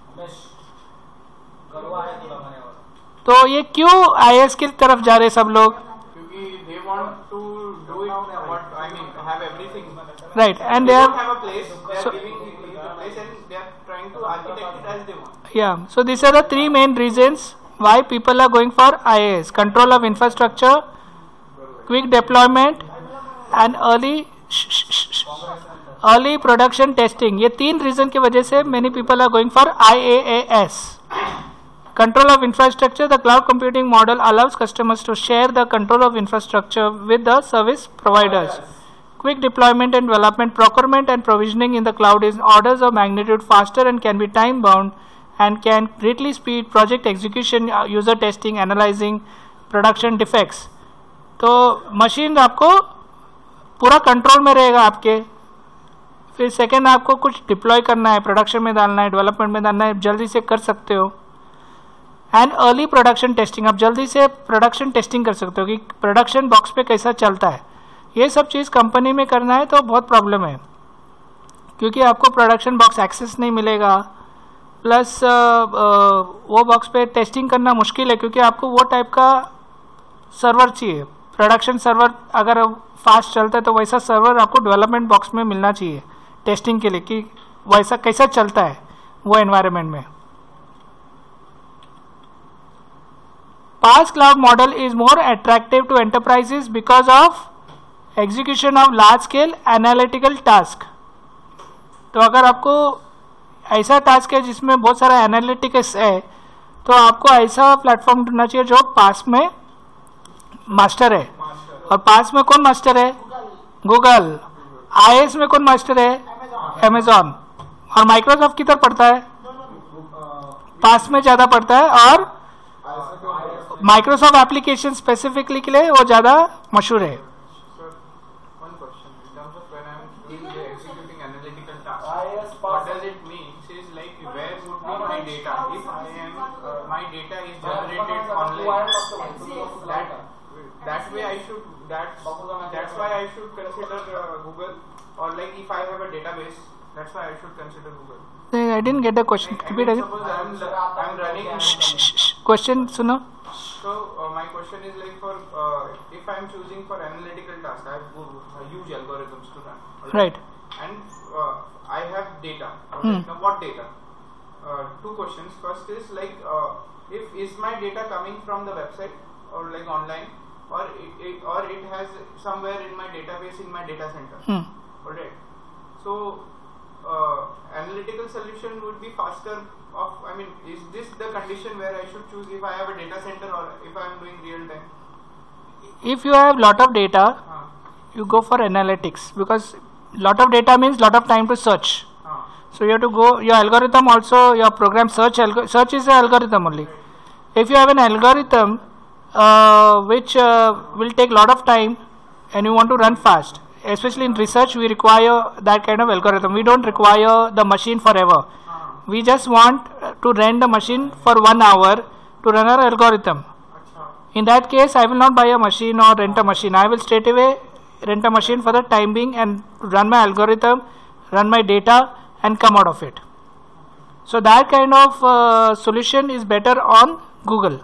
तो ये क्यों आई ए एस की तरफ जा रहे सब लोग? क्योंकि they want to do it what I mean have everything. Right, and they They are don't have a place. They are so- giving the place and they are trying to architect it as they want. yeah. So these are the three main reasons why people are going for I A S: control of infrastructure, quick deployment, and early early production testing. ये तीन reason की वजह से many people are going for I A S. Control of infrastructure. The cloud computing model allows customers to share the control of infrastructure with the service providers. Quick deployment and development, procurement and provisioning in the cloud is orders of magnitude faster and can be time bound and can greatly speed project execution, uh, user testing, analyzing, production defects. तो machine आपको पूरा control में रहेगा आपके। फिर second, आपको कुछ deploy करना है, प्रोडक्शन में डालना है, डेवलपमेंट में डालना है, जल्दी से कर सकते हो। एंड अर्ली प्रोडक्शन टेस्टिंग, आप जल्दी से प्रोडक्शन टेस्टिंग कर सकते हो कि प्रोडक्शन बॉक्स पे कैसा चलता है। ये सब चीज़ कंपनी में करना है तो बहुत प्रॉब्लम है, क्योंकि आपको प्रोडक्शन बॉक्स एक्सेस नहीं मिलेगा, प्लस वो बॉक्स पे टेस्टिंग करना मुश्किल है, क्योंकि आपको वो टाइप का सर्वर चाहिए। प्रोडक्शन सर्वर अगर फास्ट चलता है तो वैसा सर्वर आपको डेवलपमेंट बॉक्स में मिलना चाहिए टेस्टिंग के लिए, कि वैसा कैसा चलता है वो एनवायरनमेंट में। PaaS cloud model is more attractive to enterprises because of execution of large scale analytical task. तो अगर आपको ऐसा टास्क है जिसमें बहुत सारा एनालिटिक्स है, तो आपको ऐसा प्लेटफॉर्म ढूंढना चाहिए जो पास में मास्टर है। और पास में कौन मास्टर है? गूगल। आई ए एस में कौन मास्टर है? अमेजॉन। और माइक्रोसॉफ्ट किधर पड़ता है? पास में ज़्यादा पड़ता है, और माइक्रोसॉफ्ट एप्लीकेशन स्पेसिफिकली के लिए वो ज़्यादा मशहूर है। Sir, one question. In terms of when I'm doing the executing analytical task, what does it mean? It says like where would be my data? If I am, uh, my data is generated online, that that way I should, that's, that's why I should consider uh, Google, or like if I have a database, that's why I should consider Google. I didn't get the question. I Repeat mean, again. suppose I'm, I'm running. Question सुनो। So uh, my question is like for uh, if I'm choosing for analytical task, I have uh, huge algorithms to run. alright? Right. And uh, I have data. alright? Hmm. Now what data? Uh, two questions. First is like uh, if is my data coming from the website or like online, or it, it or it has somewhere in my database in my data center. Hmm. Alright. So uh, analytical solution would be faster. Of I mean, is this the condition where I should choose if I have a data center or if I am doing real time? If you have lot of data, Uh, you go for analytics, because lot of data means lot of time to search. uh, So you have to go, your algorithm also, your program search, algo search is an algorithm only. If you have an algorithm uh, which uh, will take lot of time and you want to run fast, especially in research we require that kind of algorithm. We don't require the machine forever. We just want to rent the machine for one hour to run our algorithm. acha. In that case, I will not buy a machine or rent a machine. I will straight away rent a machine for the time being and run my algorithm, run my data and come out of it. So that kind of uh, solution is better on Google.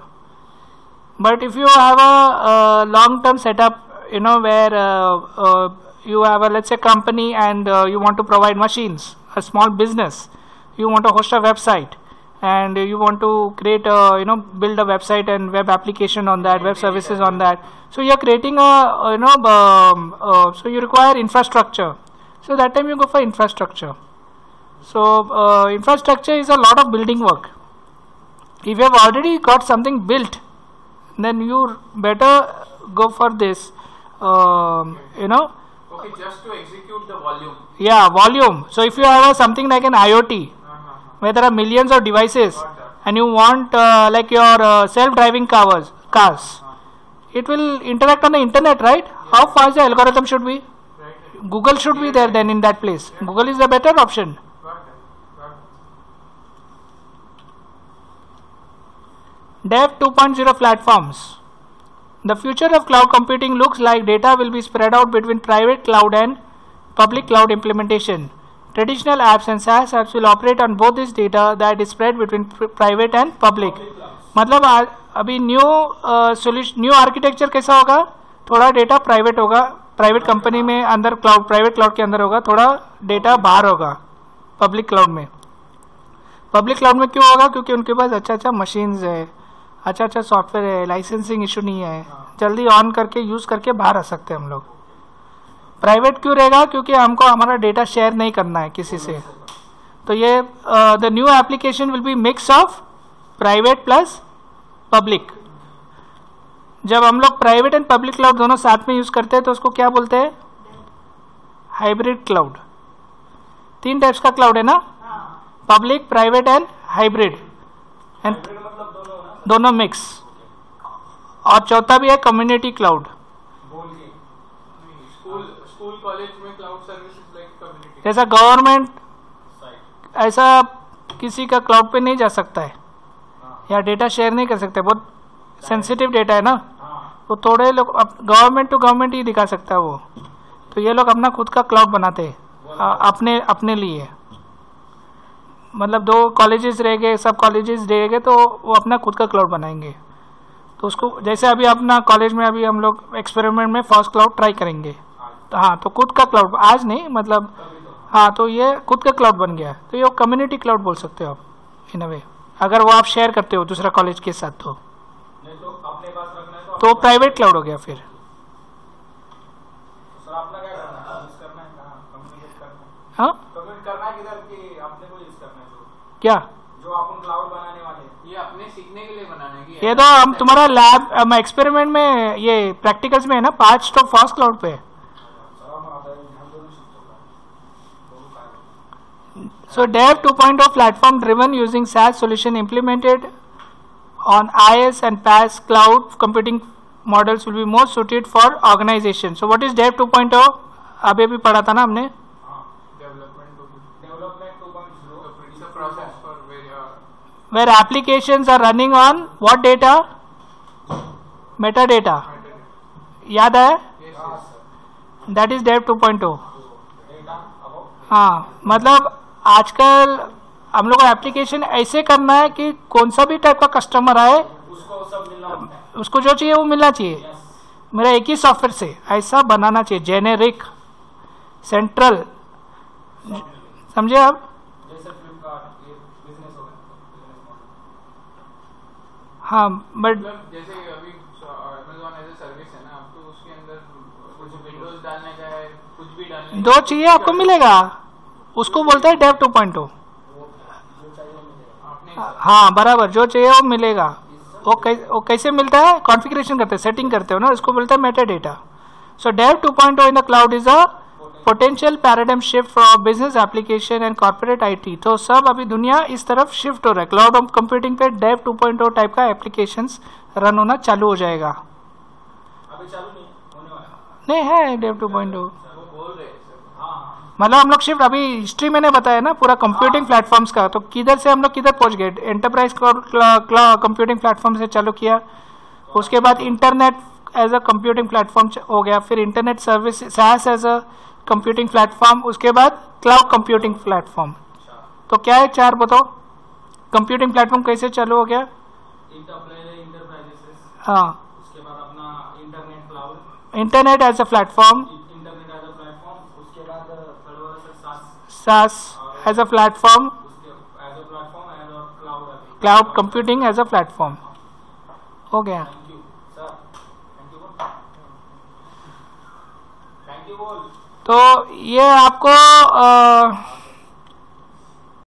But if you have a, uh long-term setup, you know, where uh, uh, you have a, let's say, company and uh, you want to provide machines, a small business, you want to host a website and you want to create a, you know, build a website and web application on that, web services on that. So you are creating a, you know, um, uh, so you require infrastructure. So that time you go for infrastructure. So uh, infrastructure is a lot of building work. If you have already got something built, then you better go for this, um, you know. Okay, just to execute the volume. Yeah, volume. So if you have a, something like an IoT, Uh-huh. where there are millions of devices, Got that. and you want uh, like your uh, self-driving cars, cars, it will interact on the internet, right? How fast the algorithm should be? Right. right. Google should be there then in that place. Google is the better option. Got that. Got that. Dev two point oh platforms. The future of cloud computing looks like data will be spread out between private cloud and public cloud implementation. Traditional apps and SaaS apps will operate on both this data that is spread between private and public. मतलब अभी new solution new architecture कैसा होगा, थोड़ा data private होगा, private company में अंदर cloud private cloud के अंदर होगा, थोड़ा डेटा बाहर होगा पब्लिक क्लाउड में. पब्लिक क्लाउड में क्यों होगा? क्योंकि उनके पास अच्छा अच्छा मशीन्स है, अच्छा अच्छा सॉफ्टवेयर है, लाइसेंसिंग इशू नहीं है, जल्दी ऑन करके यूज करके बाहर आ सकते हैं हम लोग. प्राइवेट क्यों रहेगा? क्योंकि हमको हमारा डेटा शेयर नहीं करना है किसी से. तो ये the new application will be mix of private plus public. जब हम लोग प्राइवेट एंड पब्लिक क्लाउड दोनों साथ में यूज करते हैं तो उसको क्या बोलते हैं? Hybrid cloud. तीन टाइप्स का क्लाउड है ना, public, private and hybrid. And दोनों मिक्स. और चौथा भी है कम्युनिटी क्लाउड. स्कूल कॉलेज में क्लाउड सर्विसेज लाइक कम्युनिटी. जैसा गवर्नमेंट ऐसा किसी का क्लाउड पे नहीं जा सकता है या डेटा शेयर नहीं कर सकते, बहुत सेंसिटिव डेटा है ना, वो थोड़े लोग गवर्नमेंट टू गवर्नमेंट ही दिखा सकता है वो. तो ये लोग अपना खुद का क्लाउड बनाते हैं अपने अपने लिए. मतलब दो कॉलेजेस रह गए, सब कॉलेजेस रह गए तो वो अपना खुद का क्लाउड बनाएंगे. तो उसको जैसे अभी अपना कॉलेज में अभी हम लोग एक्सपेरिमेंट में फर्स्ट क्लाउड ट्राई करेंगे. तो हाँ, तो खुद का क्लाउड आज नहीं, मतलब हाँ, तो ये खुद का क्लाउड बन गया. तो ये कम्युनिटी क्लाउड बोल सकते हो आप इन अ वे, अगर वो आप शेयर करते हो दूसरा कॉलेज के साथ. तो नहीं तो अपने पास रखना है तो प्राइवेट क्लाउड हो गया. फिर सर अपना क्या करना है? यूज करना है कहाँ? कम्युनिकेट करना है. हाँ, कम्युनिकेट करना है किधर कि अपने को यूज करना है? तो क्या जो अपन क्लाउड बनाने वाले हैं, ये अपने सीखने के लिए बनाने की. ये तो हम तुम्हारा लैब एक्सपेरिमेंट में ये प्रैक्टिकल्स में है ना, पांच तो फर्स्ट क्लाउड पे. So Dev two point oh platform driven using SaaS solution implemented on IaaS and PaaS cloud computing models will be more suited for organization. So what is Dev two point oh? अभी अभी पढ़ा था ना हमने. Development two point oh. It's a process for where, where applications are running on what data? Metadata. याद है? That is Dev two point oh. हाँ, मतलब आजकल हम लोग को एप्लीकेशन ऐसे करना है कि कौन सा भी टाइप का कस्टमर आए उसको सब मिलना होता है. उसको जो चाहिए वो मिलना चाहिए. Yes. मेरा एक ही सॉफ्टवेयर से ऐसा बनाना चाहिए, जेनेरिक, सेंट्रल. समझे आप? जैसे फ्लिपकार्ट ये बिजनेस हो गया. हाँ, बट मतलब जैसे अभी अमेज़न एज ए सर्विस है ना, आपको उसके अंदर कुछ विंडोज डालने का है, कुछ भी डालने दो चाहिए आपको मिलेगा. उसको बोलते हैं डेव टू पॉइंट oh. हाँ बराबर, जो चाहिए वो मिलेगा. वो, कै, वो कैसे मिलता है? कॉन्फ़िगरेशन करते हैं, सेटिंग करते हो ना, इसको बोलते हैं meta data. So Dev two point oh in the cloud is a potential paradigm shift for business application and corporate IT. तो सब अभी दुनिया इस तरफ शिफ्ट हो रहा है. क्लाउड ऑफ कंप्यूटिंग पे Dev two point oh type का एप्लीकेशंस रन होना चालू हो जाएगा. अभी चालू नहीं होने वाला. नहीं है डेव टू पॉइंट oh. वो बोल रहे हैं. हाँ मतलब हम लोग शिफ्ट अभी हिस्ट्री मैंने बताया ना पूरा कंप्यूटिंग प्लेटफॉर्म्स का. तो किधर से हम लोग किधर पहुंच गए? एंटरप्राइज कंप्यूटिंग प्लेटफॉर्म से चालू किया, उसके बाद internet as a computing platform हो गया, फिर internet service SaaS as a computing platform, उसके बाद क्लाउड कंप्यूटिंग प्लेटफॉर्म. तो क्या है चार बताओ? कंप्यूटिंग प्लेटफॉर्म कैसे चालू हो गया? हाँ, उसके बाद अपना internet cloud, internet as a platform, SaaS as a platform, cloud computing as a platform. हो गया. तो ये आपको आ,